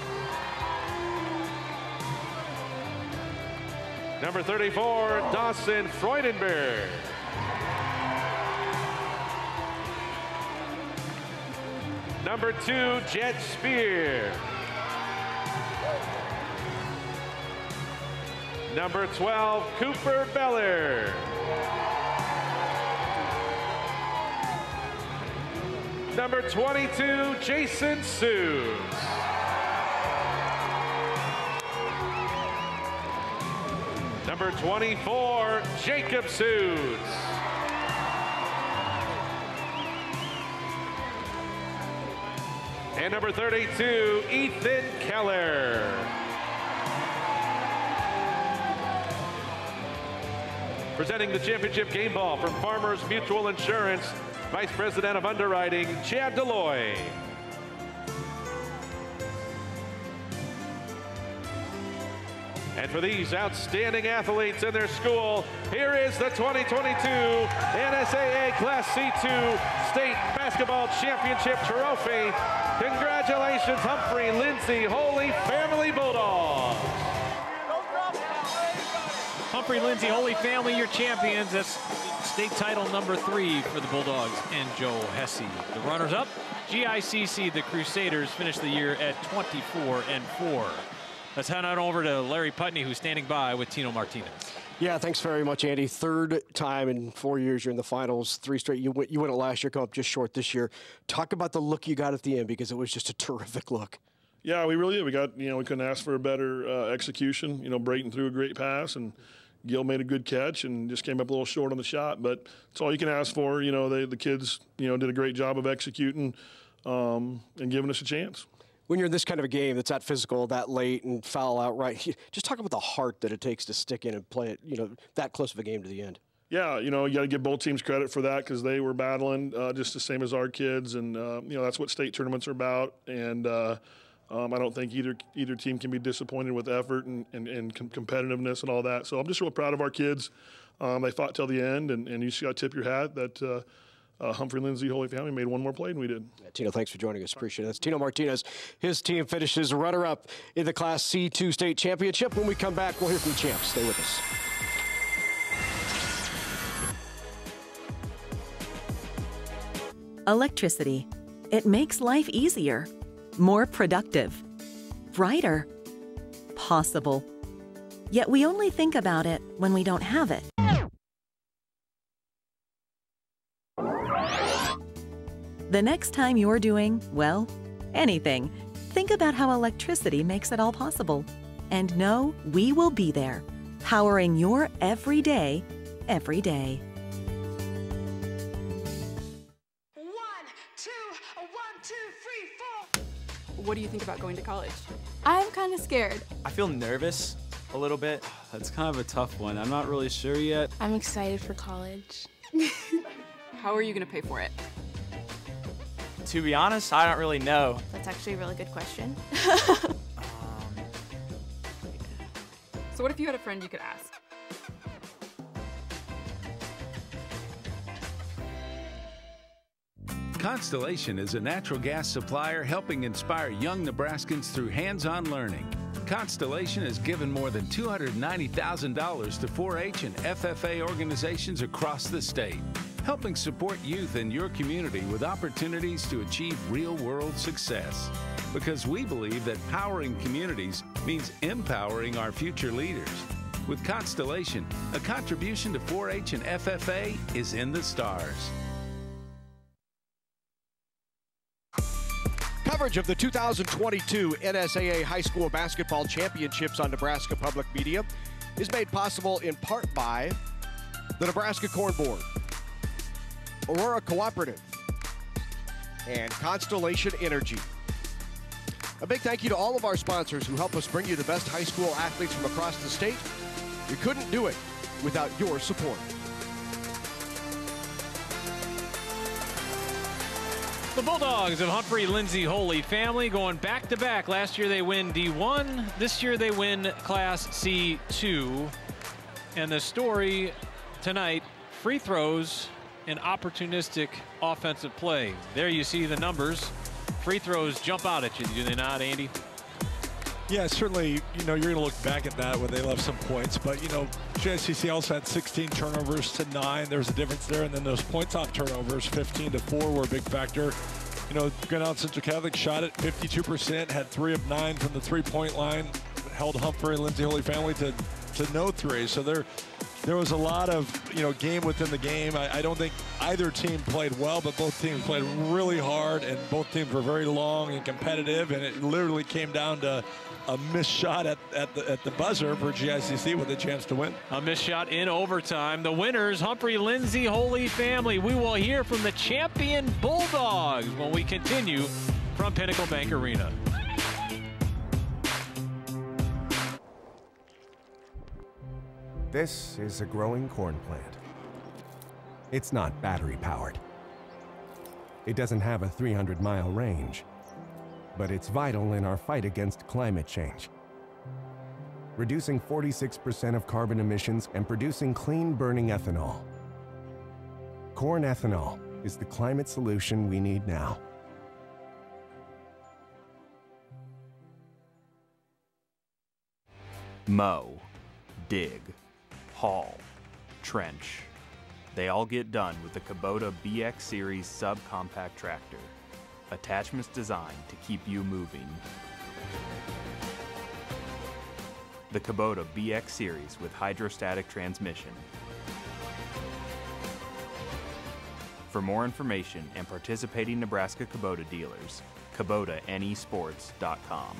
Speaker 9: Number thirty-four, Dawson Freudenberg. Number two, Jet Spear. Number twelve, Cooper Beller. Number twenty-two, Jason Sues. Number twenty-four, Jacob Sues. And number thirty-two, Ethan Keller. Presenting the championship game ball from Farmers Mutual Insurance, Vice President of Underwriting, Chad Deloy. And for these outstanding athletes in their school, here is the twenty twenty-two N S A A Class C two State Basketball Championship Trophy. Congratulations, Humphrey, Lindsay, Holy Family Bulldogs.
Speaker 1: Humphrey, Lindsay, Holy Family, your champions. That's state title number three for the Bulldogs and Joe Hesse. The runners-up, G I C C, the Crusaders, finished the year at twenty-four and four. Let's head on over to Larry Putney, who's standing by with Tino Martinez.
Speaker 8: Yeah, thanks very much, Andy. Third time in four years you're in the finals, three straight. You went, you went it last year, come up just short this year. Talk about the look you got at the end, because it was just a terrific look.
Speaker 3: Yeah, we really did. We got, you know, we couldn't ask for a better uh, execution. You know, Brayton threw a great pass, and Gil made a good catch and just came up a little short on the shot. But it's all you can ask for. You know, they, the kids, you know, did a great job of executing um, and giving us a chance.
Speaker 8: When you're in this kind of a game that's that physical, that late, and foul out right, just talk about the heart that it takes to stick in and play it, you know, that close of a game to the end.
Speaker 3: Yeah, you know, you got to give both teams credit for that, because they were battling uh, just the same as our kids, and uh, you know, that's what state tournaments are about. And uh, um, I don't think either either team can be disappointed with effort and, and, and com competitiveness and all that. So I'm just real proud of our kids. Um, they fought till the end, and, and you just got to tip your hat that uh, uh, Humphrey, Lindsay, Holy Family made one more play than we did.
Speaker 8: Yeah, Tino, thanks for joining us. Appreciate it. That's Tino Martinez. His team finishes runner-up in the Class C two state championship. When we come back, we'll hear from the champs. Stay with us.
Speaker 4: Electricity. It makes life easier, more productive, brighter, possible. Yet we only think about it when we don't have it. The next time you're doing, well, anything, think about how electricity makes it all possible. And know we will be there, powering your everyday, every day.
Speaker 5: What do you think about going to college?
Speaker 6: I'm kind of scared.
Speaker 7: I feel nervous,
Speaker 5: a little bit?
Speaker 6: That's kind of a tough one. I'm not really sure yet.
Speaker 19: I'm excited for college.
Speaker 7: How are you going to pay for it?
Speaker 5: To be honest, I don't really know.
Speaker 19: That's actually a really good question.
Speaker 7: So what if you had a friend you could ask?
Speaker 11: Constellation is a natural gas supplier helping inspire young Nebraskans through hands-on learning. Constellation has given more than two hundred ninety thousand dollars to four H and F F A organizations across the state, helping support youth in your community with opportunities to achieve real-world success. Because we believe that powering communities means empowering our future leaders. With Constellation, a contribution to four H and F F A is in the stars.
Speaker 8: Coverage of the two thousand twenty-two N S A A High School Basketball Championships on Nebraska Public Media is made possible in part by the Nebraska Corn Board, Aurora Cooperative, and Constellation Energy. A big thank you to all of our sponsors who help us bring you the best high school athletes from across the state. We couldn't do it without your support.
Speaker 1: The Bulldogs of Humphrey, Lindsay, Holy Family going back-to-back. Last year they win D one. This year they win Class C two. And the story tonight, free throws and opportunistic offensive play. There you see the numbers. Free throws jump out at you, do they not, Andy?
Speaker 2: Yeah, certainly, you know, you're going to look back at that where they left some points. But, you know, G I C C also had sixteen turnovers to nine. There's a difference there. And then those points off turnovers, fifteen to four, were a big factor. You know, Grand Island Central Catholic shot at fifty-two percent, had three of nine from the three-point line, held Humphrey and Lindsay Holy Family to, to no three. So there, there was a lot of, you know, game within the game. I, I don't think either team played well, but both teams played really hard, and both teams were very long and competitive, and it literally came down to a missed shot at, at, the, at the buzzer for G I C C with a chance to win.
Speaker 1: A missed shot in overtime. The winners, Humphrey, Lindsay, Holy Family. We will hear from the champion Bulldogs when we continue from Pinnacle Bank Arena.
Speaker 10: This is a growing corn plant. It's not battery powered. It doesn't have a three hundred mile range, but it's vital in our fight against climate change. Reducing forty-six percent of carbon emissions and producing clean burning ethanol. Corn ethanol is the climate solution we need now.
Speaker 15: Mow, dig, haul, trench. They all get done with the Kubota B X Series subcompact tractor. Attachments designed to keep you moving. The Kubota B X Series with hydrostatic transmission. For more information and participating Nebraska Kubota dealers, Kubota N E sports dot com.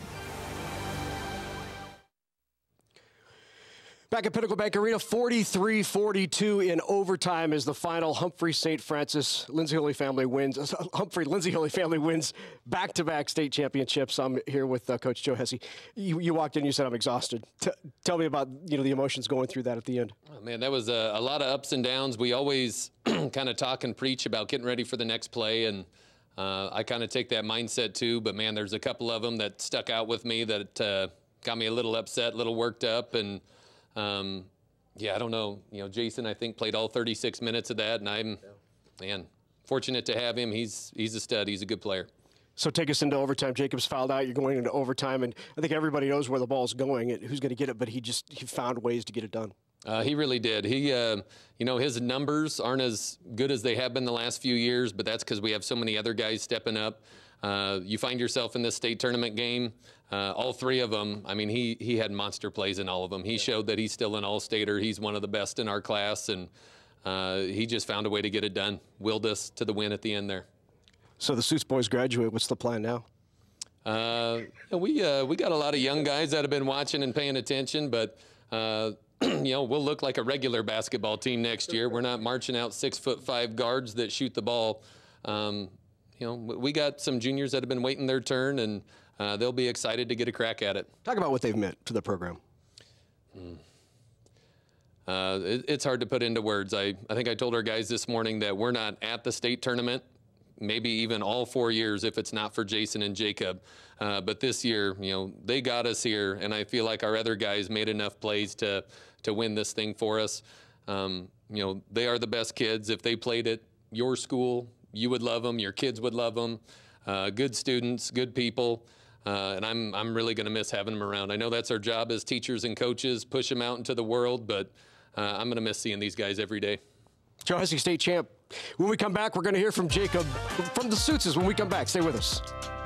Speaker 8: Back at Pinnacle Bank Arena, forty-three forty-two in overtime is the final. Humphrey Saint Francis, Lindsay Holy Family wins. Humphrey, Lindsay Holy Family wins back-to-back state championships. I'm here with uh, Coach Joe Hesse. You, you walked in, you said, I'm exhausted. T tell me about, you know, the emotions going through that at the end.
Speaker 12: Oh, man, that was a, a lot of ups and downs. We always kind of talk and preach about getting ready for the next play, and uh, I kind of take that mindset too. But, man, there's a couple of them that stuck out with me that uh, got me a little upset, a little worked up, and Um, yeah, I don't know. You know, Jason, I think, played all thirty-six minutes of that, and I'm, man, fortunate to have him. He's he's a stud. He's a good player.
Speaker 8: So take us into overtime. Jacobs fouled out. You're going into overtime, and I think everybody knows where the ball's going and who's going to get it, but he just he found ways to get it done.
Speaker 12: Uh, he really did. He, uh, you know, his numbers aren't as good as they have been the last few years, but that's because we have so many other guys stepping up. Uh, you find yourself in this state tournament game, uh, all three of them. I mean, he he had monster plays in all of them. He showed that he's still an all-stater. He's one of the best in our class, and uh, he just found a way to get it done. Willed us to the win at the end there.
Speaker 8: So the Suits boys graduate. What's the plan now?
Speaker 12: Uh, we uh, we got a lot of young guys that have been watching and paying attention, but uh, you know, we'll look like a regular basketball team next year. We're not marching out six foot five guards that shoot the ball. Um, You know, we got some juniors that have been waiting their turn, and uh, they'll be excited to get a crack at it.
Speaker 8: Talk about what they've meant to the program.
Speaker 12: Mm. Uh, it, it's hard to put into words. I, I think I told our guys this morning that we're not at the state tournament, maybe even all four years if it's not for Jason and Jacob. Uh, but this year, you know, they got us here, and I feel like our other guys made enough plays to, to win this thing for us. Um, you know, they are the best kids. If they played at your school, you would love them, your kids would love them. Uh, good students, good people. Uh, and I'm, I'm really going to miss having them around. I know that's our job as teachers and coaches, push them out into the world, but uh, I'm going to miss seeing these guys every day.
Speaker 8: Joe Hesse, state champ. When we come back, we're going to hear from Jacob from the Suitses. When we come back, stay with us.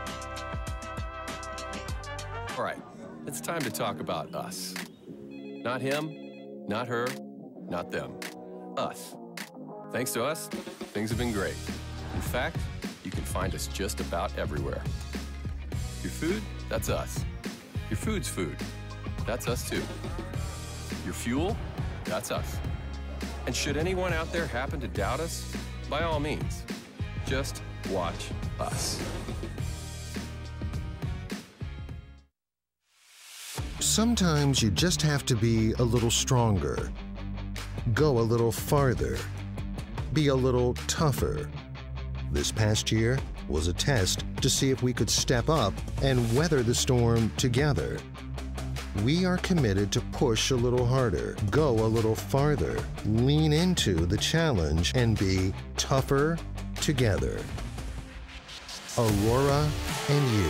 Speaker 13: All right, it's time to talk about us. Not him, not her, not them. Us. Thanks to us, things have been great. In fact, you can find us just about everywhere. Your food, that's us. Your food's food, that's us too. Your fuel, that's us. And should anyone out there happen to doubt us, by all means, just watch us.
Speaker 18: Sometimes you just have to be a little stronger, go a little farther, be a little tougher. This past year was a test to see if we could step up and weather the storm together. We are committed to push a little harder, go a little farther, lean into the challenge, and be tougher together. Aurora and you.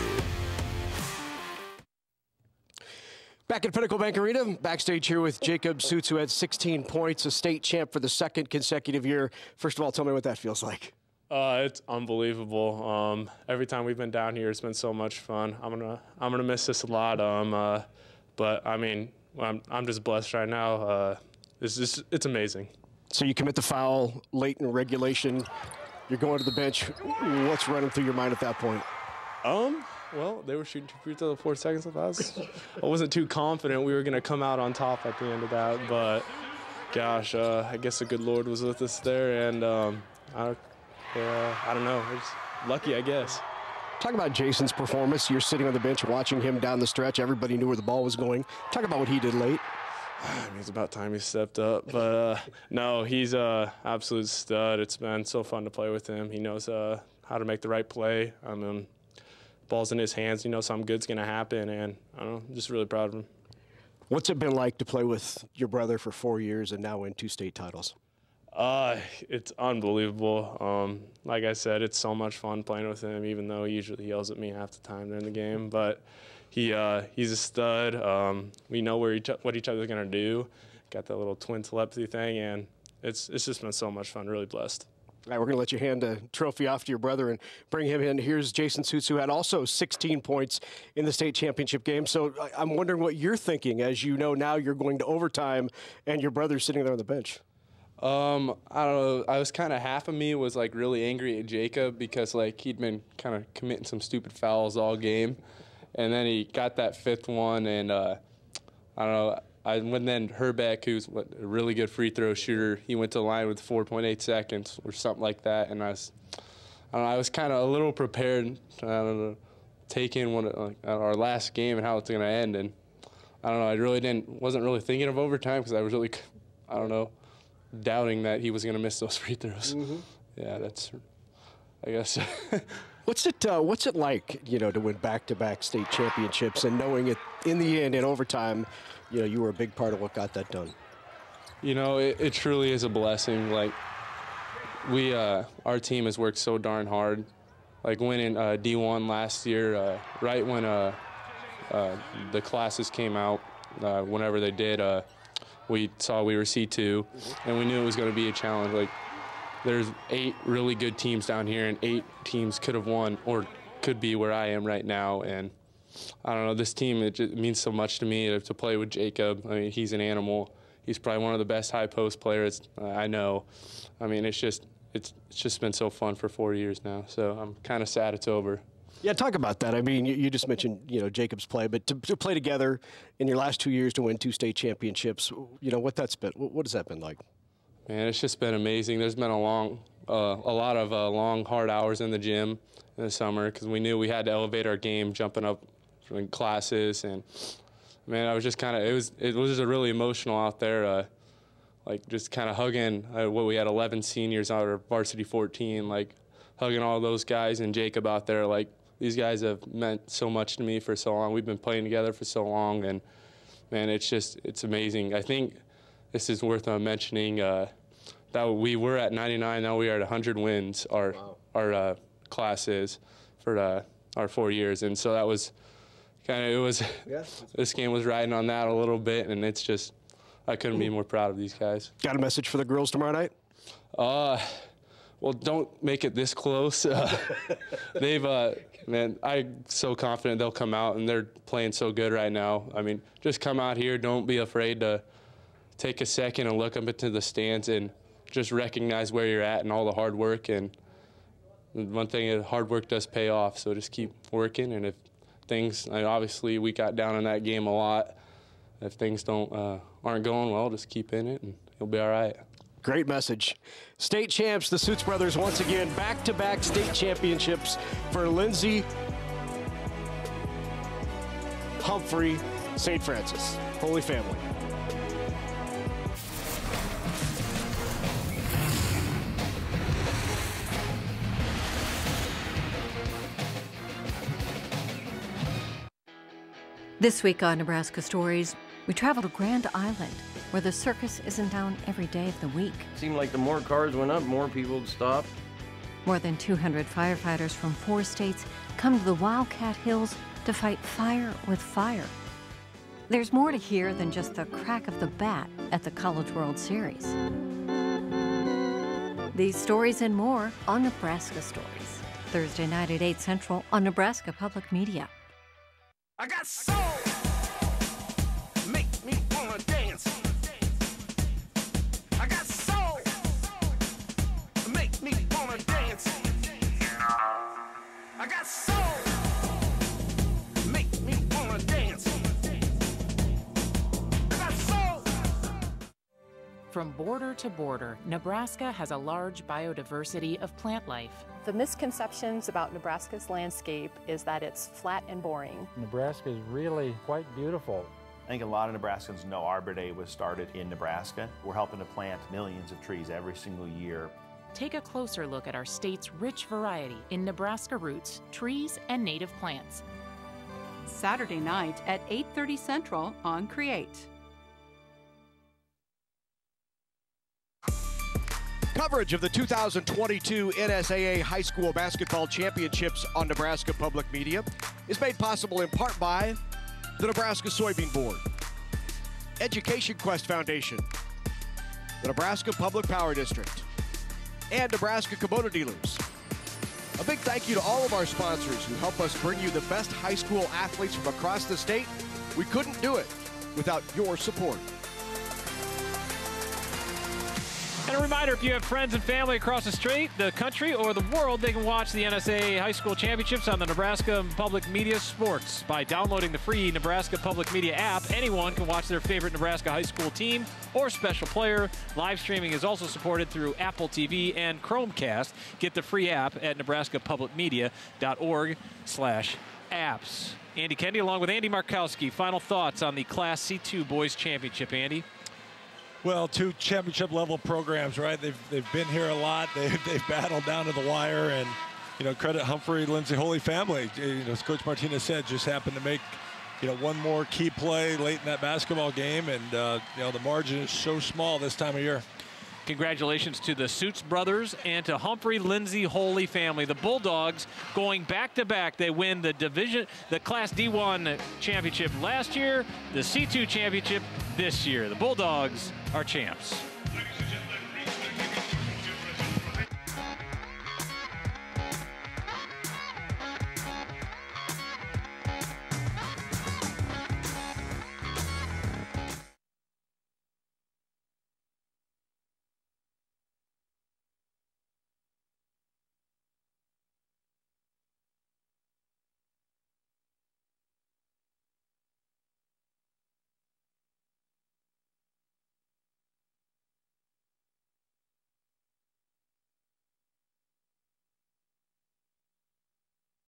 Speaker 8: Back at Pinnacle Bank Arena, backstage here with Jacob Suits, who had sixteen points, a state champ for the second consecutive year. First of all, tell me what that feels like.
Speaker 16: Uh, it's unbelievable. Um, every time we've been down here, it's been so much fun. I'm gonna, I'm gonna miss this a lot. Um, uh, but I mean, I'm, I'm just blessed right now. Uh, it's just, it's amazing.
Speaker 8: So you commit the foul late in regulation. You're going to the bench. What's running through your mind at that point?
Speaker 16: Um. Well, they were shooting two free throws with four seconds left. I, was, I wasn't too confident we were going to come out on top at the end of that, but gosh, uh, I guess the good Lord was with us there, and um, I, yeah, I don't know, it's lucky, I guess.
Speaker 8: Talk about Jason's performance. You're sitting on the bench watching him down the stretch. Everybody knew where the ball was going. Talk about what he did late.
Speaker 16: I mean, it's about time he stepped up, but uh, no, he's an absolute stud. It's been so fun to play with him. He knows uh, how to make the right play. I mean, ball's in his hands, you know, something good's going to happen, and I don't know, I'm just really proud of him.
Speaker 8: What's it been like to play with your brother for four years and now win two state titles?
Speaker 16: Uh, it's unbelievable. Um, like I said, it's so much fun playing with him, even though he usually yells at me half the time during the game. But he uh, he's a stud. Um, we know where each, what each other's going to do. Got that little twin telepathy thing, and it's, it's just been so much fun. Really blessed.
Speaker 8: All right, we're going to let you hand the trophy off to your brother and bring him in. Here's Jason Suits, who had also sixteen points in the state championship game. So I'm wondering what you're thinking as you know now you're going to overtime and your brother's sitting there on the bench.
Speaker 16: Um, I don't know. I was kind of, half of me was like really angry at Jacob because like he'd been kind of committing some stupid fouls all game. And then he got that fifth one, and uh, I don't know. I, when then Herbeck, who's what, a really good free throw shooter, he went to the line with four point eight seconds or something like that, and I was, I, don't know, I was kind of a little prepared to I don't know, take in one like our last game and how it's going to end, and I don't know. I really didn't, wasn't really thinking of overtime because I was really, I don't know, doubting that he was going to miss those free throws. Mm-hmm. Yeah, that's, I guess.
Speaker 8: What's it uh, What's it like, you know, to win back-to-back state championships and knowing it in the end in overtime? You know, you were a big part of what got that done.
Speaker 16: You know, it, it truly is a blessing. Like, we, uh, our team has worked so darn hard. Like, winning uh, D one last year, uh, right when uh, uh, the classes came out, uh, whenever they did, uh, we saw we were C two, and we knew it was going to be a challenge. Like, there's eight really good teams down here, and eight teams could have won or could be where I am right now, and I don't know, this team, it just means so much to me to, to play with Jacob. I mean, he's an animal. He's probably one of the best high post players uh, I know. I mean, it's just it's, it's just been so fun for four years now. So I'm kind of sad it's over.
Speaker 8: Yeah, talk about that. I mean, you, you just mentioned, you know, Jacob's play, but to, to play together in your last two years to win two state championships, you know, what that's been, what has that been like?
Speaker 16: Man, it's just been amazing. There's been a long, uh, a lot of uh, long, hard hours in the gym in the summer because we knew we had to elevate our game, jumping up in classes, and man, I was just kind of, it was, it was just really emotional out there. Uh, like just kind of hugging, uh, what we had eleven seniors out of varsity fourteen, like hugging all those guys and Jacob out there. Like these guys have meant so much to me for so long. We've been playing together for so long, and man, it's just, it's amazing. I think this is worth uh, mentioning uh, that we were at ninety-nine, now we are at one hundred wins, our, wow. our uh, class is for uh, our four years. And so that was kind of, it was, yes. This game was riding on that a little bit, and it's just, I couldn't be more proud of these guys.
Speaker 8: Got a message for the girls tomorrow night?
Speaker 16: Uh, well, don't make it this close. Uh, they've, uh, man, I'm so confident they'll come out, and they're playing so good right now. I mean, just come out here. Don't be afraid to take a second and look up into the stands and just recognize where you're at and all the hard work. And one thing, hard work does pay off, so just keep working. And if things, I mean, obviously we got down in that game a lot. If things don't uh, aren't going well, just keep in it, and you'll be all right.
Speaker 8: Great message. State champs, the Suits brothers, once again, back-to-back state championships for Lindsay, Humphrey, Saint Francis. Holy Family.
Speaker 14: This week on Nebraska Stories, we travel to Grand Island, where the circus isn't down every day of the week.
Speaker 20: Seemed like the more cars went up, more people would stop.
Speaker 14: More than two hundred firefighters from four states come to the Wildcat Hills to fight fire with fire. There's more to hear than just the crack of the bat at the College World Series. These stories and more on Nebraska Stories, Thursday night at eight Central on Nebraska Public Media.
Speaker 23: I got soul, make me wanna dance. I got soul, make me wanna dance. I got soul, make me wanna dance. I got soul.
Speaker 24: From border to border, Nebraska has a large biodiversity of plant life.
Speaker 25: The misconceptions about Nebraska's landscape is that it's flat and boring.
Speaker 26: Nebraska is really quite beautiful.
Speaker 27: I think a lot of Nebraskans know Arbor Day was started in Nebraska. We're helping to plant millions of trees every single year.
Speaker 24: Take a closer look at our state's rich variety in Nebraska roots, trees, and native plants.
Speaker 28: Saturday night at eight thirty Central on Create.
Speaker 8: Coverage of the two thousand twenty-two N S A A High School Basketball Championships on Nebraska Public Media is made possible in part by the Nebraska Soybean Board, Education Quest Foundation, the Nebraska Public Power District, and Nebraska Kubota Dealers. A big thank you to all of our sponsors who help us bring you the best high school athletes from across the state. We couldn't do it without your support.
Speaker 1: And a reminder, if you have friends and family across the state, the country, or the world, they can watch the N S A A High School Championships on the Nebraska Public Media Sports. By downloading the free Nebraska Public Media app, anyone can watch their favorite Nebraska high school team or special player. Live streaming is also supported through Apple T V and Chromecast. Get the free app at nebraska public media dot org slash apps. Andy Kennedy along with Andy Markowski. Final thoughts on the Class C two Boys Championship, Andy?
Speaker 2: Well, two championship level programs, right? They've, they've been here a lot. They've, they've battled down to the wire, and, you know, credit Humphrey, Lindsay, Holy Family. You know, as Coach Martinez said, just happened to make, you know, one more key play late in that basketball game, and, uh, you know, the margin is so small this time of year.
Speaker 1: Congratulations to the Suits brothers and to Humphrey, Lindsay, Holy Family. The Bulldogs going back-to-back. They win the division, the Class D one championship last year, the C two championship this year. The Bulldogs are champs.